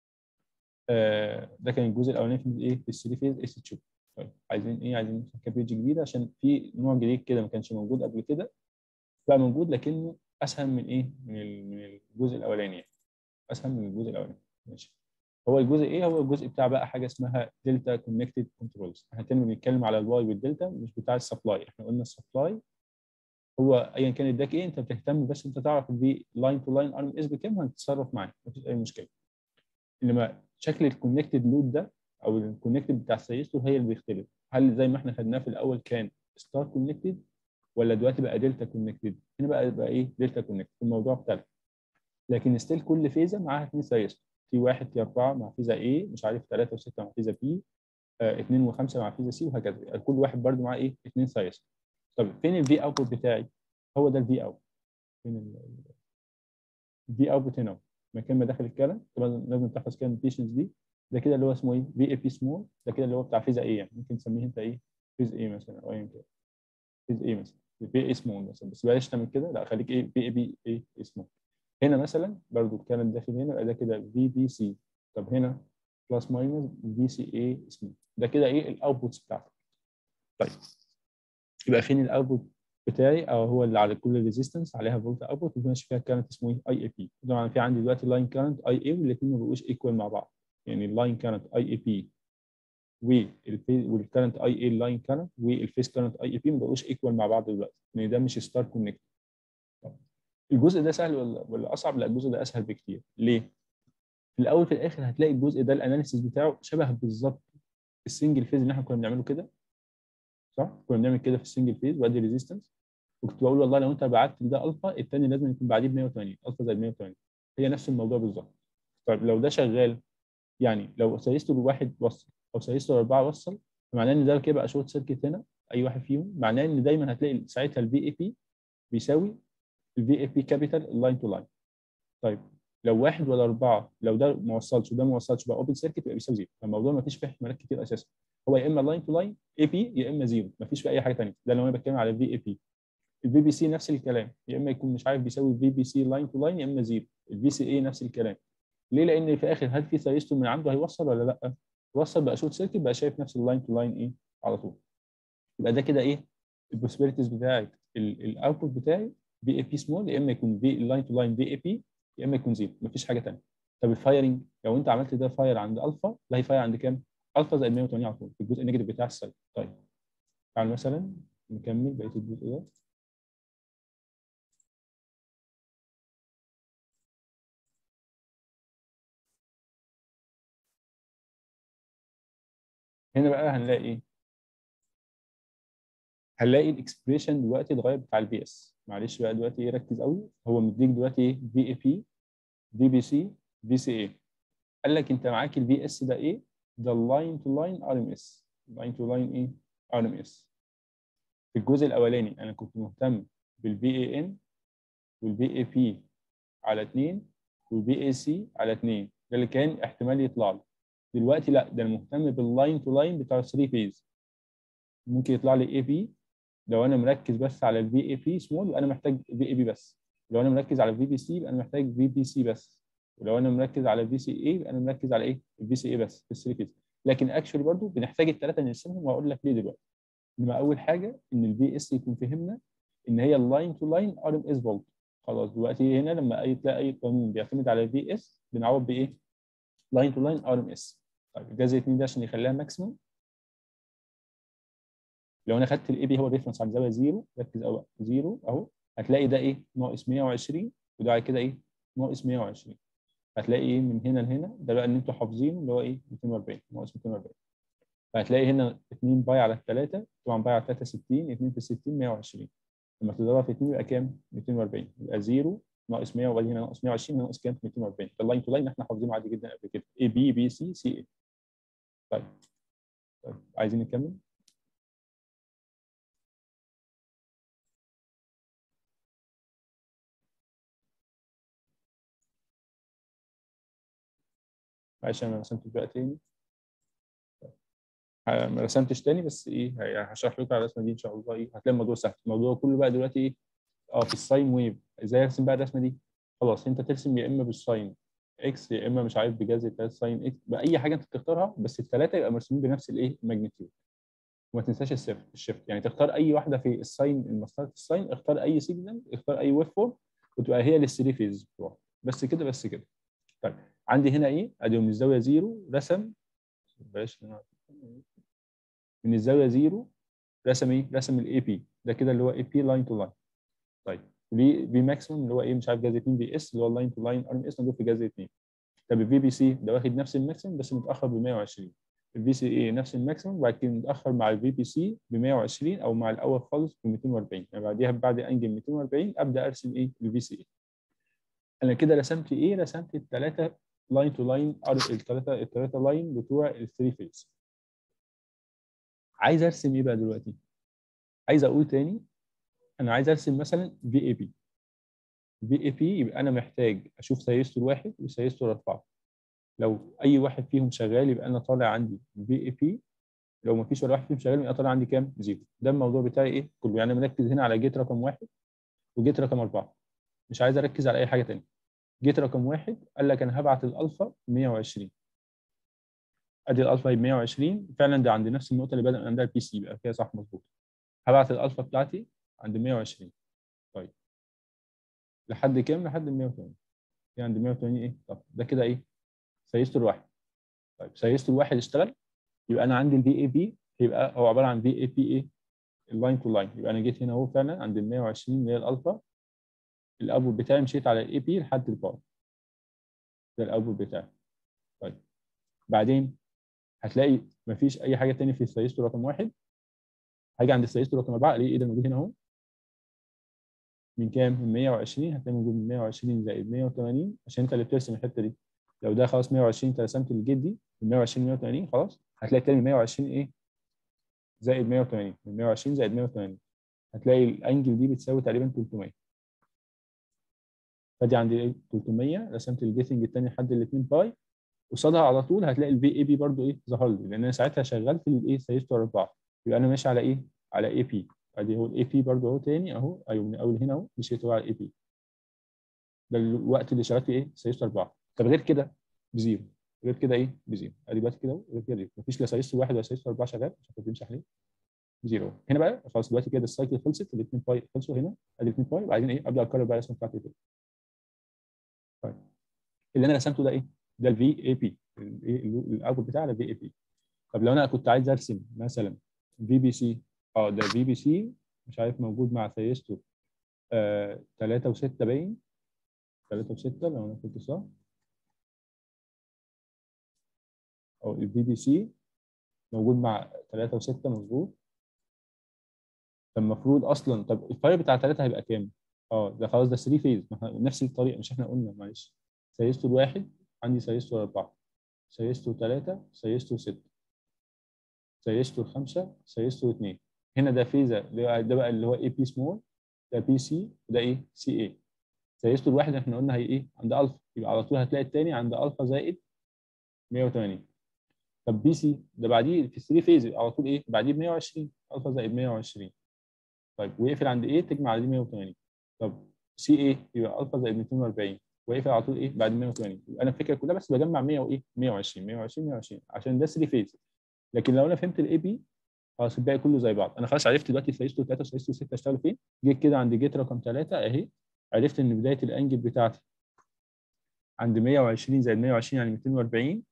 ده كان الجزء الاولاني في ايه؟ في الثري فيز اي سي تشوبر. طيب عايزين ايه؟ عايزين نفتح كابيج جديده عشان في نوع جديد كده ما كانش موجود قبل كده، بقى موجود لكنه اسهل من ايه؟ من الجزء الاولاني يعني. اسهل من الجزء الاولاني. ماشي. هو الجزء ايه؟ هو الجزء بتاع بقى حاجه اسمها دلتا كونكتد كنترولز. احنا كنا بنتكلم على الواي والدلتا مش بتاع السبلاي. احنا قلنا السبلاي هو ايا كان اداك ايه انت بتهتم بس انت تعرف الفي لاين تو لاين ار ام اس بكام هتتصرف معاه مفيش اي مشكله. انما شكل الكونكتد لود ده او الكونكتد بتاع السيستو هي اللي بيختلف. هل زي ما احنا خدناه في الاول كان ستار كونكتد ولا دلوقتي بقى دلتا كونكتد؟ هنا بقى ايه؟ دلتا كونكتد. الموضوع اختلف. لكن ستيل كل فيزا معاها اثنين سيستو. تي 1 تي 4 مع فيزا ايه، مش عارف 3 و6 مع فيزا بي، 2 و5 مع فيزا سي، وهكذا. كل واحد برده معاه ايه؟ اثنين سيستو. طب فين الفي اوتبوت بتاعي؟ هو ده الفي اوت. فين الفي اوتبوت؟ هنا مكان ما داخل الكلام. طبعا لازم تحفظ كده النوتيشنز دي. ده كده اللي هو اسمه ايه؟ في اي بي سمول. ده كده اللي هو بتاع فيزا ايه يعني. ممكن تسميه انت ايه؟ فيز ايه مثلا او ايا كان. فيز ايه مثلا. في اي سمول مثلا. بس بلاش تعمل كده، لا خليك ايه؟ في اي بي ايه سمول. هنا مثلا برضو الكلام داخل هنا يبقى ده كده في بي سي. طب هنا بلس ماينس في سي اي سمول. ده كده ايه؟ الاوتبوتس بتاعتك. طيب يبقى فين الاوتبوت بتاعي؟ او هو اللي على كل ريزيستنس عليها فولت اوتبوت وماشي فيها كارنت اسمه ايه؟ اي اي بي. طبعا في عندي دلوقتي لاين كارنت اي اي والاثنين ما بقوش ايكوال مع بعض. يعني اللاين كارنت اي اي بي والكارنت اي اي اللاين كارنت والفيس كارنت اي اي بي ما بقوش ايكوال مع بعض دلوقتي لان ده مش ستار كونكت. الجزء ده سهل ولا اصعب؟ لا الجزء ده اسهل بكتير. ليه؟ في الاول في الاخر هتلاقي الجزء ده الاناليسيس بتاعه شبه بالظبط السنجل فيز اللي احنا كنا بنعمله كده. صح؟ كنا بنعمل كده في السنجل فيز وادي ريزيستنس. وكنت بقول والله لو انت بعت ده الفا الثاني لازم يكون بعديه ب 180 الفا زائد 180. هي نفس الموضوع بالظبط. طيب لو ده شغال يعني لو سيستو الواحد وصل او سيستو الاربعه وصل معناه ان ده كده بقى شورت سيركت هنا اي واحد فيهم. معناه ان دايما هتلاقي ساعتها الفي اي بي بيساوي الفي اي بي كابيتال اللاين تو لاين. طيب لو واحد ولا اربعه لو ده ما وصلش وده ما وصلش بقى اوبن سيركت يبقى بيساوي زيرو. فالموضوع ما فيش فيه احتمالات كتير اساسا. هو يا اما لاين تو لاين اي بي يا اما زيرو. ما فيش في اي حاجه ثانيه. ده لو انا بتكلم على الفي اي بي. الفي بي سي نفس الكلام يا اما يكون مش عارف بيساوي في بي سي لاين تو لاين يا اما زيرو. الفي سي اي نفس الكلام. ليه؟ لان في الاخر هل في ثيرستون من عنده هيوصل ولا لا؟ وصل بقى شورت سيركت بقى شايف نفس اللاين تو لاين ايه على طول. يبقى ده كده ايه؟ البوسيبيليتيز بتاعت الاوتبوت بتاعي في اي بي سمول يا اما يكون في اللاين تو لاين في اي بي يا اما يكون زيرو. مفيش حاجه ثانيه. طب الفايرنج لو انت عملت ده فاير عند الفا ده هيفاير عند كام؟ الفا زائد 180 على طول في الجزء النيجاتيف بتاع السلب. طيب تعال مثلا نكمل بقيه الجزء ده. هنا بقى هنلاقي ايه؟ هنلاقي الاكسبريشن دلوقتي اتغير بتاع البي اس. معلش بقى دلوقتي ايه ركز قوي. هو مديك دلوقتي ايه؟ في اي بي في بي سي في سي اي. قال لك انت معاك الفي اس ده ايه؟ ده اللاين تو لاين ار ام اس. لاين تو لاين ايه؟ ار ام اس. في الجزء الاولاني انا كنت مهتم بالفي اي ان والفي اي بي على 2 والفي اي سي على 2. ده اللي كان احتمال يطلع لي. دلوقتي لا ده انا مهتم باللاين تو لاين بتاع 3 فيز. ممكن يطلع لي اي بي لو انا مركز بس على الفي اي بي سمول يبقى انا محتاج في اي بي بس. لو انا مركز على الفي بي سي يبقى انا محتاج في بي سي بس. ولو انا مركز على الفي سي اي يبقى انا مركز على ايه؟ الفي سي اي بس في الثري فيز. لكن اكشولي برضو بنحتاج الثلاثه نرسمهم وهقول لك ليه دلوقتي. انما اول حاجه ان الفي اس يكون فهمنا ان هي اللاين تو لاين ار ام اس فولت. خلاص دلوقتي هنا لما تلاقي اي قانون بيعتمد على الفي اس بنعوض بايه؟ لاين تو لاين ار ام اس. طيب الجذر 2 ده عشان يخليها ماكسيموم. لو انا خدت الاي بي هو الريفرنس على زاويه 0 ركز قوي 0 اهو. هتلاقي ده ايه؟ ناقص 120 وده على كده ايه؟ ناقص 120. هتلاقي ايه من هنا لهنا ده بقى اللي انتوا حافظينه اللي هو ايه 240 ناقص 240. فهتلاقي هنا 2 باي على 3 طبعا باي على 3 60 2 في 60 120. لما تضربها في 2 يبقى كام؟ 240 يبقى 0 ناقص 100 وبعدين هنا ناقص 120 ناقص كام؟ 240. اللاين تو لاين احنا حافظينه عادي جدا قبل كده اي بي بي سي سي اي. طيب عايزين نكمل؟ معلش انا ما رسمتش بقى تاني. ما رسمتش تاني بس ايه هشرح لكم على الرسمه دي ان شاء الله. ايه هتلاقي الموضوع سهل. الموضوع كله بقى دلوقتي ايه؟ في الساين ويف. ازاي ارسم بقى الرسمه دي؟ خلاص انت ترسم يا اما بالساين اكس يا اما مش عارف بجذر 3 ساين اكس باي حاجه انت تختارها، بس الثلاثه يبقى مرسومين بنفس الايه؟ الماجنتيود. وما تنساش الشيفت، يعني تختار اي واحده في الساين المسطره الساين، اختار اي سيجنال، اختار اي ويف فورم وتبقى هي للثري فيز بتوعك. بس كده بس كده. طيب عندي هنا ايه؟ ادي من الزاويه 0 رسم. بلاش من الزاويه 0 رسم ايه؟ رسم الاي بي ده كده اللي هو اي بي لاين تو لاين. طيب في ماكسيمم اللي هو ايه مش عارف جذر 2 في اس اللي هو اللاين تو لاين ار ام اس موجود في جذر 2. طب الفي بي سي ده واخد نفس الماكسيمم بس متاخر ب 120. الفي سي اي نفس الماكسيمم وبعد كده متاخر مع الفي بي سي ب 120 او مع الاول خالص ب 240. يعني بعديها بعد انجل 240 ابدا ارسم ايه؟ الفي سي اي. انا كده رسمت ايه؟ رسمت الثلاثه لاين تو لاين الثلاثه لاين بتوع الثري فيز. عايز ارسم ايه بقى دلوقتي؟ عايز اقول تاني انا عايز ارسم مثلا في اي بي. في اي بي يبقى انا محتاج اشوف سيستو الواحد وسيستو الاربعه. لو اي واحد فيهم شغال يبقى انا طالع عندي في اي بي. لو ما فيش ولا واحد فيهم شغال يبقى طالع عندي كام؟ زيرو. ده الموضوع بتاعي ايه كله. يعني مركز هنا على جيت رقم واحد وجيت رقم اربعه. مش عايز اركز على اي حاجه ثانيه. جيت رقم واحد قال لك انا هبعت الالفا 120. ادي الالفا هي 120 فعلا. ده عند نفس النقطه اللي بدأ عندها البي سي يبقى كده صح مظبوط. هبعت الالفا بتاعتي عند 120. طيب لحد كام؟ لحد 180. يعني عند 180 ايه؟ طب ده كده ايه؟ سيستو الواحد. طيب سيستو الواحد اشتغل. يبقى انا عندي الفي اي بي يبقى هو عباره عن في اي بي ايه؟ اللاين تو لاين. يبقى انا جيت هنا اهو فعلا عند ال 120 اللي هي الالفا. الاوتبوت بتاعي مشيت على الاي بي لحد الباور. ده الاوتبوت بتاعي. طيب بعدين هتلاقي مفيش اي حاجه ثانيه في السيستو رقم واحد. هاجي عند السيستو رقم 4 الاقي ايه ده موجود هنا اهو. من كام؟ من 120. هتلاقي موجود من 120 زائد 180 عشان انت اللي بترسم الحته دي. لو ده خلاص 120 انت رسمت الجيت دي من 120 180 خلاص. هتلاقي تاني 120 ايه؟ زائد 180. من 120 زائد 180 هتلاقي الانجل دي بتساوي تقريبا 300. فدي عندي ايه؟ 300. رسمت الجيتنج الثاني لحد ال 2 باي. قصادها على طول هتلاقي الفي اي بي برضو ايه؟ ظهر لي لان انا ساعتها شغلت الايه؟ سيستو 4. يبقى انا ماشي على ايه؟ على اي بي. ادي هو الاي بي برضو اهو تاني اهو. ايوه من اول هنا اهو مشيت على الاي بي. ده الوقت اللي شغلت فيه ايه؟ سيستو 4. طب غير كده بزيرو. غير كده ايه؟ بزيرو. ادي دلوقتي كده اهو. غير كده زيرو. مفيش لا سيستو واحد ولا سيستو 4 شغال عشان كنت بيمسح ليه؟ زيرو. هنا بقى خلاص دلوقتي كده السايكل خلصت. الاثنين باي خلصوا هنا. ادي 2 باي وبعدين ايه؟ ابدا اكرر بقى الرسمه بتاعتي كده. طيب اللي انا رسمته ده ايه؟ ده الفي اي بي. الاوتبوت بتاعي على في اي بي. طب لو انا كنت عايز ارسم مثلا في بي سي. ده في بي سي مش عارف موجود مع ثيستو 3 و6 باين. 3 و6 لو انا كنت صح. او الفي بي سي موجود مع 3 و6 مظبوط. فالمفروض اصلا طب الفاير بتاع 3 هيبقى كام؟ ده خلاص ده 3 فيز. نفس الطريقه مش احنا قلنا معلش. ثيستو الواحد عندي ثيستو 4 ثيستو 3 ثيستو 6 ثيستو 5 ثيستو 2. هنا ده فيزا ده بقى اللي هو اي بي سمول. ده بي سي وده ايه؟ سي اي. ثيستو الواحد احنا قلنا هي ايه؟ عند الفا. يبقى على طول هتلاقي الثاني عند الفا زائد 180. طب بي سي ده بعديه في 3 فيز على طول ايه؟ بعديه ب 120 الفا زائد 120. طيب ويقفل عند ايه؟ تجمع على دي 180. طب سي ايه؟ يبقى الفا زائد 240 ويقفل على طول ايه؟ بعد 180. يبقى انا الفكره كلها بس بجمع 100 وايه؟ 120 120 120 عشان ده 3 فيز. لكن لو انا فهمت الاي بي خلاص الباقي كله زي بعض. انا خلاص عرفت دلوقتي ثيستو 3 وثيستو 6 اشتغلوا فين. جيت كده عند جيت رقم 3 اهي. عرفت ان بدايه الانجل بتاعتي عند 120 زائد 120 يعني 240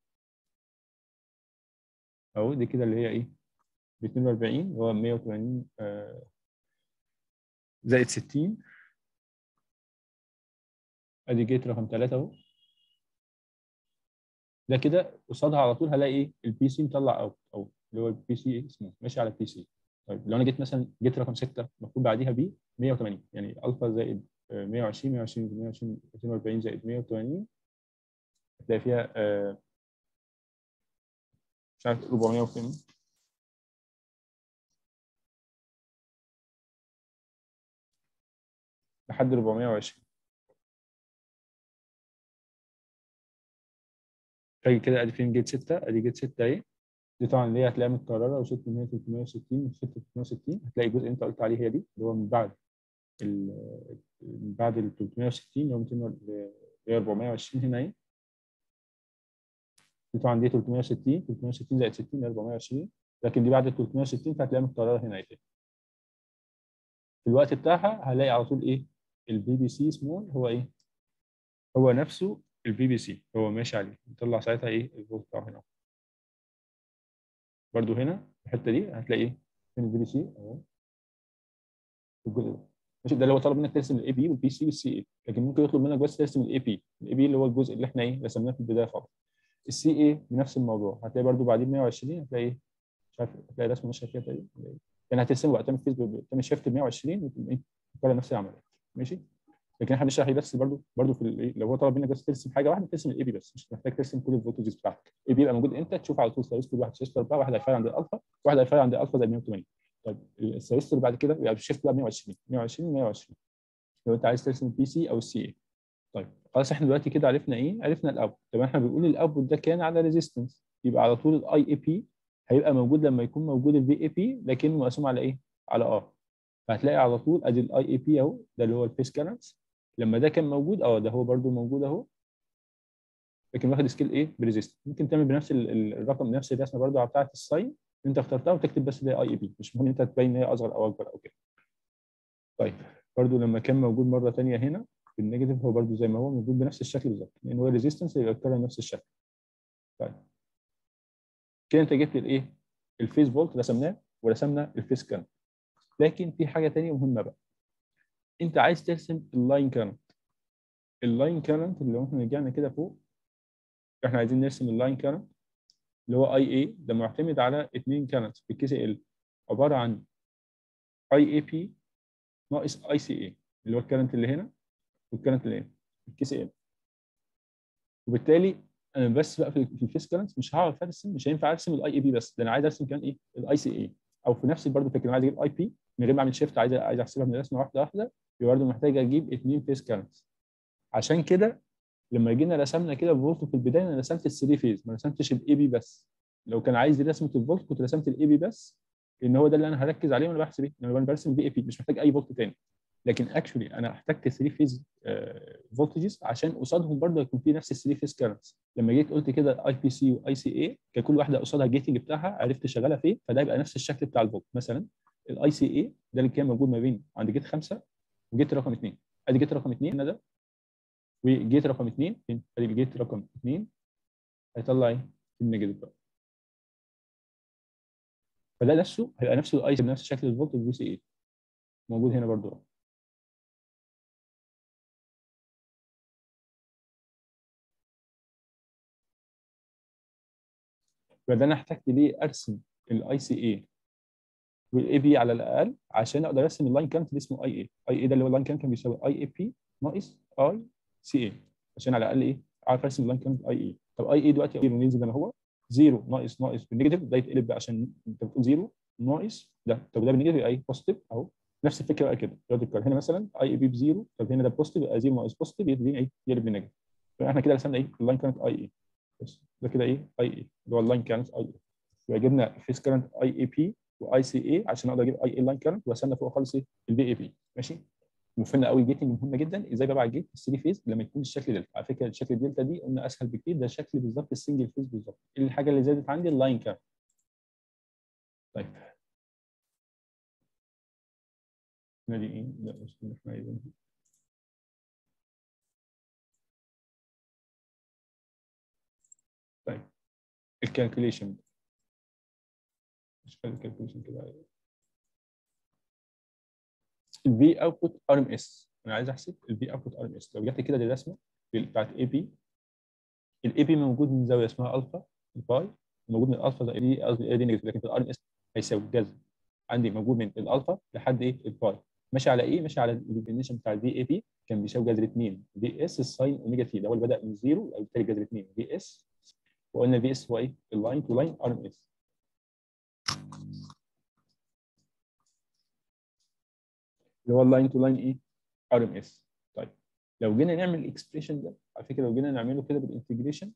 اهو. دي كده اللي هي ايه؟ 240 اللي هو 180 زائد 60 ادي جيت رقم 3 اهو. ده كده قصادها على طول هلاقي ايه؟ البي سي مطلع اوت، او اللي هو البي سي اسمه ماشي على البي سي. طيب لو انا جيت مثلا جيت رقم 6 المفروض بعديها بي 180، يعني الفا زائد 120 120 240 زائد 180 هتلاقي فيها مش عارف 400 وكام لحد 420. فاجي كده ادي فين جيت 6، ادي جيت 6 اهي. دي طبعا اللي هي هتلاقيها متكرره، و6 من 360 و6 360 هتلاقي الجزء اللي انت قلت عليه هي دي اللي هو من بعد من بعد ال 360 اللي هو 200 اللي هي 420 هنا اهي. دي طبعا دي 360 360 زائد 60 اللي هي 420، لكن دي بعد ال 360 فهتلاقيها متكرره هنا اهي. في الوقت بتاعها هلاقي على طول ايه؟ البي بي سي سمول هو ايه؟ هو نفسه البي بي سي، هو ماشي عليه يطلع ساعتها ايه؟ الفولت بتاعه هنا. برده هنا في الحته دي هتلاقي ايه؟ فين البي بي سي اهو الجزء ده. ماشي، ده اللي هو طلب منك ترسم الاي بي والبي سي والسي اي، لكن ممكن يطلب منك بس ترسم الاي بي. الاي بي اللي هو الجزء اللي احنا ايه رسمناه في البدايه خالص. السي اي بنفس الموضوع هتلاقي برده بعدين 120 هتلاقي ايه؟ مش عارف هتلاقي رسمه ماشيه كده تقريبا، يعني هترسمه بقى تعمل فيس تعمل شيفت 120 وتقوم ايه؟ تكرر نفس العمليه. ماشي، لكن احنا بنشرح بس برضه في الايه لو هو طلب منك بس ترسم حاجه واحده ترسم الاي بي بس، مش محتاج ترسم كل الفولتجز بتاعتك. الاي بي يبقى موجود انت تشوف على طول ثيرستور واحد ثيرستور 4 واحد هيفاير عند الالفا واحد هيفاير عند الالفا زي 180. طيب الثيرستور بعد كده يبقى الشيفت بقى 120 120 120 لو انت عايز ترسم البي سي او السي اي. طيب خلاص احنا دلوقتي كده عرفنا ايه؟ عرفنا الاوتبوت. طب احنا بنقول الاوتبوت ده كان على ريزيستنس، يبقى على طول الاي اي بي هيبقى موجود لما يكون موجود الفي اي بي لكنه مقسوم على ايه؟ على ار. فهتلاقي على طول ادي الاي اي بي اهو، ده اللي هو الفيس كارنتس. لما ده كان موجود ده هو برده موجود اهو، لكن واخد سكيل ايه؟ بريزيست. ممكن تعمل بنفس الرقم نفس الرسمه برده بتاعت الساين انت اخترتها وتكتب بس اللي هي اي اي بي، مش مهم انت تبين ان هي اصغر او اكبر او كده. طيب برده لما كان موجود مره ثانيه هنا في النيجاتيف هو برده زي ما هو موجود بنفس الشكل بالظبط، لان هو ريزيستنس يبقى يتكرر نفس الشكل. طيب كده انت جبت الايه؟ الفيس فولت رسمناه ورسمنا الفيس كارنت. لكن في حاجه ثانيه مهمه بقى، انت عايز ترسم اللاين كارنت. اللاين كارنت اللي احنا رجعنا كده فوق، احنا عايزين نرسم اللاين كارنت اللي هو اي اي، ده معتمد على اثنين كارنتس في الكي سي ال، عباره عن اي اي بي ناقص اي سي اي اللي هو الكارنت اللي هنا والكارنت اللي هنا الكي سي ال. وبالتالي انا بس بقى في الفيس كارنت مش هعرف ارسم، مش هينفع ارسم الاي اي بي بس، ده انا عايز ارسم كمان ايه؟ الاي سي اي. او في نفس برضه فكره انا عايز اجيب اي بي من غير ما اعمل شيفت، عايز احسبها من رسمه واحده واحده، يبقى برضه محتاج اجيب اثنين فيس كارنتس. عشان كده لما جينا رسمنا كده الفولت في البدايه انا رسمت الثري فيز ما رسمتش الاي بي بس. لو كان عايز رسمه الفولت كنت رسمت الاي بي بس، لان هو ده اللي انا هركز عليه وانا بحسب ايه؟ لما انا برسم بي اي بي مش محتاج اي فولت تاني. لكن اكشولي انا احتجت 3 فيز فولتجز عشان قصادهم برضه يكون في نفس ال 3 فيز كارنتس. لما جيت قلت كده اي بي سي واي سي اي كان كل واحده قصادها الجيتنج بتاعها عرفت شغاله فين، فده يبقى نفس الشكل بتاع الفولت. مثلا الاي سي اي ده اللي كان موجود ما بين عند جيت 5 وجيت رقم 2. ادي جيت رقم 2 هنا ده، وجيت رقم 2 ادي الجيت رقم 2 هيطلع ايه؟ النيجاتيف بقى. فده نفسه هيبقى نفسه الاي بنفس شكل الفولت الفي سي اي موجود هنا برضه. فده انا احتجت ليه ارسم الاي سي اي والاي بي على الاقل عشان اقدر ارسم اللاين كارنت اللي اسمه اي اي. اي اي ده اللي هو اللاين كارنت كان بيساوي اي اي بي ناقص اي سي اي، عشان على الاقل ايه؟ اعرف ارسم اللاين كارنت اي اي. طب اي اي دلوقتي ينزل زي ما هو 0 ناقص بالنيجاتيف، ده يتقلب بقى عشان انت بتقول 0 ناقص ده. طب ده بالنيجاتيف يبقى ايه؟ بوزيتيف اهو. نفس الفكره بقى كده هنا مثلا اي اي بي بزيرو، طب هنا ده بوزيتيف يبقى 0 ناقص بوزيتيف يديني ايه؟ يقلب بالنيجاتيف. فاحنا كده رسمنا ايه؟ اللاين كارنت اي اي بس. ده كده ايه؟ اي اي اللي هو اللاين كارنت اي اي. يبقى جبنا فيس كارنت اي اي بي واي سي اي عشان اقدر اجيب اي اي لاين كارنت، ورسمنا فوق خالص ايه؟ البي اي بي. ماشي، وفهمنا قوي الجيتنج مهمه جدا، ازاي ببعت جيت الثري فيز لما يكون الشكل دلتا. على فكره الشكل الدلتا دي قلنا اسهل بكتير، ده شكل بالظبط السنجل فيز بالظبط. الحاجه اللي زادت عندي اللاين كارنت. طيب هنا دي ايه؟ لا مش اللي احنا عايزينها. طيب الكالكوليشن، مش الكالكوليشن كده. الفي اوتبوت ار ام اس انا عايز احسب الفي اوتبوت ار ام اس. لو رجعت كده للرسمه بتاعت اي بي، الاي بي موجود من زاويه اسمها الفا الباي، موجود من الالفا زائد دي، قصدي اي دي نيجاتيف، لكن في الار ام اس هيساوي الجذر عندي موجود من الالفا لحد ايه الباي. ماشي على ايه؟ ماشي على الديفينيشن بتاع الفي اي بي، كان بيساوي جذر 2 في اس الساين اوميجا تي، ده هو اللي بدا من زيرو، او بالتالي جذر 2 في اس. وقلنا الفي اس هو ايه؟ اللاين تو لاين ار ام اس. اللي هو اللاين تو لاين ايه؟ ار ام اس. طيب لو جينا نعمل الاكسبريشن ده، على فكره لو جينا نعمله كده بالانتجريشن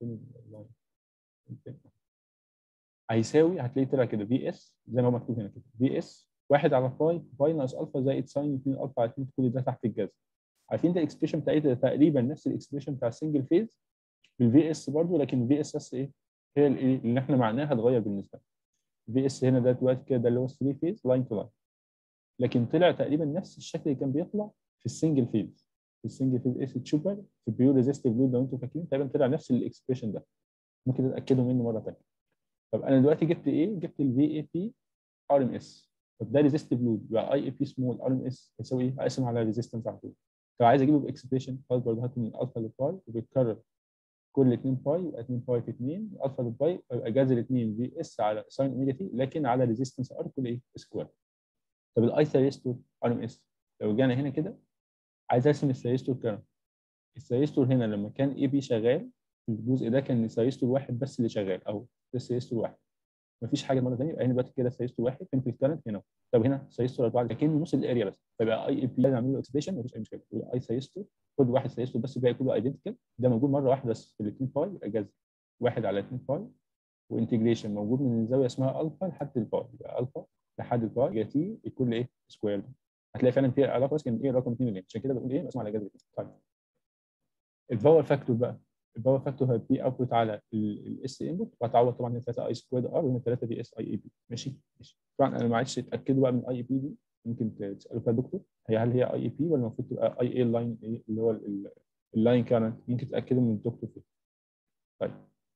هيساوي، هتلاقيه طلع كده في اس زي ما هو مكتوب هنا كده، في اس 1 على باي، باي ناقص الفا زائد ساين 2 الفا على 2، كل ده تحت الجذر. عارفين ده الاكسبريشن بتاعتها تقريبا نفس الاكسبريشن بتاع السنجل فيز بالفي اس برضه، لكن الفي اس اس ايه؟ هي اللي احنا معناها اتغير بالنسبه لنا. الفي اس هنا ده دلوقتي كده ده اللي هو 3 فيز لاين تو لاين، لكن طلع تقريبا نفس الشكل اللي كان بيطلع في السنجل فيز. في السنجل فيز اس تشوبر في البيور ريزيستيف لود، لو انتم فاكرين تقريبا طلع نفس الاكسبريشن ده. ممكن تتاكدوا منه مره ثانيه. طب انا دلوقتي جبت ايه؟ جبت الفي اي بي ار ام اس. طب ده ريزيستيف لود، يبقى اي اي بي سمول ار ام اس يساوي ايه؟ اقسم على ريزيستنس على طول. طب عايز اجيبه باكسبريشن، خلاص برضه هات من الالفا للباي وبيتكرر كل 2 باي، يبقى 2 باي في 2 الفا للباي، يبقى جذر 2 في اس على ساين اوميجا تي، لكن على ريزيستنس ار كل ايه؟ سكوير. طب الاي ثيرستور ار ام اس، لو رجعنا هنا كده عايز ارسم الثيرستور كارنت. الثيرستور هنا لما كان اي بي شغال في الجزء ده كان الثيرستور واحد بس اللي شغال، او ده الثيرستور واحد، مفيش حاجه مره ثانيه. يبقى هنا دلوقتي كده سيستو واحد فين في الكرنت هنا. طب هنا سيستو اربعه لكن نص الاريا بس، فيبقى اي اي بي نعمل له اكسبريشن مفيش اي مشكله، اي سيستو خد واحد سيستو بس، الباقي كله ايدنتيكال. ده موجود مره واحده بس في الاثنين باي، يبقى جذر واحد على 2 باي، وانتجريشن موجود من زاويه اسمها الفا لحد الباي، يبقى الفا لحد الباي يبقى تي الكل ايه؟ سكوير. هتلاقي فعلا في علاقه، بس كان ايه رقم 2 مليون، عشان كده بقول ايه مقسوم على جذر 2. طيب الباور فاكتور بقى، الباور فاكتور هي بي اوتبوت على الاس انبوت، وهتعوض طبعا 3 اي سكوير ار، وهنا 3 دي اس اي اي بي. ماشي ماشي. طبعا انا ما عادش اتاكدوا بقى من اي اي بي دي، ممكن تسالوا فيها دكتور، هل هي اي اي بي ولا المفروض تبقى اي اي لاين ايه اللي هو اللاين كارنت، ممكن تتاكدوا من الدكتور فيه. طيب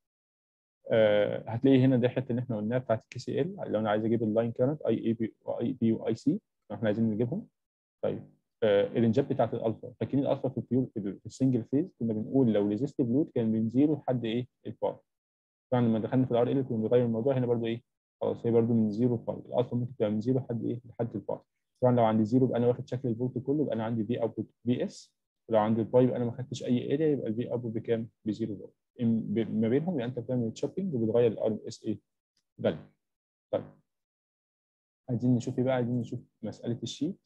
هتلاقي هنا دي الحته اللي احنا قلناها بتاعت الكي سي ال، لو انا عايز اجيب اللاين كارنت اي اي بي واي بي واي سي، احنا عايزين نجيبهم. طيب الرنجات بتاعت الالفا، فاكرين الالفا في البيور في السنجل فيز كنا بنقول لو ريزيستيف لود كان من زيرو لحد ايه؟ البار. طبعا لما دخلنا في الار ال كنا بنغير الموضوع، هنا برضو ايه؟ خلاص هي برضو من زيرو لبار، الالفا ممكن تبقى من زيرو لحد ايه؟ لحد البار. طبعا لو عندي زيرو يبقى انا واخد شكل الفولت كله، يبقى انا عندي في اوتبوت في اس، ولو عندي الباي يبقى انا ما خدتش اي اريا، يبقى الفي اوتبوت بكام؟ بزيرو فولت. ما بينهم يبقى انت بتعمل تشوبينج وبتغير الار اس ايه؟ فاليو. طيب عايزين نشوف ايه بقى؟ عايزين نشوف مساله الشيت.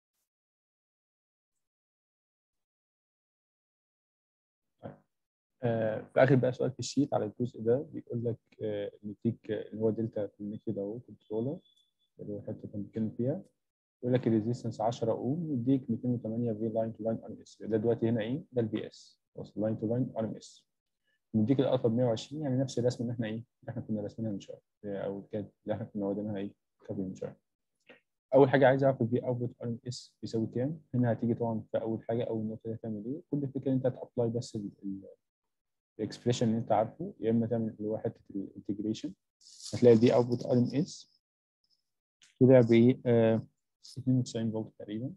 في اخر بقى سؤال في الشيت على الجزء ده بيقول لك نديك اللي هو دلتا في النيكد اهو كنترولر، اللي هو الحته اللي بنتكلم فيها. يقول لك الريزيستنس 10 اوم يديك 208 في لاين تو لاين ار ام اس. ده دلوقتي هنا ايه؟ ده البي اس، خلاص لاين تو لاين ار ام اس. مديك الالفا ب 120، يعني نفس الرسمه اللي احنا ايه؟ اللي احنا كنا راسمينها من شويه، او كانت اللي احنا كنا واخدينها ايه؟ قبل من شويه. اول حاجه عايز اعرف الفي اوتبوت ار ام اس بيساوي كام. هنا هتيجي طبعا في اول حاجه، اول نقطه هتعمل ايه؟ كل الفكره ان انت هتابلاي بس الاكسبريشن اللي انت عارفه، يا اما تعمل اللي هو حته الانتجريشن. هتلاقي دي اوتبوت ار ام اس طلع ب 92 فولت تقريبا.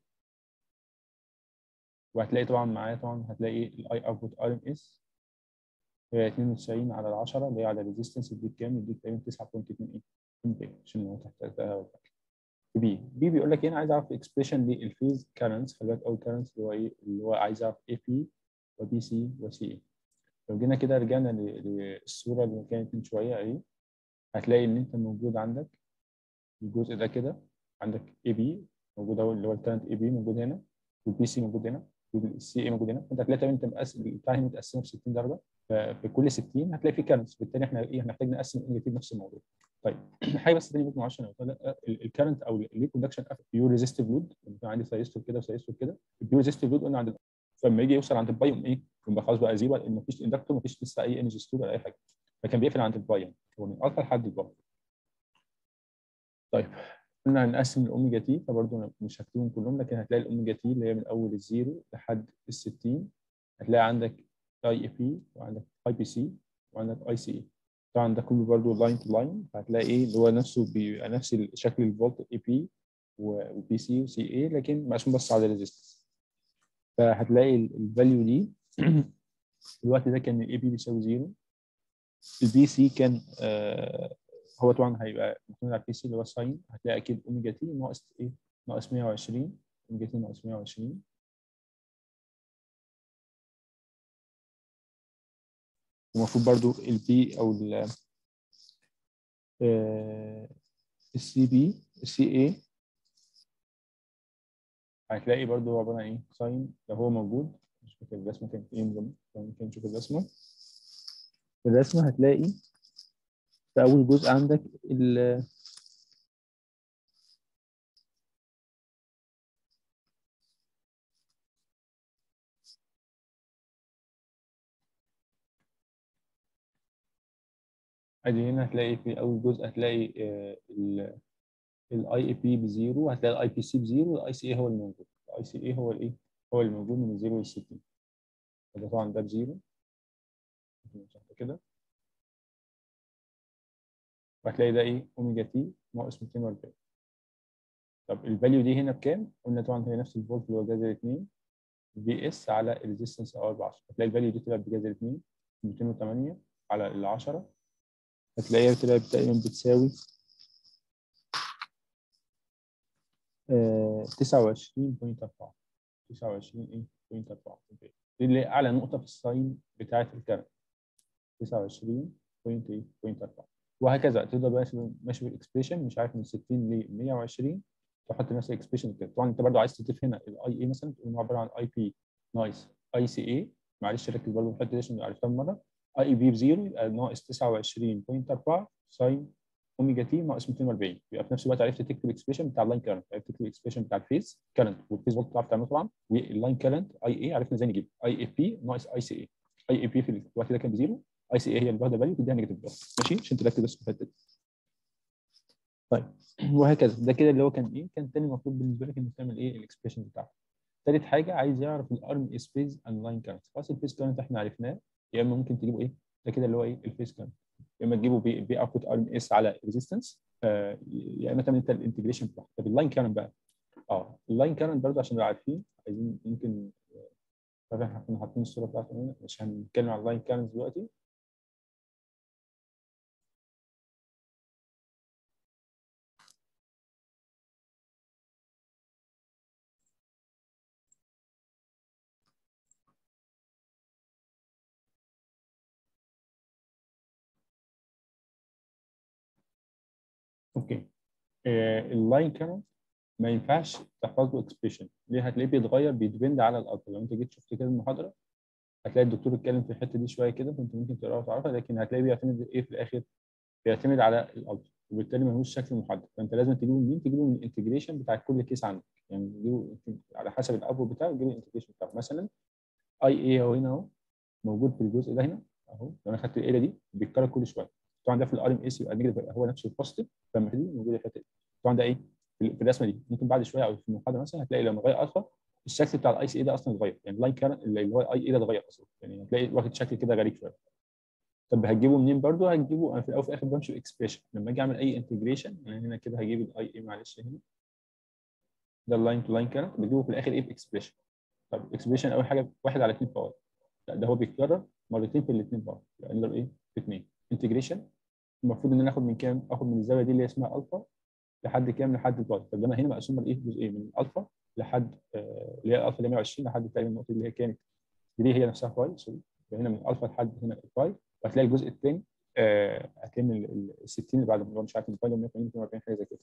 وهتلاقي طبعا معايا طبعا هتلاقي الاي اوتبوت ار ام اس 92 على 10 اللي هي على ريزيستنس، يديك كام؟ يديك تقريبا 9.2 امبير، عشان هو تحتها. بي بيقول لك ايه؟ انا عايز اعرف اكسبريشن للفيز كارنتس، خلي بالك اول كارنتس اللي هو ايه؟ اللي هو عايز اعرف اي بي وبي سي وسي اي. لو جينا كده رجعنا للصوره اللي كانت من شويه اهي، هتلاقي ان انت موجود عندك الجزء ده كده، عندك اي بي موجود اهو اللي هو الكارنت اي بي موجود هنا، والبي سي موجود هنا، والسي اي موجود هنا. انت هتلاقي تقريبا انت مقسم البتاع هنا متقسمه ب 60 درجه، ففي كل 60 هتلاقي في كارنتس، بالتالي احنا ايه؟ هنحتاج نقسم النيجاتيف نفس الموضوع. طيب حاجه بس تاني ممكن معلش انا قلتها، الكارنت او اللي كوندكشن بيور ريزيستيف لود، عندي ثيرستور كده وثيرستور كده. البيور ريزيستيف لود قلنا عند فلما يجي يوصل عند الباي يقوم ايه؟ يبقى خلاص بقى زيرو، لان مفيش اندكتور، مفيش لسه اي انرجي ستور ولا اي حاجه، فكان بيقفل عند الباي، يعني هو من الفا لحد الباي. طيب قلنا هنقسم الاوميجا تي، فبرضه مش هكتبهم كلهم، لكن هتلاقي الاوميجا تي اللي هي من اول الزيرو لحد ال 60، هتلاقي عندك اي اي بي، وعندك اي بي سي، وعندك اي سي اي. طبعا ده كله برضه لاين تو لاين، فهتلاقي ايه اللي هو نفسه بيبقى نفس شكل الفولت اي بي وبي سي وسي اي، لكن مقسوم بس على الريزيستنس. فهتلاقي الفاليو دي في الوقت ده كان الاي بي بيساوي 0، البي سي كان هو طبعا هيبقى معتمد على البي سي اللي هو ساين، هتلاقي اكيد اوميجا تي ناقص ايه؟ ناقص 120، اوميجا تي ناقص 120. ومفروض برضو البي او السي بي السي اي هتلاقي برضو عباره عن ايه؟ ساين لو هو موجود. مش فاكر الرسمه كانت ايه بالظبط، ممكن نشوف الرسمه. في الرسمه هتلاقي في اول جزء عندك ادي هنا هتلاقي في اول جزء هتلاقي الاي اي بي بزيرو، هتلاقي الاي بي سي بزيرو، والاي سي اي هو الموجود. الاي سي اي هو الايه؟ هو اللي موجود من 0 ل 60. فده طبعا ده بزيرو كده. وهتلاقي ده ايه؟ اوميجا تي ناقص 240. طب الفاليو دي هنا بكام؟ قلنا طبعا هي نفس الفولت اللي هو جذر 2 في اس على الريزستنس ار ب 10. هتلاقي الفاليو دي طلعت بجذر 2 208 على ال 10. هتلاقيها طلعت تقريبا بتساوي 29.4. 29 ايه؟ 0.4. دي اللي اعلى نقطه في الساين بتاعه الكارت. 29.4. وهكذا تفضل ماشي بالاكسبريشن، مش عارف من 60 ل 120 تحط نفس الاكسبريشن كده. طبعا انت برضو عايز تضيف هنا الاي اي مثلا، تقول انه عباره عن اي بي ناقص اي سي اي. معلش ركز برضو في الحته دي عشان عرفتها مره. اي بي بزيرو يبقى ناقص 29.4 ساين اوميجا تي ناقص 240. يبقى في نفس الوقت عرفت تكتب الاكسبريشن بتاع اللاين كارنت، عرفت تكتب الاكسبريشن بتاع الفيز كارنت، والفيز فولت بتعرف تعمله طبعا، واللاين كارنت اي اي عرفنا ازاي نجيب اي اي بي ناقص اي سي اي. اي اي بي في الوقت ده كان بزيرو، اي سي اي هي اللي واخده فاليو تديها نيجاتيف بس. ماشي عشان تركز بس في الحته دي. طيب وهكذا. ده كده اللي هو كان ايه؟ كان تاني مطلوب بالنسبه لك انك تعمل ايه؟ الاكسبريشن بتاعته. ثالث حاجه عايز يعرف الارم سبيس اند لاين كارنت. خلاص الفيز كارنت احنا عرفناه. يا اما ممكن تجيبه ايه؟ ده كده اللي هو ايه؟ الفيز كارنت. يا اما تجيبه بي اوتبوت ارم اس على ريزيستنس، يا اما تعمل انت الانتجريشن بتاعه. طب اللاين كارنت بقى، اللاين كارنت برضه عشان نبقى عارفين، عايزين ممكن طبعا احنا كنا حاطين الصوره بتاعته هنا، مش هنتكلم عن اللاين كارنت دلوقتي. اوكي. اللاين كارنت ما ينفعش تحفظ له اكسبريشن. ليه؟ هتلاقيه بيتغير بيدبند على الاوتبوت. لو انت جيت شفت كده المحاضره هتلاقي الدكتور اتكلم في الحته دي شويه كده، فانت ممكن تقراها وتعرفها، لكن هتلاقيه بيعتمد ايه في الاخر؟ بيعتمد على الاوتبوت، وبالتالي ملوش شكل محدد. فانت لازم تجيبه منين؟ تجيبه من الانتجريشن بتاع كل كيس عندك. يعني تجيبه على حسب الاوتبوت بتاعه تجيب الانتجريشن بتاعه. مثلا اي اي اهو هنا اهو موجود في الجزء ده هنا اهو. لو انا خدت الايه دي بيتكرر كل شويه. طبعا ده في الار ام اس يبقى نيجاتيف، هو نفسه البوزيتيف. فلما دي موجوده في الحته دي. طبعا ده ايه؟ في الرسمه دي ممكن بعد شويه او في المحاضره مثلا هتلاقي لما غير الفا الشكل بتاع الاي سي اي ده اصلا اتغير. يعني اللاين كان اللي هو الاي اي ده اتغير اصلا، يعني هتلاقي واخد شكل كده غريب شويه. طب هتجيبه منين برضه؟ هتجيبه انا في الاول وفي الاخر بمشي اكسبريشن. لما اجي اعمل اي انتجريشن انا هنا كده هجيب الاي اي، معلش هنا ده اللاين تو لاين كارنت بجيبه في الاخر ايه؟ باكسبريشن. طب الاكسبريشن اول حاجه 1 على 2 باور، لا ده هو بيتكرر مرتين في الاثنين باور، يعني نضرب ايه؟ في 2 انتجريشن. المفروض ان انا اخد من كام؟ اخد من الزاويه دي اللي هي اسمها الفا لحد كام؟ لحد الباي. طب ده انا هنا مقسومه لايه؟ جزئين، من الالفا لحد اللي هي الالفا اللي هي 120 لحد تقريبا النقطه اللي هي كانت دي هي نفسها باي. سوري. هنا من الالفا لحد هنا الباي. وهتلاقي الجزء الثاني هتلاقي من ال 60 اللي بعد اللي هو مش عارف الباي 180 240 حاجه زي كده.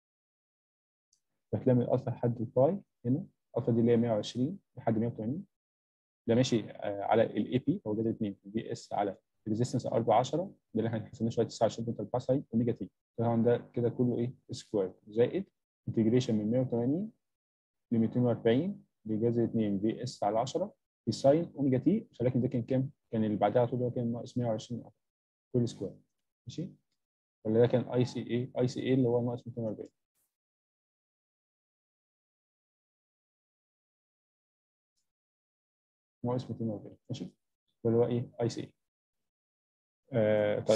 فهتلاقي من الالفا لحد الباي هنا الالفا دي اللي هي 120 لحد 180. ده ماشي على الاي بي هو جذر 2 بي اس على ريزيستنس ار ب 10. ده اللي احنا حسبناه شويه 29.4 اوميجا تي. طبعا ده كده كله ايه؟ سكوير زائد انتجريشن من 180 ل 240 بجذر 2 بي اس على 10 في ساين اوميجا تي. ولكن ده كان كام؟ كان اللي بعدها على طول ده كان ناقص 120 كل سكوير. ماشي. ولا ده كان اي سي اي؟ اي سي اي اللي هو ناقص 240 ناقص 240. ماشي. اللي هو ايه؟ اي سي اي. طيب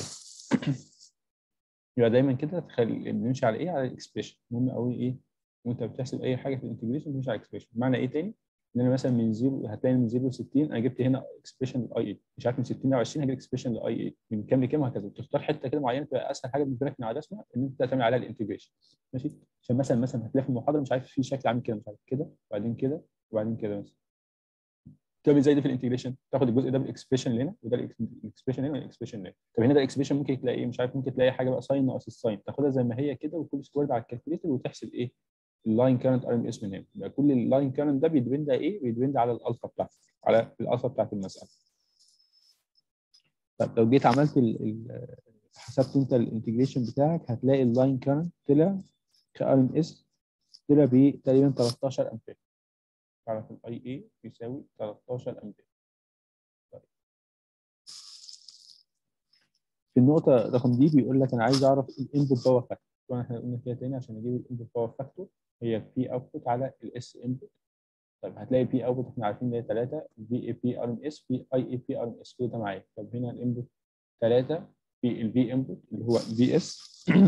يبقى دايما كده تخلي بنمشي على ايه؟ على الاكسبريشن. مهم قوي ايه؟ وانت بتحسب اي حاجه في الانتجريشن بنمشي على الاكسبريشن. معنى ايه تاني؟ ان انا مثلا من 0 هتلاقي من 0 ل 60 انا جبت هنا اكسبريشن للاي اي، مش عارف من 60 ل 20 هجيب اكسبريشن للاي اي، من كام لكام وهكذا. بتختار حته كده معينه تبقى اسهل حاجه بالنسبه لك من على الرسمه ان انت تعمل عليها الانتجريشن. ماشي، عشان مثلا هتلاقي في المحاضره مش عارف في شكل عامل كده، مش عارف كده وبعدين كده وبعدين كده مثلا. تعمل زي ده في الانتجريشن، تاخد الجزء ده بالاكسبريشن اللي هنا وده الاكسبريشن هنا والاكسبريشن هنا. طب هنا ده الاكسبريشن ممكن تلاقي ايه، مش عارف، ممكن تلاقي حاجه بقى ساين ناقص الساين، تاخدها زي ما هي كده وكل سكويرد على الكالكوليتر وتحسب ايه اللاين كارنت ار ام اس من هنا. يبقى كل اللاين كارنت ده بيدبند ايه، بيدبند على الالفا بتاعتك، على الالفا بتاعت المساله. طب لو جيت عملت حسبت انت الانتجريشن بتاعك هتلاقي اللاين كارنت طلع كار ام اس طلع ب تقريبا 13 امبير. تعرف الاي اي يساوي 13 امبير. في النقطة رقم دي بيقول لك أنا عايز أعرف الانبوت باور فاكتور. طبعا إحنا قلنا فيها تاني عشان أجيب الانبوت باور فاكتور هي بي أوتبوت على الاس انبوت. طيب هتلاقي بي أوتبوت إحنا عارفين إن هي 3 في اي بي ار ام اس في اي اي بي ار ام اس، كل ده معايا. طب هنا الانبوت 3 في الفي انبوت اللي هو في اس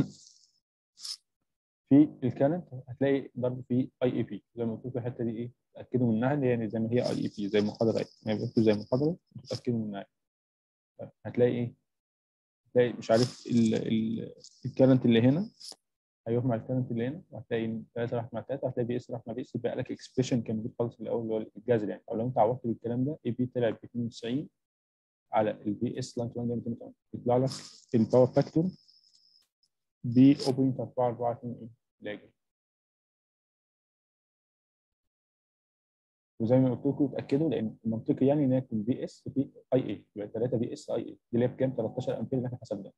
في الكارنت هتلاقي ضرب في اي اي بي. زي ما قلت لكم الحتة دي إيه، تأكدوا منها اللي هي زي ما هي اي اي بي زي المحاضرة يعني بكتب زي المحاضرة تتأكدوا منها. طيب هتلاقي إيه، هتلاقي مش عارف الكارنت اللي هنا هيروح مع الكارنت اللي هنا، وهتلاقي 3 راح مع 3، هتلاقي بي اس راح مع بي اس، يبقى لك اكسبريشن كان موجود خالص في الاول اللي هو الجذر يعني. او لو انت عوضت بالكلام ده اي بي طلع ب 92 على البي اس لاين 280 يطلع لك الباور فاكتور ب 0.442 لاجل. وزي ما قلت لكم اتاكدوا لان المنطقي يعني ان هي تكون بي اس في اي اي، يبقى 3 بي اس اي اي دي اللي هي بكام 13 امبير اللي احنا حسبناها.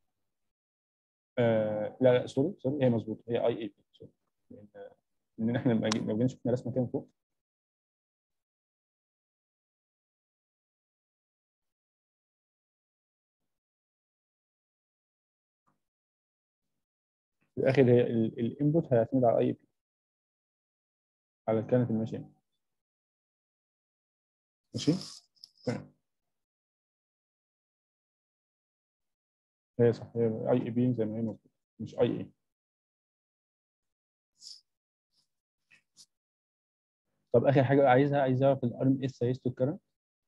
لا سوري هي مظبوطه، هي اي اي بي سوري. لان احنا لو جينا شفنا رسمه كده فوق في الاخر هي الانبوت هيعتمد على اي بي، على الكانت اللي ماشيه. ماشي تمام. هي صح، هي اي اي بي زي ما هي مظبوط، مش اي اي. طب اخر حاجه عايز اعرف الار ام اس هيستو كارنت،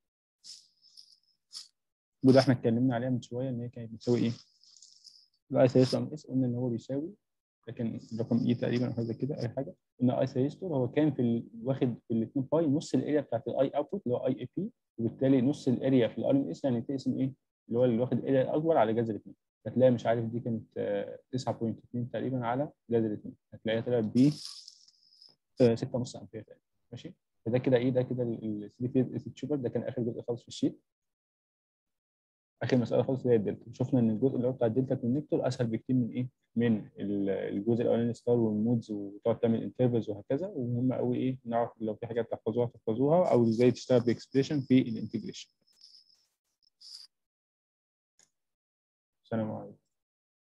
وده احنا اتكلمنا عليها من شويه ان هي كانت بتساوي ايه. الاي سيستو ام اس قلنا ان هو بيساوي، لكن رقم اي تقريبا او حاجه زي كده اي حاجه، ان اي سيستو هو كان واخد في الاثنين باي نص الاريا بتاعت الاي اوتبوت اللي هو اي اي بي، وبالتالي نص الاريا في الار ام اس يعني تقسم ايه اللي واخد الاريا الاكبر على جذر 2. هتلاقي مش عارف دي كانت 9.2 تقريبا على جذر 2، هتلاقيها طلعت ب 6.5 امبير تقريبا. ماشي، فده كده ايه، ده كده الثري فيز تشوبر. ده كان اخر جزء خالص في الشيت، اخر مساله خالص اللي هي الدلتا. شفنا ان الجزء اللي هو بتاع الدلتا كونكتور اسهل بكتير من ايه، من الجزء الاولاني ستار والمودز وتقعد تعمل انترفلز وهكذا. ومهم قوي ايه نعرف لو في حاجات تحفظوها او ازاي تشتغل باكسبريشن في الانتجريشن. سلام عليكم.